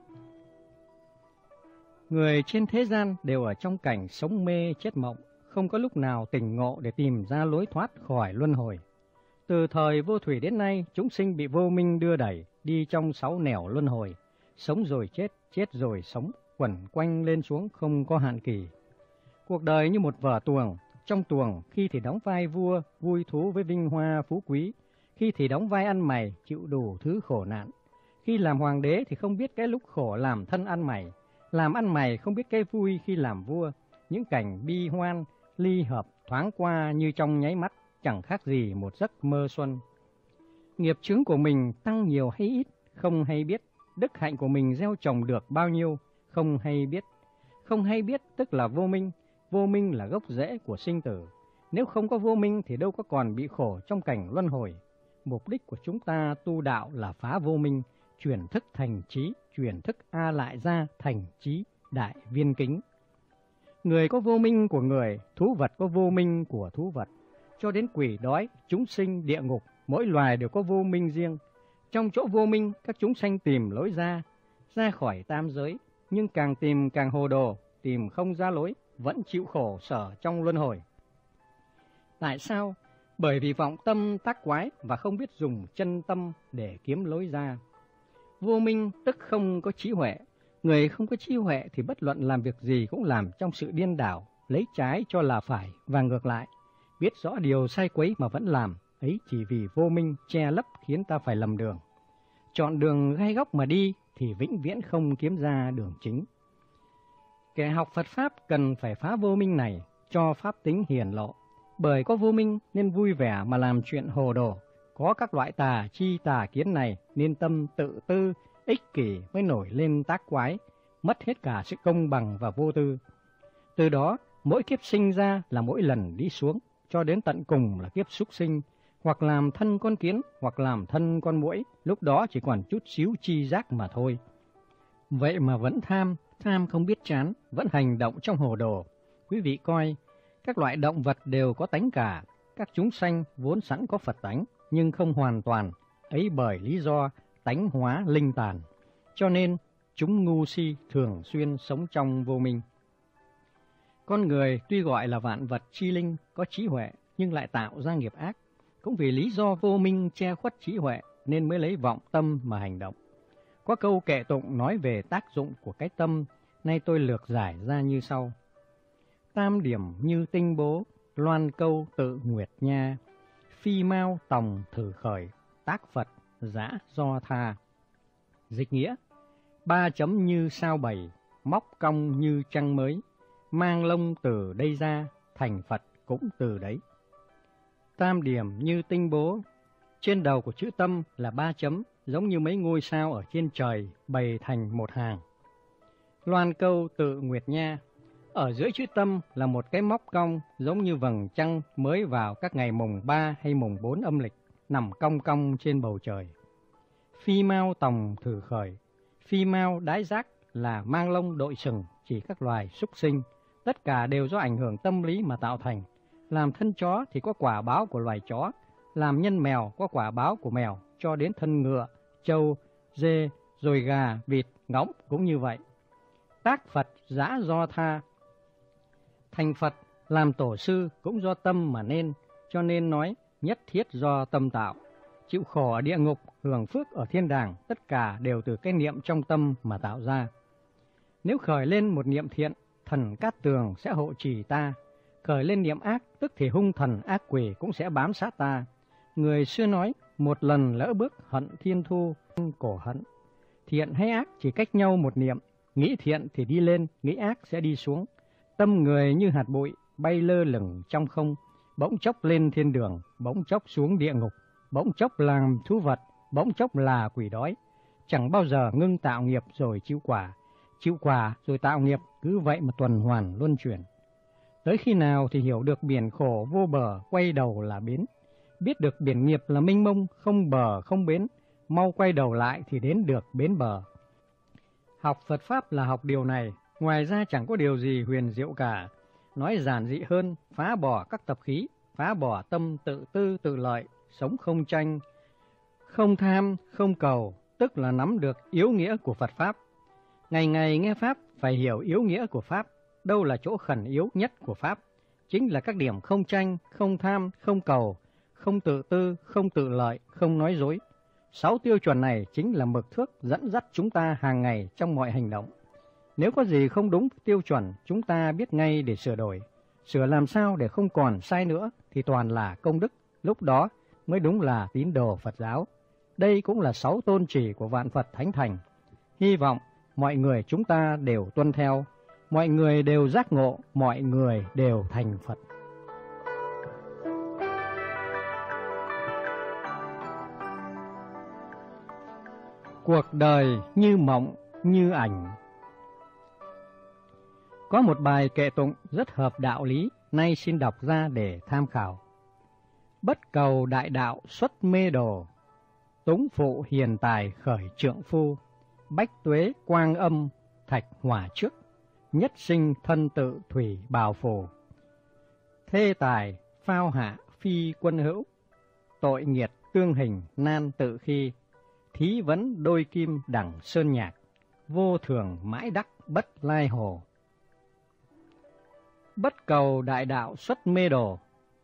Người trên thế gian đều ở trong cảnh sống mê chết mộng, không có lúc nào tỉnh ngộ để tìm ra lối thoát khỏi luân hồi. Từ thời vô thủy đến nay, chúng sinh bị vô minh đưa đẩy đi trong 6 nẻo luân hồi, sống rồi chết, chết rồi sống, quẩn quanh lên xuống không có hạn kỳ. Cuộc đời như một vở tuồng, trong tuồng khi thì đóng vai vua, vui thú với vinh hoa phú quý, khi thì đóng vai ăn mày, chịu đủ thứ khổ nạn. Khi làm hoàng đế thì không biết cái lúc khổ làm thân ăn mày, làm ăn mày không biết cái vui khi làm vua. Những cảnh bi hoan, ly hợp thoáng qua như trong nháy mắt, chẳng khác gì một giấc mơ xuân. Nghiệp chướng của mình tăng nhiều hay ít, không hay biết. Đức hạnh của mình gieo trồng được bao nhiêu, không hay biết. Không hay biết tức là vô minh. Vô minh là gốc rễ của sinh tử. Nếu không có vô minh thì đâu có còn bị khổ trong cảnh luân hồi. Mục đích của chúng ta tu đạo là phá vô minh, chuyển thức thành trí, chuyển thức A lại ra thành trí đại viên kính. Người có vô minh của người, thú vật có vô minh của thú vật. Cho đến quỷ đói, chúng sinh, địa ngục, mỗi loài đều có vô minh riêng. Trong chỗ vô minh, các chúng sanh tìm lối ra khỏi tam giới, nhưng càng tìm càng hồ đồ, tìm không ra lối, vẫn chịu khổ sở trong luân hồi. Tại sao? Bởi vì vọng tâm tác quái và không biết dùng chân tâm để kiếm lối ra. Vô minh tức không có trí huệ. Người không có trí huệ thì bất luận làm việc gì cũng làm trong sự điên đảo, lấy trái cho là phải và ngược lại. Biết rõ điều sai quấy mà vẫn làm, ấy chỉ vì vô minh che lấp khiến ta phải lầm đường. Chọn đường gai góc mà đi thì vĩnh viễn không kiếm ra đường chính. Kẻ học Phật Pháp cần phải phá vô minh này, cho pháp tính hiển lộ. Bởi có vô minh nên vui vẻ mà làm chuyện hồ đồ. Có các loại tà chi tà kiến này nên tâm tự tư, ích kỷ mới nổi lên tác quái, mất hết cả sự công bằng và vô tư. Từ đó, mỗi kiếp sinh ra là mỗi lần đi xuống, cho đến tận cùng là kiếp súc sinh, hoặc làm thân con kiến, hoặc làm thân con muỗi, lúc đó chỉ còn chút xíu chi giác mà thôi. Vậy mà vẫn tham không biết chán, vẫn hành động trong hồ đồ. Quý vị coi, các loại động vật đều có tánh cả, các chúng sanh vốn sẵn có Phật tánh, nhưng không hoàn toàn, ấy bởi lý do tánh hóa linh tàn. Cho nên, chúng ngu si thường xuyên sống trong vô minh. Con người tuy gọi là vạn vật chi linh, có trí huệ, nhưng lại tạo ra nghiệp ác. Cũng vì lý do vô minh che khuất trí huệ, nên mới lấy vọng tâm mà hành động. Có câu kệ tụng nói về tác dụng của cái tâm, nay tôi lược giải ra như sau. Tam điểm như tinh bố, loan câu tự nguyệt nha, phi mau tòng thử khởi, tác Phật giã do tha. Dịch nghĩa, 3 chấm như sao bầy, móc cong như trăng mới, mang lông từ đây ra, thành Phật cũng từ đấy. Tam điểm như tinh bố, trên đầu của chữ tâm là 3 chấm, giống như mấy ngôi sao ở trên trời bày thành một hàng. Loan câu tự nguyệt nha, ở dưới chữ tâm là một cái móc cong giống như vầng trăng mới vào các ngày mùng 3 hay mùng 4 âm lịch, nằm cong cong trên bầu trời. Phi mau tòng thử khởi, phi mau đái giác là mang lông đội sừng, chỉ các loài súc sinh, tất cả đều do ảnh hưởng tâm lý mà tạo thành. Làm thân chó thì có quả báo của loài chó, làm nhân mèo có quả báo của mèo, cho đến thân ngựa, trâu, dê, rồi gà, vịt, ngỗng cũng như vậy. Tác Phật giã do tha, thành Phật làm tổ sư cũng do tâm mà nên, cho nên nói nhất thiết do tâm tạo. Chịu khổ ở địa ngục, hưởng phước ở thiên đàng, tất cả đều từ cái niệm trong tâm mà tạo ra. Nếu khởi lên một niệm thiện, thần Cát Tường sẽ hộ trì ta. Khởi lên niệm ác, tức thì hung thần ác quỷ cũng sẽ bám sát ta. Người xưa nói, một lần lỡ bước hận thiên thu, cổ hận. Thiện hay ác chỉ cách nhau một niệm, nghĩ thiện thì đi lên, nghĩ ác sẽ đi xuống. Tâm người như hạt bụi, bay lơ lửng trong không, bỗng chốc lên thiên đường, bỗng chốc xuống địa ngục, bỗng chốc làm thú vật, bỗng chốc là quỷ đói. Chẳng bao giờ ngưng tạo nghiệp rồi chịu quả rồi tạo nghiệp, cứ vậy mà tuần hoàn luân chuyển. Tới khi nào thì hiểu được biển khổ vô bờ, quay đầu là bến. Biết được biển nghiệp là mênh mông, không bờ không bến, mau quay đầu lại thì đến được bến bờ. Học Phật Pháp là học điều này, ngoài ra chẳng có điều gì huyền diệu cả. Nói giản dị hơn, phá bỏ các tập khí, phá bỏ tâm tự tư tự lợi, sống không tranh, không tham, không cầu, tức là nắm được yếu nghĩa của Phật Pháp. Ngày ngày nghe Pháp phải hiểu yếu nghĩa của Pháp, đâu là chỗ khẩn yếu nhất của Pháp. Chính là các điểm không tranh, không tham, không cầu, không tự tư, không tự lợi, không nói dối. 6 tiêu chuẩn này chính là mực thước dẫn dắt chúng ta hàng ngày trong mọi hành động. Nếu có gì không đúng tiêu chuẩn, chúng ta biết ngay để sửa đổi. Sửa làm sao để không còn sai nữa thì toàn là công đức, lúc đó mới đúng là tín đồ Phật giáo. Đây cũng là 6 tôn chỉ của vạn Phật Thánh Thành. Hy vọng mọi người chúng ta đều tuân theo, mọi người đều giác ngộ, mọi người đều thành Phật. Cuộc đời như mộng, như ảnh. Có một bài kệ tụng rất hợp đạo lý, nay xin đọc ra để tham khảo. Bất cầu đại đạo xuất mê đồ, túng phụ hiền tài khởi trượng phu, bách tuế quang âm thạch hỏa trước, nhất sinh thân tự thủy bào phù. Thê tài phao hạ phi quân hữu, tội nghiệt tương hình nan tự khi, thí vấn đôi kim đẳng sơn nhạc, vô thường mãi đắc bất lai hồ. Bất cầu đại đạo xuất mê đồ,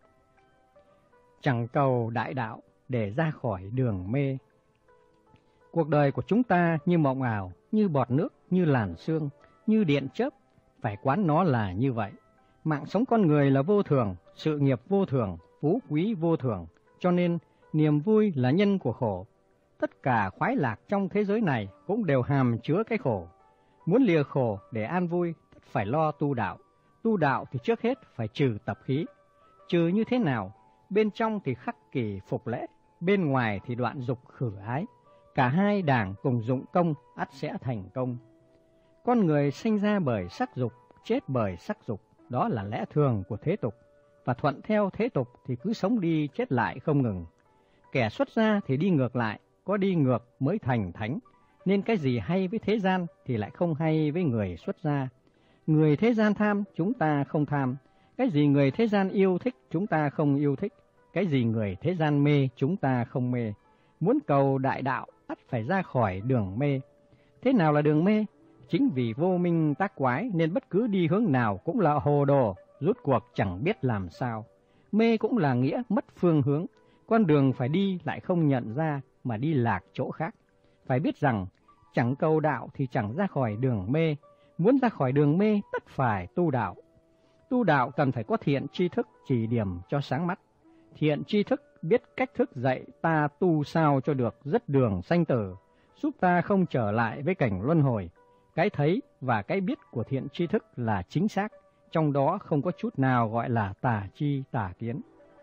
chẳng cầu đại đạo để ra khỏi đường mê. Cuộc đời của chúng ta như mộng ảo, như bọt nước, như làn sương, như điện chớp, phải quán nó là như vậy. Mạng sống con người là vô thường, sự nghiệp vô thường, phú quý vô thường, cho nên niềm vui là nhân của khổ. Tất cả khoái lạc trong thế giới này cũng đều hàm chứa cái khổ. Muốn lìa khổ để an vui, tất phải lo tu đạo. Tu đạo thì trước hết phải trừ tập khí. Trừ như thế nào? Bên trong thì khắc kỷ phục lễ, bên ngoài thì đoạn dục khử ái. Cả hai đảng cùng dụng công, ắt sẽ thành công. Con người sinh ra bởi sắc dục, chết bởi sắc dục, đó là lẽ thường của thế tục. Và thuận theo thế tục thì cứ sống đi chết lại không ngừng. Kẻ xuất gia thì đi ngược lại, có đi ngược mới thành thánh. Nên cái gì hay với thế gian thì lại không hay với người xuất gia. Người thế gian tham, chúng ta không tham. Cái gì người thế gian yêu thích, chúng ta không yêu thích. Cái gì người thế gian mê, chúng ta không mê. Muốn cầu đại đạo, ắt phải ra khỏi đường mê. Thế nào là đường mê? Chính vì vô minh tác quái nên bất cứ đi hướng nào cũng là hồ đồ, rút cuộc chẳng biết làm sao. Mê cũng là nghĩa mất phương hướng. Con đường phải đi lại không nhận ra mà đi lạc chỗ khác. Phải biết rằng chẳng cầu đạo thì chẳng ra khỏi đường mê. Muốn ra khỏi đường mê tất phải tu đạo. Tu đạo cần phải có thiện tri thức chỉ điểm cho sáng mắt. Thiện tri thức biết cách thức dạy ta tu sao cho được dứt đường sanh tử, giúp ta không trở lại với cảnh luân hồi. Cái thấy và cái biết của thiện tri thức là chính xác, trong đó không có chút nào gọi là tà chi tà kiến.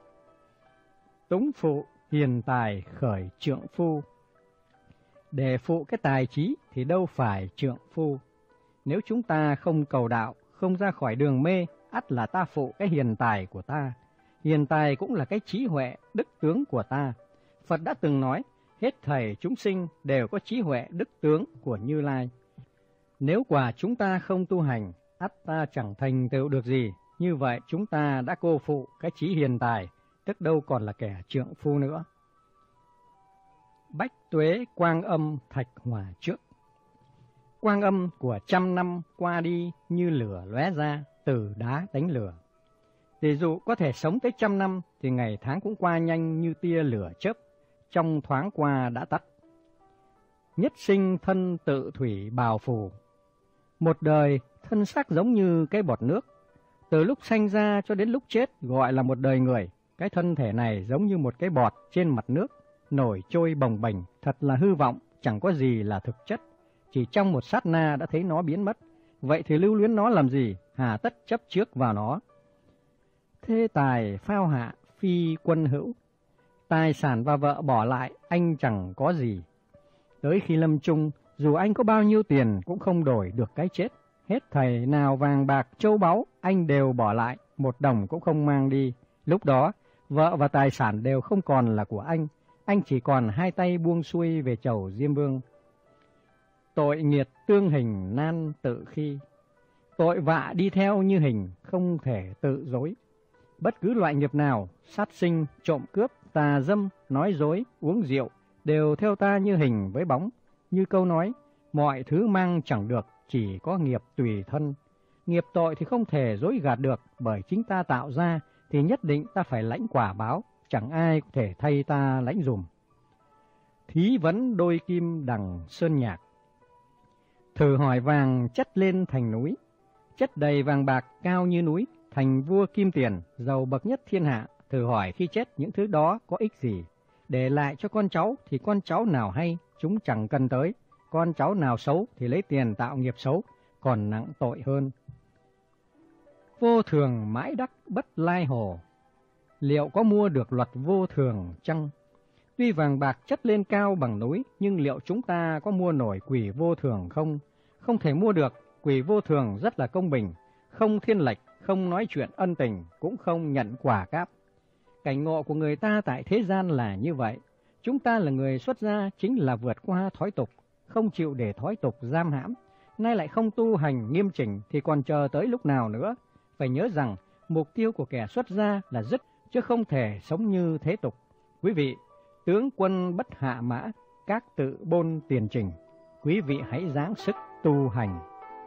Túng phụ hiền tài khởi trượng phu. Để phụ cái tài trí thì đâu phải trượng phu. Nếu chúng ta không cầu đạo, không ra khỏi đường mê, ắt là ta phụ cái hiền tài của ta. Hiền tài cũng là cái trí huệ, đức tướng của ta. Phật đã từng nói, hết thảy chúng sinh đều có trí huệ, đức tướng của Như Lai. Nếu quả chúng ta không tu hành, ắt ta chẳng thành tựu được gì. Như vậy chúng ta đã cô phụ cái trí hiền tài, tức đâu còn là kẻ trượng phu nữa. Bách tuế quang âm thạch hỏa trước. Quang âm của 100 năm qua đi như lửa lóe ra, từ đá đánh lửa. Tỷ dụ có thể sống tới 100 năm thì ngày tháng cũng qua nhanh như tia lửa chớp, trong thoáng qua đã tắt. Nhất sinh thân tự thủy bào phù. Một đời thân xác giống như cái bọt nước. Từ lúc sanh ra cho đến lúc chết gọi là một đời người. Cái thân thể này giống như một cái bọt trên mặt nước, nổi trôi bồng bềnh, thật là hư vọng, chẳng có gì là thực chất. Chỉ trong một sát na đã thấy nó biến mất. Vậy thì lưu luyến nó làm gì? Hà tất chấp trước vào nó. thế tài phao hạ phi quân hữu. Tài sản và vợ bỏ lại anh chẳng có gì. Tới khi lâm chung, dù anh có bao nhiêu tiền cũng không đổi được cái chết. Hết thảy nào vàng bạc châu báu anh đều bỏ lại, một đồng cũng không mang đi. Lúc đó, vợ và tài sản đều không còn là của anh chỉ còn hai tay buông xuôi về chầu Diêm Vương. Tội nghiệt tương hình nan tự khi, tội vạ đi theo như hình không thể tự dối. Bất cứ loại nghiệp nào, sát sinh, trộm cướp, tà dâm, nói dối, uống rượu, đều theo ta như hình với bóng. Như câu nói, mọi thứ mang chẳng được, chỉ có nghiệp tùy thân. Nghiệp tội thì không thể dối gạt được, bởi chính ta tạo ra thì nhất định ta phải lãnh quả báo, chẳng ai có thể thay ta lãnh dùm. Thí vấn đôi kim đằng sơn nhạc. Thử hỏi vàng chất lên thành núi, chất đầy vàng bạc cao như núi, thành vua kim tiền, giàu bậc nhất thiên hạ. Thử hỏi khi chết những thứ đó có ích gì? Để lại cho con cháu thì con cháu nào hay, chúng chẳng cần tới. Con cháu nào xấu thì lấy tiền tạo nghiệp xấu, còn nặng tội hơn. Vô thường mãi đắc bất lai hồ, liệu có mua được luật vô thường chăng? Tuy vàng bạc chất lên cao bằng núi, nhưng liệu chúng ta có mua nổi quỷ vô thường không? Không thể mua được, quỷ vô thường rất là công bình, không thiên lệch, không nói chuyện ân tình, cũng không nhận quả cáp. Cảnh ngộ của người ta tại thế gian là như vậy. Chúng ta là người xuất gia chính là vượt qua thói tục, không chịu để thói tục giam hãm. Nay lại không tu hành nghiêm chỉnh thì còn chờ tới lúc nào nữa? Phải nhớ rằng mục tiêu của kẻ xuất gia là dứt, chứ không thể sống như thế tục. Quý vị, tướng quân bất hạ mã, các tự bôn tiền trình. Quý vị hãy ráng sức tu hành.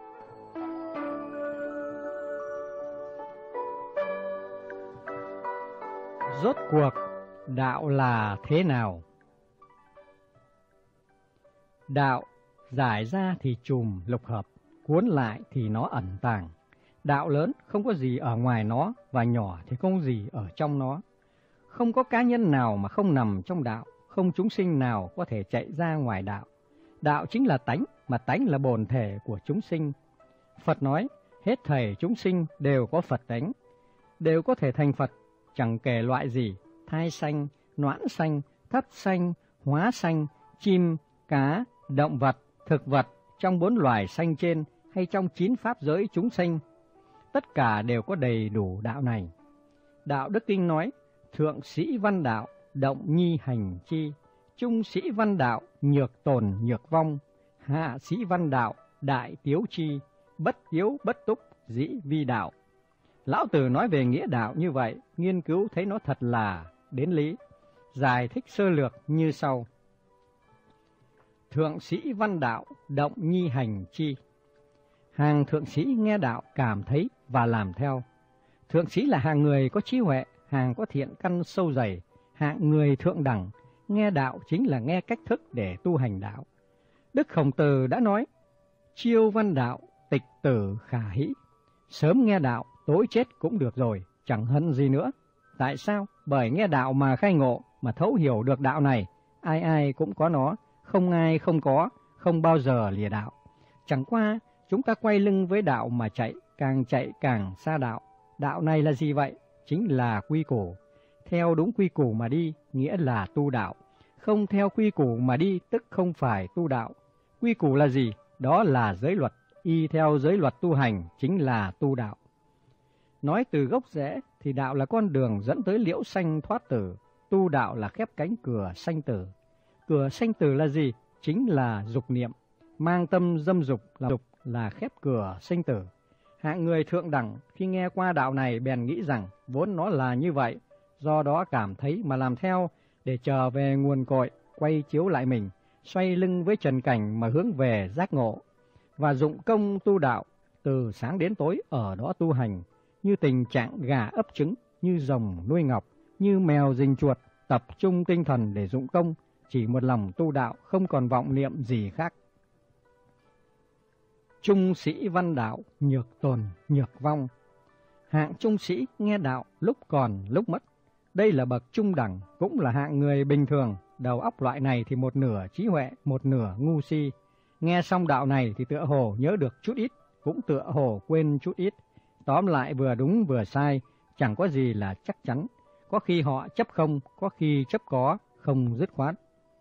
Rốt cuộc, đạo là thế nào? Đạo giải ra thì chùm lục hợp, cuốn lại thì nó ẩn tàng. Đạo lớn không có gì ở ngoài nó, và nhỏ thì không gì ở trong nó. Không có cá nhân nào mà không nằm trong đạo, không chúng sinh nào có thể chạy ra ngoài đạo. Đạo chính là tánh, mà tánh là bổn thể của chúng sinh. Phật nói, hết thảy chúng sinh đều có Phật tánh, đều có thể thành Phật, chẳng kể loại gì, thai sanh, noãn sanh, thấp sanh, hóa sanh, chim, cá, động vật, thực vật, trong 4 loài sanh trên hay trong 9 pháp giới chúng sanh, tất cả đều có đầy đủ đạo này. Đạo Đức Kinh nói, thượng sĩ văn đạo, động nhi hành chi, trung sĩ văn đạo, nhược tồn nhược vong, hạ sĩ văn đạo, đại tiếu chi, bất tiếu bất túc, dĩ vi đạo. Lão Tử nói về nghĩa đạo như vậy, nghiên cứu thấy nó thật là đến lý. Giải thích sơ lược như sau. Thượng sĩ văn đạo, động nhi hành chi. Hàng thượng sĩ nghe đạo cảm thấy và làm theo. Thượng sĩ là hàng người có trí huệ, hàng có thiện căn sâu dày, hạng người thượng đẳng. Nghe đạo chính là nghe cách thức để tu hành đạo. Đức Khổng Tử đã nói, chiêu văn đạo, tịch tử khả hĩ. Sớm nghe đạo, tối chết cũng được rồi, chẳng hận gì nữa. Tại sao? Bởi nghe đạo mà khai ngộ, mà thấu hiểu được đạo này, ai ai cũng có nó, không ai không có, không bao giờ lìa đạo. Chẳng qua, chúng ta quay lưng với đạo mà chạy càng xa đạo. Đạo này là gì vậy? Chính là quy củ. Theo đúng quy củ mà đi, nghĩa là tu đạo. Không theo quy củ mà đi, tức không phải tu đạo. Quy củ là gì? Đó là giới luật. Y theo giới luật tu hành, chính là tu đạo. Nói từ gốc rễ, thì đạo là con đường dẫn tới liễu sanh thoát tử. Tu đạo là khép cánh cửa sanh tử. Cửa sanh tử là gì? Chính là dục niệm. Mang tâm dâm dục là khép cửa sanh tử. Hạng người thượng đẳng khi nghe qua đạo này bèn nghĩ rằng vốn nó là như vậy, do đó cảm thấy mà làm theo để trở về nguồn cội, quay chiếu lại mình, xoay lưng với trần cảnh mà hướng về giác ngộ, và dụng công tu đạo, từ sáng đến tối ở đó tu hành, như tình trạng gà ấp trứng, như rồng nuôi ngọc, như mèo rình chuột, tập trung tinh thần để dụng công, chỉ một lòng tu đạo, không còn vọng niệm gì khác. Trung sĩ văn đạo, nhược tồn, nhược vong. Hạng trung sĩ nghe đạo lúc còn lúc mất. Đây là bậc trung đẳng, cũng là hạng người bình thường. Đầu óc loại này thì một nửa trí huệ, một nửa ngu si. Nghe xong đạo này thì tựa hồ nhớ được chút ít, cũng tựa hồ quên chút ít. Tóm lại vừa đúng vừa sai, chẳng có gì là chắc chắn. Có khi họ chấp không, có khi chấp có, không dứt khoát.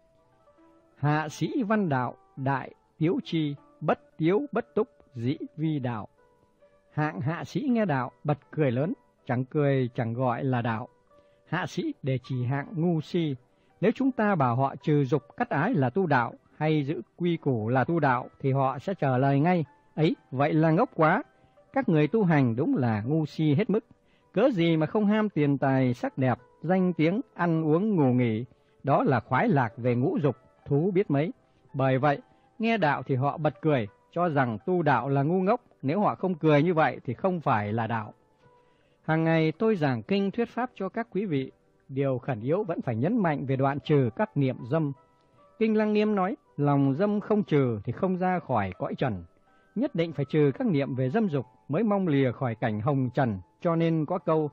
Hạ sĩ văn đạo, đại tiếu chi, bất tiếu bất túc, dĩ vi đạo. Hạng hạ sĩ nghe đạo, bật cười lớn, chẳng cười chẳng gọi là đạo. Hạ sĩ để chỉ hạng ngu si. Nếu chúng ta bảo họ trừ dục cắt ái là tu đạo, hay giữ quy củ là tu đạo, thì họ sẽ trả lời ngay, ấy, vậy là ngốc quá. Các người tu hành đúng là ngu si hết mức. Cớ gì mà không ham tiền tài sắc đẹp, danh tiếng, ăn uống ngủ nghỉ, đó là khoái lạc về ngũ dục, thú biết mấy. Bởi vậy, nghe đạo thì họ bật cười, cho rằng tu đạo là ngu ngốc, nếu họ không cười như vậy thì không phải là đạo. Hàng ngày tôi giảng kinh thuyết pháp cho các quý vị, điều khẩn yếu vẫn phải nhấn mạnh về đoạn trừ các niệm dâm. Kinh Lăng Nghiêm nói, lòng dâm không trừ thì không ra khỏi cõi trần. Nhất định phải trừ các niệm về dâm dục mới mong lìa khỏi cảnh hồng trần, cho nên có câu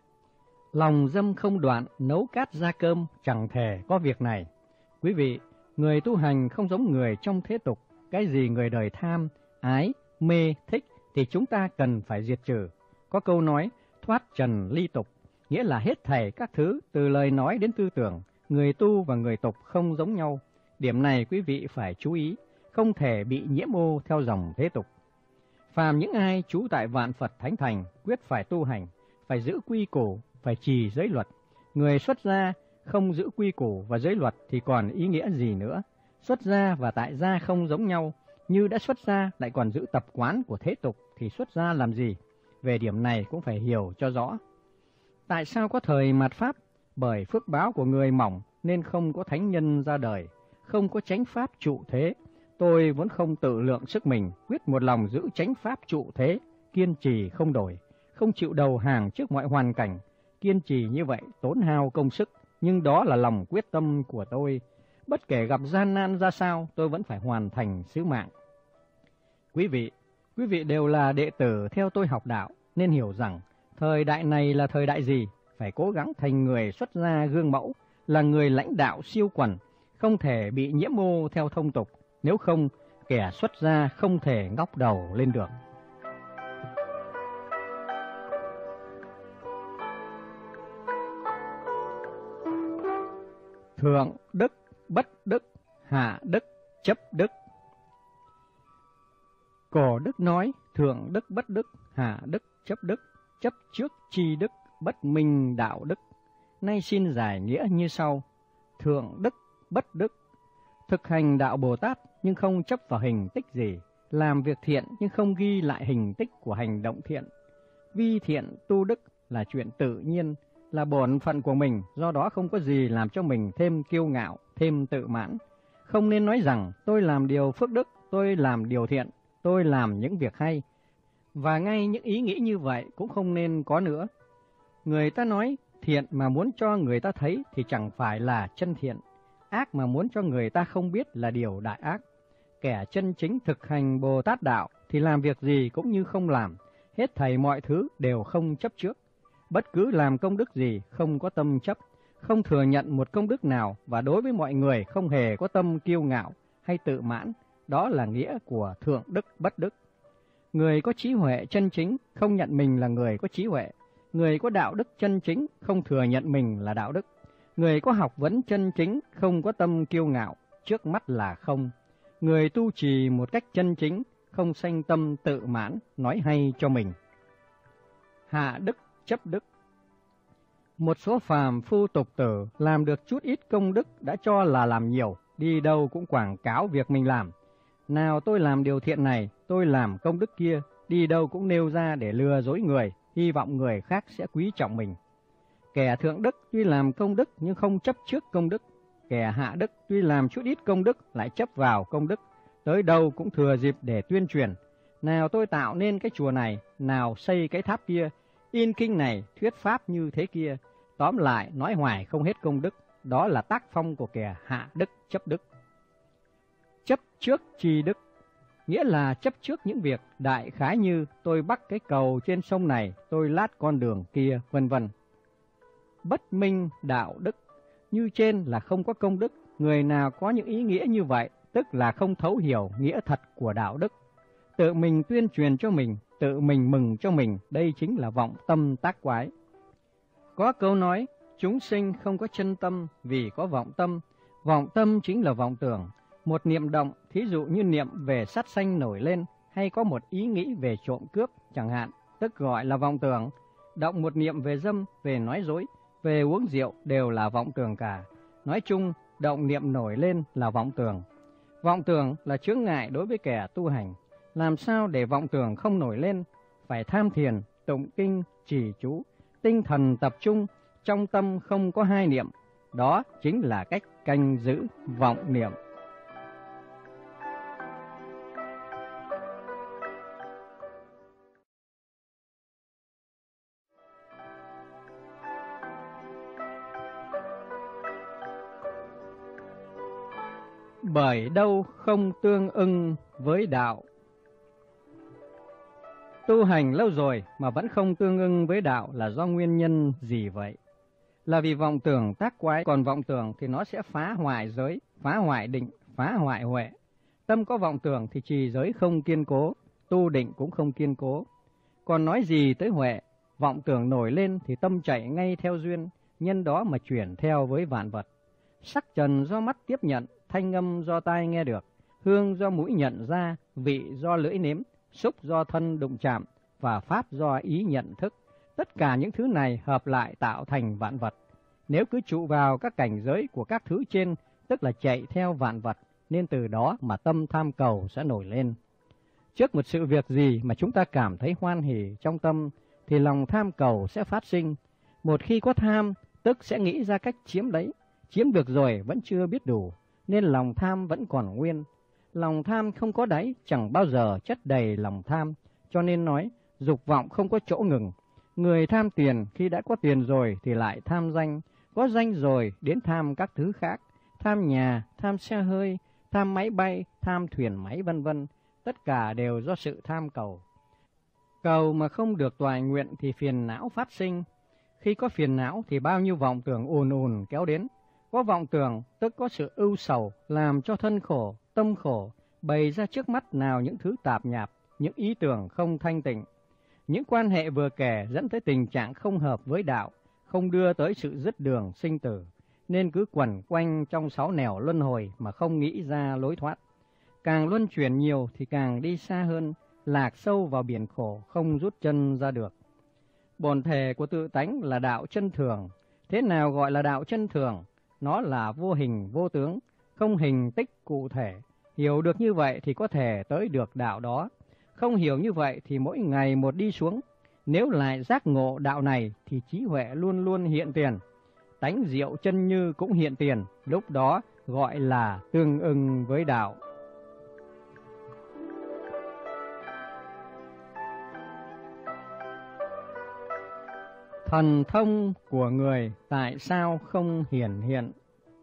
lòng dâm không đoạn, nấu cát ra cơm, chẳng thể có việc này. Quý vị, người tu hành không giống người trong thế tục, cái gì người đời tham, ái, mê, thích thì chúng ta cần phải diệt trừ. Có câu nói, thoát trần ly tục, nghĩa là hết thảy các thứ từ lời nói đến tư tưởng, người tu và người tục không giống nhau. Điểm này quý vị phải chú ý, không thể bị nhiễm ô theo dòng thế tục. Phàm những ai trú tại vạn Phật thánh thành, quyết phải tu hành, phải giữ quy củ, phải trì giới luật. Người xuất gia không giữ quy củ và giới luật thì còn ý nghĩa gì nữa? Xuất gia và tại gia không giống nhau, như đã xuất gia lại còn giữ tập quán của thế tục thì xuất gia làm gì? Về điểm này cũng phải hiểu cho rõ. Tại sao có thời mạt Pháp? Bởi phước báo của người mỏng nên không có thánh nhân ra đời, không có chánh pháp trụ thế. Tôi vốn không tự lượng sức mình, quyết một lòng giữ chánh pháp trụ thế, kiên trì không đổi, không chịu đầu hàng trước mọi hoàn cảnh. Kiên trì như vậy tốn hao công sức, nhưng đó là lòng quyết tâm của tôi. Bất kể gặp gian nan ra sao, tôi vẫn phải hoàn thành sứ mạng. Quý vị đều là đệ tử theo tôi học đạo, nên hiểu rằng thời đại này là thời đại gì? Phải cố gắng thành người xuất gia gương mẫu, là người lãnh đạo siêu quần, không thể bị nhiễm ô theo thông tục. Nếu không, kẻ xuất gia không thể ngóc đầu lên được. Thượng đức, bất đức, hạ đức, chấp đức. Cổ đức nói, thượng đức, bất đức, hạ đức, chấp đức, chấp trước chi đức, bất minh đạo đức. Nay xin giải nghĩa như sau. Thượng đức, bất đức, thực hành đạo Bồ Tát nhưng không chấp vào hình tích gì, làm việc thiện nhưng không ghi lại hình tích của hành động thiện. Vi thiện tu đức là chuyện tự nhiên, là bổn phận của mình, do đó không có gì làm cho mình thêm kiêu ngạo, thêm tự mãn. Không nên nói rằng tôi làm điều phước đức, tôi làm điều thiện, tôi làm những việc hay. Và ngay những ý nghĩ như vậy cũng không nên có nữa. Người ta nói thiện mà muốn cho người ta thấy thì chẳng phải là chân thiện. Ác mà muốn cho người ta không biết là điều đại ác. Kẻ chân chính thực hành Bồ Tát đạo thì làm việc gì cũng như không làm, hết thảy mọi thứ đều không chấp trước. Bất cứ làm công đức gì không có tâm chấp, không thừa nhận một công đức nào và đối với mọi người không hề có tâm kiêu ngạo hay tự mãn. Đó là nghĩa của thượng đức bất đức. Người có trí huệ chân chính không nhận mình là người có trí huệ. Người có đạo đức chân chính không thừa nhận mình là đạo đức. Người có học vấn chân chính không có tâm kiêu ngạo, trước mắt là không. Người tu trì một cách chân chính không sanh tâm tự mãn, nói hay cho mình. Hạ đức, chấp đức. Một số phàm phu tục tử làm được chút ít công đức đã cho là làm nhiều, đi đâu cũng quảng cáo việc mình làm. Nào tôi làm điều thiện này, tôi làm công đức kia, đi đâu cũng nêu ra để lừa dối người, hy vọng người khác sẽ quý trọng mình. Kẻ thượng đức tuy làm công đức nhưng không chấp trước công đức. Kẻ hạ đức tuy làm chút ít công đức lại chấp vào công đức, tới đâu cũng thừa dịp để tuyên truyền. Nào tôi tạo nên cái chùa này, nào xây cái tháp kia, in kinh này, thuyết pháp như thế kia. Tóm lại nói hoài không hết công đức, đó là tác phong của kẻ hạ đức chấp đức. Chấp trước chi đức, nghĩa là chấp trước những việc đại khái như tôi bắc cái cầu trên sông này, tôi lát con đường kia, vân vân. Bất minh đạo đức, như trên là không có công đức. Người nào có những ý nghĩa như vậy, tức là không thấu hiểu nghĩa thật của đạo đức. Tự mình tuyên truyền cho mình, tự mình mừng cho mình, đây chính là vọng tâm tác quái. Có câu nói, chúng sinh không có chân tâm vì có vọng tâm. Vọng tâm chính là vọng tưởng. Một niệm động, thí dụ như niệm về sát sanh nổi lên, hay có một ý nghĩ về trộm cướp chẳng hạn, tức gọi là vọng tưởng. Động một niệm về dâm, về nói dối, về uống rượu đều là vọng tưởng cả. Nói chung, động niệm nổi lên là vọng tưởng. Vọng tưởng là chướng ngại đối với kẻ tu hành. Làm sao để vọng tưởng không nổi lên? Phải tham thiền, tụng kinh, trì chú, tinh thần tập trung, trong tâm không có hai niệm. Đó chính là cách canh giữ vọng niệm. Bởi đâu không tương ưng với đạo. Tu hành lâu rồi mà vẫn không tương ưng với đạo là do nguyên nhân gì vậy? Là vì vọng tưởng tác quái, còn vọng tưởng thì nó sẽ phá hoại giới, phá hoại định, phá hoại huệ. Tâm có vọng tưởng thì trì giới không kiên cố, tu định cũng không kiên cố. Còn nói gì tới huệ, vọng tưởng nổi lên thì tâm chạy ngay theo duyên, nhân đó mà chuyển theo với vạn vật. Sắc trần do mắt tiếp nhận, thanh âm do tai nghe được, hương do mũi nhận ra, vị do lưỡi nếm, xúc do thân đụng chạm và pháp do ý nhận thức. Tất cả những thứ này hợp lại tạo thành vạn vật. Nếu cứ trụ vào các cảnh giới của các thứ trên, tức là chạy theo vạn vật, nên từ đó mà tâm tham cầu sẽ nổi lên. Trước một sự việc gì mà chúng ta cảm thấy hoan hỉ trong tâm, thì lòng tham cầu sẽ phát sinh. Một khi có tham, tức sẽ nghĩ ra cách chiếm lấy. Chiếm được rồi vẫn chưa biết đủ, nên lòng tham vẫn còn nguyên. Lòng tham không có đáy, chẳng bao giờ chất đầy lòng tham. Cho nên nói, dục vọng không có chỗ ngừng. Người tham tiền, khi đã có tiền rồi thì lại tham danh. Có danh rồi đến tham các thứ khác. Tham nhà, tham xe hơi, tham máy bay, tham thuyền máy vân vân. Tất cả đều do sự tham cầu. Cầu mà không được toại nguyện thì phiền não phát sinh. Khi có phiền não thì bao nhiêu vọng tưởng ùn ùn kéo đến. Có vọng tưởng tức có sự ưu sầu, làm cho thân khổ, tâm khổ, bày ra trước mắt nào những thứ tạp nhạp, những ý tưởng không thanh tịnh. Những quan hệ vừa kể dẫn tới tình trạng không hợp với đạo, không đưa tới sự dứt đường sinh tử, nên cứ quẩn quanh trong sáu nẻo luân hồi mà không nghĩ ra lối thoát. Càng luân chuyển nhiều thì càng đi xa hơn, lạc sâu vào biển khổ không rút chân ra được. Bổn thể của tự tánh là đạo chân thường. Thế nào gọi là đạo chân thường? Nó là vô hình vô tướng, không hình tích cụ thể. Hiểu được như vậy thì có thể tới được đạo đó. Không hiểu như vậy thì mỗi ngày một đi xuống. Nếu lại giác ngộ đạo này thì trí huệ luôn luôn hiện tiền. Tánh diệu chân như cũng hiện tiền, lúc đó gọi là tương ưng với đạo. Thần thông của người tại sao không hiển hiện?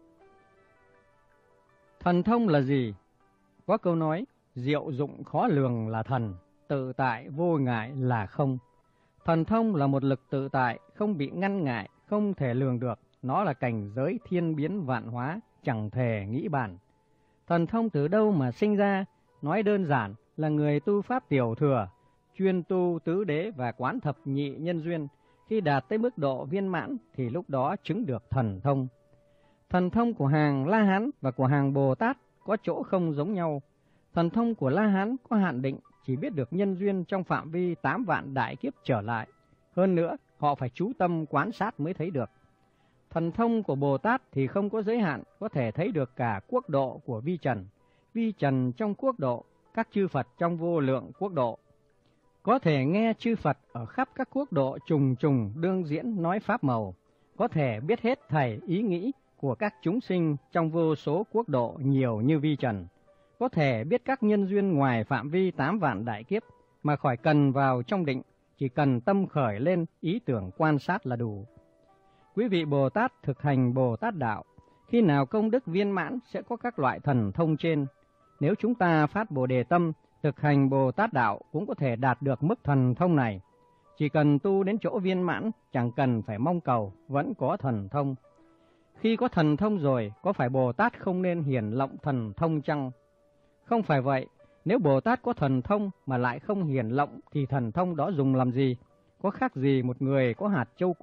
Thần thông là gì? Có câu nói, diệu dụng khó lường là thần, tự tại vô ngại là không. Thần thông là một lực tự tại, không bị ngăn ngại, không thể lường được. Nó là cảnh giới thiên biến vạn hóa, chẳng thể nghĩ bàn. Thần thông từ đâu mà sinh ra? Nói đơn giản là người tu pháp tiểu thừa, chuyên tu tứ đế và quán thập nhị nhân duyên. Khi đạt tới mức độ viên mãn thì lúc đó chứng được thần thông. Thần thông của hàng La Hán và của hàng Bồ Tát có chỗ không giống nhau. Thần thông của La Hán có hạn định, chỉ biết được nhân duyên trong phạm vi 8 vạn đại kiếp trở lại. Hơn nữa, họ phải chú tâm quan sát mới thấy được. Thần thông của Bồ Tát thì không có giới hạn, có thể thấy được cả quốc độ của vi trần. Vi trần trong quốc độ, các chư Phật trong vô lượng quốc độ. Có thể nghe chư Phật ở khắp các quốc độ trùng trùng đương diễn nói pháp màu. Có thể biết hết thảy ý nghĩ của các chúng sinh trong vô số quốc độ nhiều như vi trần. Có thể biết các nhân duyên ngoài phạm vi 8 vạn đại kiếp mà khỏi cần vào trong định, chỉ cần tâm khởi lên ý tưởng quan sát là đủ. Quý vị Bồ Tát thực hành Bồ Tát đạo, khi nào công đức viên mãn sẽ có các loại thần thông trên. Nếu chúng ta phát Bồ Đề tâm, thực hành Bồ Tát đạo cũng có thể đạt được mức thần thông này. Chỉ cần tu đến chỗ viên mãn, chẳng cần phải mong cầu, vẫn có thần thông. Khi có thần thông rồi, có phải Bồ Tát không nên hiển lộng thần thông chăng? Không phải vậy, nếu Bồ Tát có thần thông mà lại không hiển lộng thì thần thông đó dùng làm gì? Có khác gì một người có hạt châu quý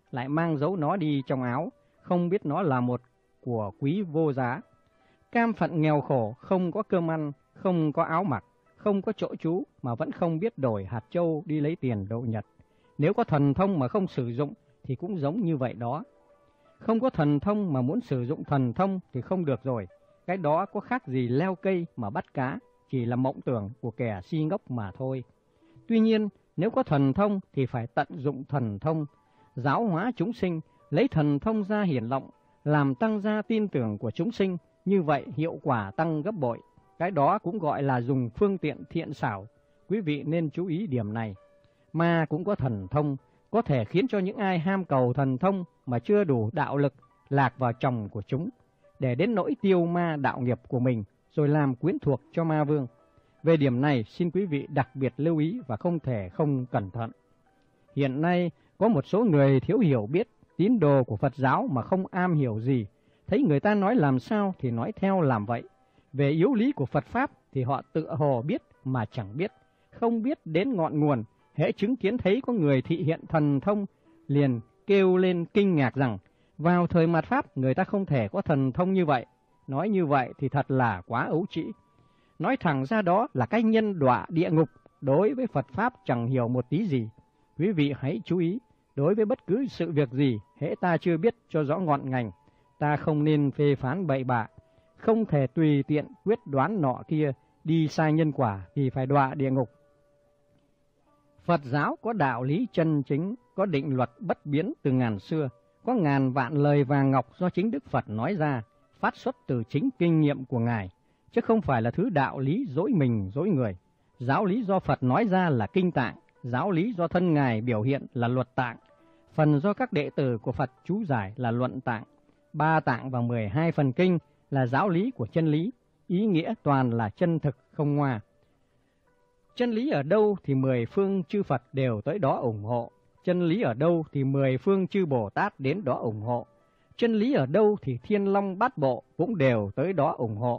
lại mang giấu nó đi trong áo, không biết nó là một của quý vô giá. Cam phận nghèo khổ, không có cơm ăn, không có áo mặc, không có chỗ trú mà vẫn không biết đổi hạt châu đi lấy tiền đậu nhật. Nếu có thần thông mà không sử dụng thì cũng giống như vậy đó. Không có thần thông mà muốn sử dụng thần thông thì không được rồi. Cái đó có khác gì leo cây mà bắt cá, chỉ là mộng tưởng của kẻ si ngốc mà thôi. Tuy nhiên, nếu có thần thông thì phải tận dụng thần thông, giáo hóa chúng sinh, lấy thần thông ra hiển lộng, làm tăng gia tin tưởng của chúng sinh, như vậy hiệu quả tăng gấp bội. Cái đó cũng gọi là dùng phương tiện thiện xảo. Quý vị nên chú ý điểm này. Ma cũng có thần thông, có thể khiến cho những ai ham cầu thần thông mà chưa đủ đạo lực lạc vào chồng của chúng, để đến nỗi tiêu ma đạo nghiệp của mình, rồi làm quyến thuộc cho ma vương. Về điểm này, xin quý vị đặc biệt lưu ý và không thể không cẩn thận. Hiện nay, có một số người thiếu hiểu biết, tín đồ của Phật giáo mà không am hiểu gì, thấy người ta nói làm sao thì nói theo làm vậy. Về yếu lý của Phật Pháp thì họ tự hồ biết mà chẳng biết, không biết đến ngọn nguồn. Hễ chứng kiến thấy có người thị hiện thần thông, liền kêu lên kinh ngạc rằng, vào thời mạt Pháp người ta không thể có thần thông như vậy. Nói như vậy thì thật là quá ấu trĩ. Nói thẳng ra đó là cái nhân đọa địa ngục, đối với Phật Pháp chẳng hiểu một tí gì. Quý vị hãy chú ý, đối với bất cứ sự việc gì, hễ ta chưa biết cho rõ ngọn ngành, ta không nên phê phán bậy bạ, không thể tùy tiện quyết đoán nọ kia, đi sai nhân quả thì phải đọa địa ngục. Phật giáo có đạo lý chân chính, có định luật bất biến từ ngàn xưa, có ngàn vạn lời vàng ngọc do chính Đức Phật nói ra, phát xuất từ chính kinh nghiệm của Ngài, chứ không phải là thứ đạo lý dối mình dối người. Giáo lý do Phật nói ra là kinh tạng, giáo lý do thân Ngài biểu hiện là luật tạng, phần do các đệ tử của Phật chú giải là luận tạng, 3 tạng và 12 phần kinh là giáo lý của chân lý, ý nghĩa toàn là chân thực không ngoa. Chân lý ở đâu thì 10 phương chư Phật đều tới đó ủng hộ. Chân lý ở đâu thì 10 phương chư Bồ Tát đến đó ủng hộ. Chân lý ở đâu thì Thiên Long Bát Bộ cũng đều tới đó ủng hộ.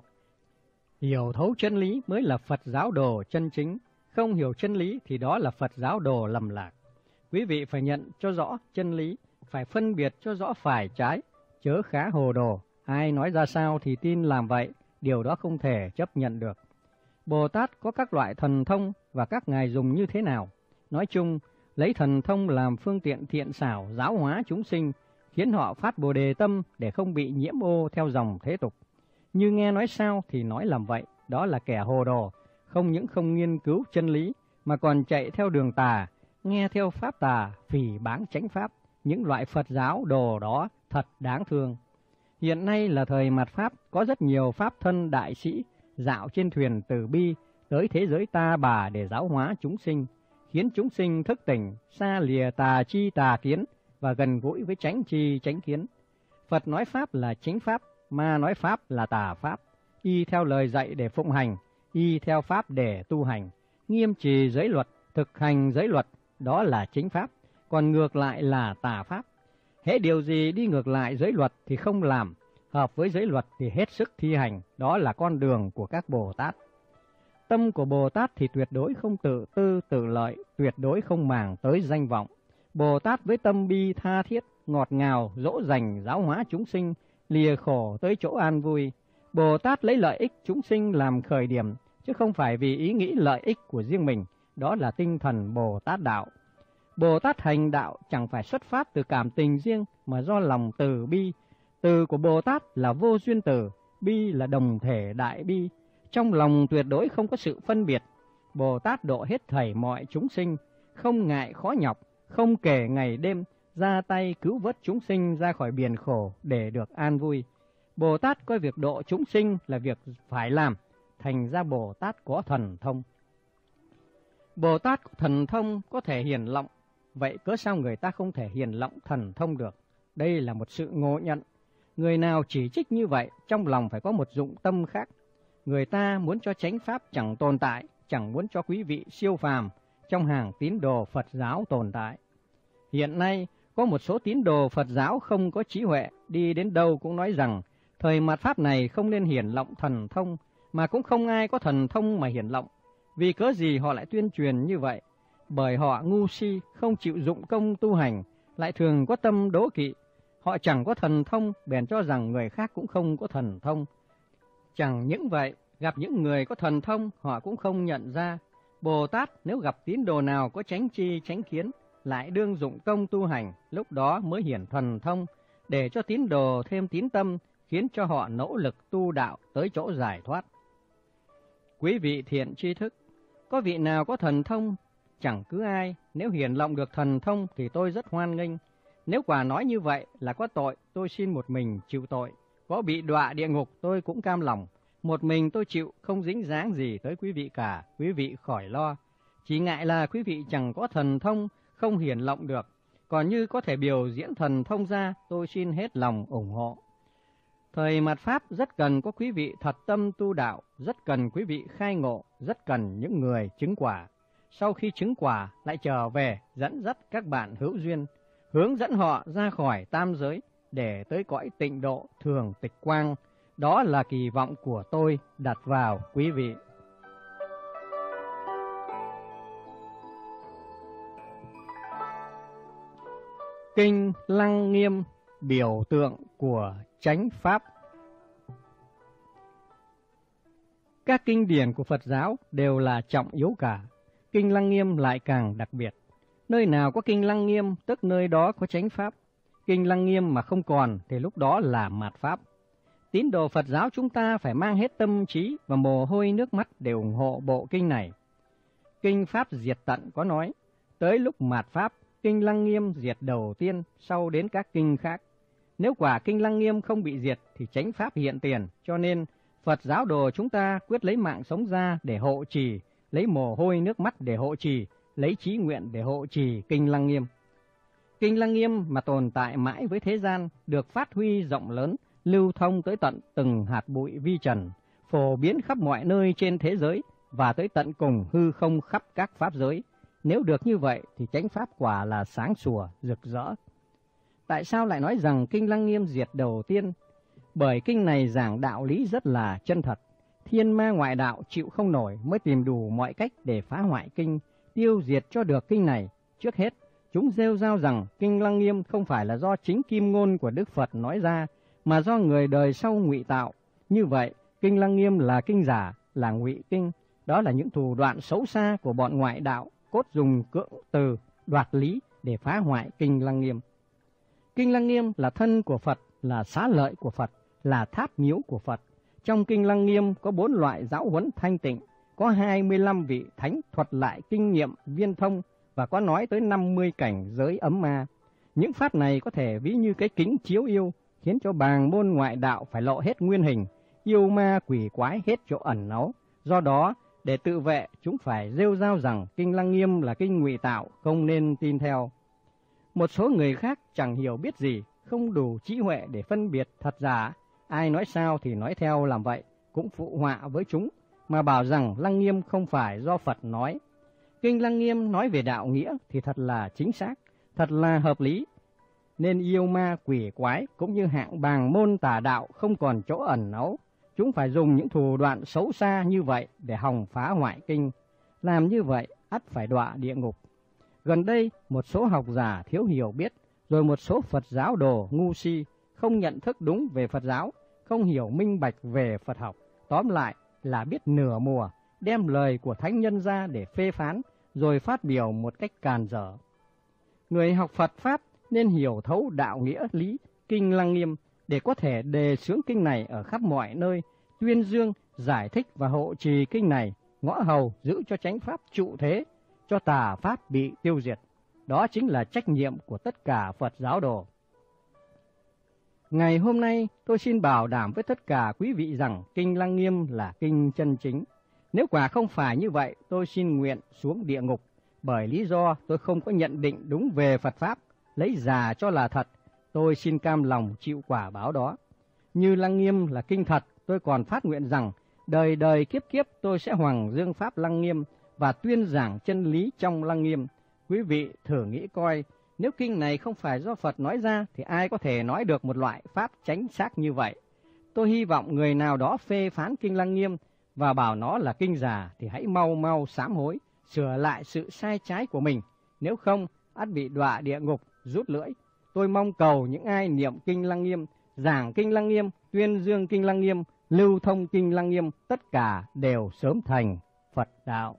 Hiểu thấu chân lý mới là Phật giáo đồ chân chính. Không hiểu chân lý thì đó là Phật giáo đồ lầm lạc. Quý vị phải nhận cho rõ chân lý, phải phân biệt cho rõ phải trái, chớ khá hồ đồ. Ai nói ra sao thì tin làm vậy, điều đó không thể chấp nhận được. Bồ Tát có các loại thần thông và các ngài dùng như thế nào? Nói chung, lấy thần thông làm phương tiện thiện xảo giáo hóa chúng sinh, khiến họ phát Bồ Đề tâm để không bị nhiễm ô theo dòng thế tục. Như nghe nói sao thì nói làm vậy, đó là kẻ hồ đồ, không những không nghiên cứu chân lý mà còn chạy theo đường tà, nghe theo pháp tà, phỉ báng chánh pháp. Những loại Phật giáo đồ đó thật đáng thương. Hiện nay là thời mạt Pháp, có rất nhiều pháp thân đại sĩ dạo trên thuyền từ bi tới thế giới ta bà để giáo hóa chúng sinh, khiến chúng sinh thức tỉnh, xa lìa tà chi tà kiến và gần gũi với chánh chi chánh kiến. Phật nói pháp là chính pháp, ma nói pháp là tà pháp. Y theo lời dạy để phụng hành, y theo pháp để tu hành, nghiêm trì giới luật, thực hành giới luật, đó là chính pháp, còn ngược lại là tà pháp. Hễ điều gì đi ngược lại giới luật thì không làm, hợp với giới luật thì hết sức thi hành, đó là con đường của các Bồ Tát. Tâm của Bồ Tát thì tuyệt đối không tự tư tự lợi, tuyệt đối không màng tới danh vọng. Bồ Tát với tâm bi tha thiết, ngọt ngào, dỗ dành giáo hóa chúng sinh, lìa khổ tới chỗ an vui. Bồ Tát lấy lợi ích chúng sinh làm khởi điểm, chứ không phải vì ý nghĩ lợi ích của riêng mình, đó là tinh thần Bồ Tát đạo. Bồ Tát hành đạo chẳng phải xuất phát từ cảm tình riêng mà do lòng từ bi. Từ của Bồ Tát là vô duyên từ, bi là đồng thể đại bi. Trong lòng tuyệt đối không có sự phân biệt. Bồ Tát độ hết thảy mọi chúng sinh, không ngại khó nhọc, không kể ngày đêm, ra tay cứu vớt chúng sinh ra khỏi biển khổ để được an vui. Bồ Tát coi việc độ chúng sinh là việc phải làm, thành ra Bồ Tát có thần thông. Bồ Tát có thần thông có thể hiển lộng, vậy cớ sao người ta không thể hiển lộng thần thông được? Đây là một sự ngộ nhận. Người nào chỉ trích như vậy, trong lòng phải có một dụng tâm khác. Người ta muốn cho chánh pháp chẳng tồn tại, chẳng muốn cho quý vị siêu phàm trong hàng tín đồ Phật giáo tồn tại. Hiện nay, có một số tín đồ Phật giáo không có trí huệ, đi đến đâu cũng nói rằng thời mạt Pháp này không nên hiển lộng thần thông, mà cũng không ai có thần thông mà hiển lộng. Vì cớ gì họ lại tuyên truyền như vậy? Bởi họ ngu si, không chịu dụng công tu hành, lại thường có tâm đố kỵ. Họ chẳng có thần thông, bèn cho rằng người khác cũng không có thần thông. Chẳng những vậy, gặp những người có thần thông, họ cũng không nhận ra. Bồ Tát nếu gặp tín đồ nào có chánh tri chánh kiến, lại đương dụng công tu hành, lúc đó mới hiển thần thông, để cho tín đồ thêm tín tâm, khiến cho họ nỗ lực tu đạo tới chỗ giải thoát. Quý vị thiện tri thức, có vị nào có thần thông? Chẳng cứ ai, nếu hiển lộng được thần thông thì tôi rất hoan nghênh. Nếu quả nói như vậy là có tội, tôi xin một mình chịu tội. Có bị đọa địa ngục tôi cũng cam lòng. Một mình tôi chịu, không dính dáng gì tới quý vị cả, quý vị khỏi lo. Chỉ ngại là quý vị chẳng có thần thông, không hiển lộng được. Còn như có thể biểu diễn thần thông ra, tôi xin hết lòng ủng hộ. Thời mạt Pháp rất cần có quý vị thật tâm tu đạo, rất cần quý vị khai ngộ, rất cần những người chứng quả. Sau khi chứng quả lại trở về dẫn dắt các bạn hữu duyên, hướng dẫn họ ra khỏi tam giới để tới cõi tịnh độ thường tịch quang. Đó là kỳ vọng của tôi đặt vào quý vị. Kinh Lăng Nghiêm, biểu tượng của chánh pháp. Các kinh điển của Phật giáo đều là trọng yếu cả. Kinh Lăng Nghiêm lại càng đặc biệt. Nơi nào có kinh Lăng Nghiêm, tức nơi đó có chánh pháp. Kinh Lăng Nghiêm mà không còn thì lúc đó là mạt pháp. Tín đồ Phật giáo chúng ta phải mang hết tâm trí và mồ hôi nước mắt để ủng hộ bộ kinh này. Kinh Pháp Diệt Tận có nói, tới lúc mạt pháp, kinh Lăng Nghiêm diệt đầu tiên, sau đến các kinh khác. Nếu quả kinh Lăng Nghiêm không bị diệt thì chánh pháp hiện tiền, cho nên Phật giáo đồ chúng ta quyết lấy mạng sống ra để hộ trì, lấy mồ hôi nước mắt để hộ trì, lấy chí nguyện để hộ trì kinh Lăng Nghiêm. Kinh Lăng Nghiêm mà tồn tại mãi với thế gian, được phát huy rộng lớn, lưu thông tới tận từng hạt bụi vi trần, phổ biến khắp mọi nơi trên thế giới và tới tận cùng hư không khắp các pháp giới. Nếu được như vậy thì chánh pháp quả là sáng sủa, rực rỡ. Tại sao lại nói rằng kinh Lăng Nghiêm diệt đầu tiên? Bởi kinh này giảng đạo lý rất là chân thật. Thiên ma ngoại đạo chịu không nổi mới tìm đủ mọi cách để phá hoại kinh, tiêu diệt cho được kinh này. Trước hết, chúng rêu rao rằng kinh Lăng Nghiêm không phải là do chính kim ngôn của Đức Phật nói ra, mà do người đời sau ngụy tạo. Như vậy, kinh Lăng Nghiêm là kinh giả, là ngụy kinh. Đó là những thủ đoạn xấu xa của bọn ngoại đạo, cốt dùng cưỡng từ, đoạt lý để phá hoại kinh Lăng Nghiêm. Kinh Lăng Nghiêm là thân của Phật, là xá lợi của Phật, là tháp miếu của Phật. Trong kinh Lăng Nghiêm có 4 loại giáo huấn thanh tịnh, có 25 vị thánh thuật lại kinh nghiệm viên thông và có nói tới 50 cảnh giới ấm ma. Những pháp này có thể ví như cái kính chiếu yêu, khiến cho bàng môn ngoại đạo phải lộ hết nguyên hình, yêu ma quỷ quái hết chỗ ẩn náu. Do đó, để tự vệ, chúng phải rêu rao rằng kinh Lăng Nghiêm là kinh ngụy tạo, không nên tin theo. Một số người khác chẳng hiểu biết gì, không đủ trí huệ để phân biệt thật giả, ai nói sao thì nói theo làm vậy, cũng phụ họa với chúng, mà bảo rằng Lăng Nghiêm không phải do Phật nói. Kinh Lăng Nghiêm nói về đạo nghĩa thì thật là chính xác, thật là hợp lý, nên yêu ma quỷ quái cũng như hạng bàng môn tà đạo không còn chỗ ẩn náu. Chúng phải dùng những thủ đoạn xấu xa như vậy để hòng phá hoại kinh. Làm như vậy, ắt phải đọa địa ngục. Gần đây, một số học giả thiếu hiểu biết, rồi một số Phật giáo đồ ngu si, không nhận thức đúng về Phật giáo, không hiểu minh bạch về Phật học. Tóm lại là biết nửa mùa, đem lời của thánh nhân ra để phê phán, rồi phát biểu một cách càn dở. Người học Phật Pháp nên hiểu thấu đạo nghĩa lý kinh Lăng Nghiêm để có thể đề xướng kinh này ở khắp mọi nơi, tuyên dương, giải thích và hộ trì kinh này, ngõ hầu giữ cho chánh pháp trụ thế, cho tà pháp bị tiêu diệt. Đó chính là trách nhiệm của tất cả Phật giáo đồ. Ngày hôm nay, tôi xin bảo đảm với tất cả quý vị rằng kinh Lăng Nghiêm là kinh chân chính. Nếu quả không phải như vậy, tôi xin nguyện xuống địa ngục, bởi lý do tôi không có nhận định đúng về Phật Pháp, lấy giả cho là thật, tôi xin cam lòng chịu quả báo đó. Như Lăng Nghiêm là kinh thật, tôi còn phát nguyện rằng đời đời kiếp kiếp tôi sẽ hoằng dương Pháp Lăng Nghiêm và tuyên giảng chân lý trong Lăng Nghiêm. Quý vị thử nghĩ coi, nếu kinh này không phải do Phật nói ra thì ai có thể nói được một loại pháp chánh xác như vậy? Tôi hy vọng người nào đó phê phán kinh Lăng Nghiêm và bảo nó là kinh giả thì hãy mau mau sám hối, sửa lại sự sai trái của mình. Nếu không, ắt bị đọa địa ngục, rút lưỡi. Tôi mong cầu những ai niệm Kinh Lăng Nghiêm, giảng Kinh Lăng Nghiêm, tuyên dương Kinh Lăng Nghiêm, lưu thông Kinh Lăng Nghiêm, tất cả đều sớm thành Phật đạo.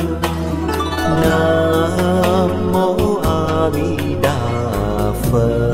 Phật.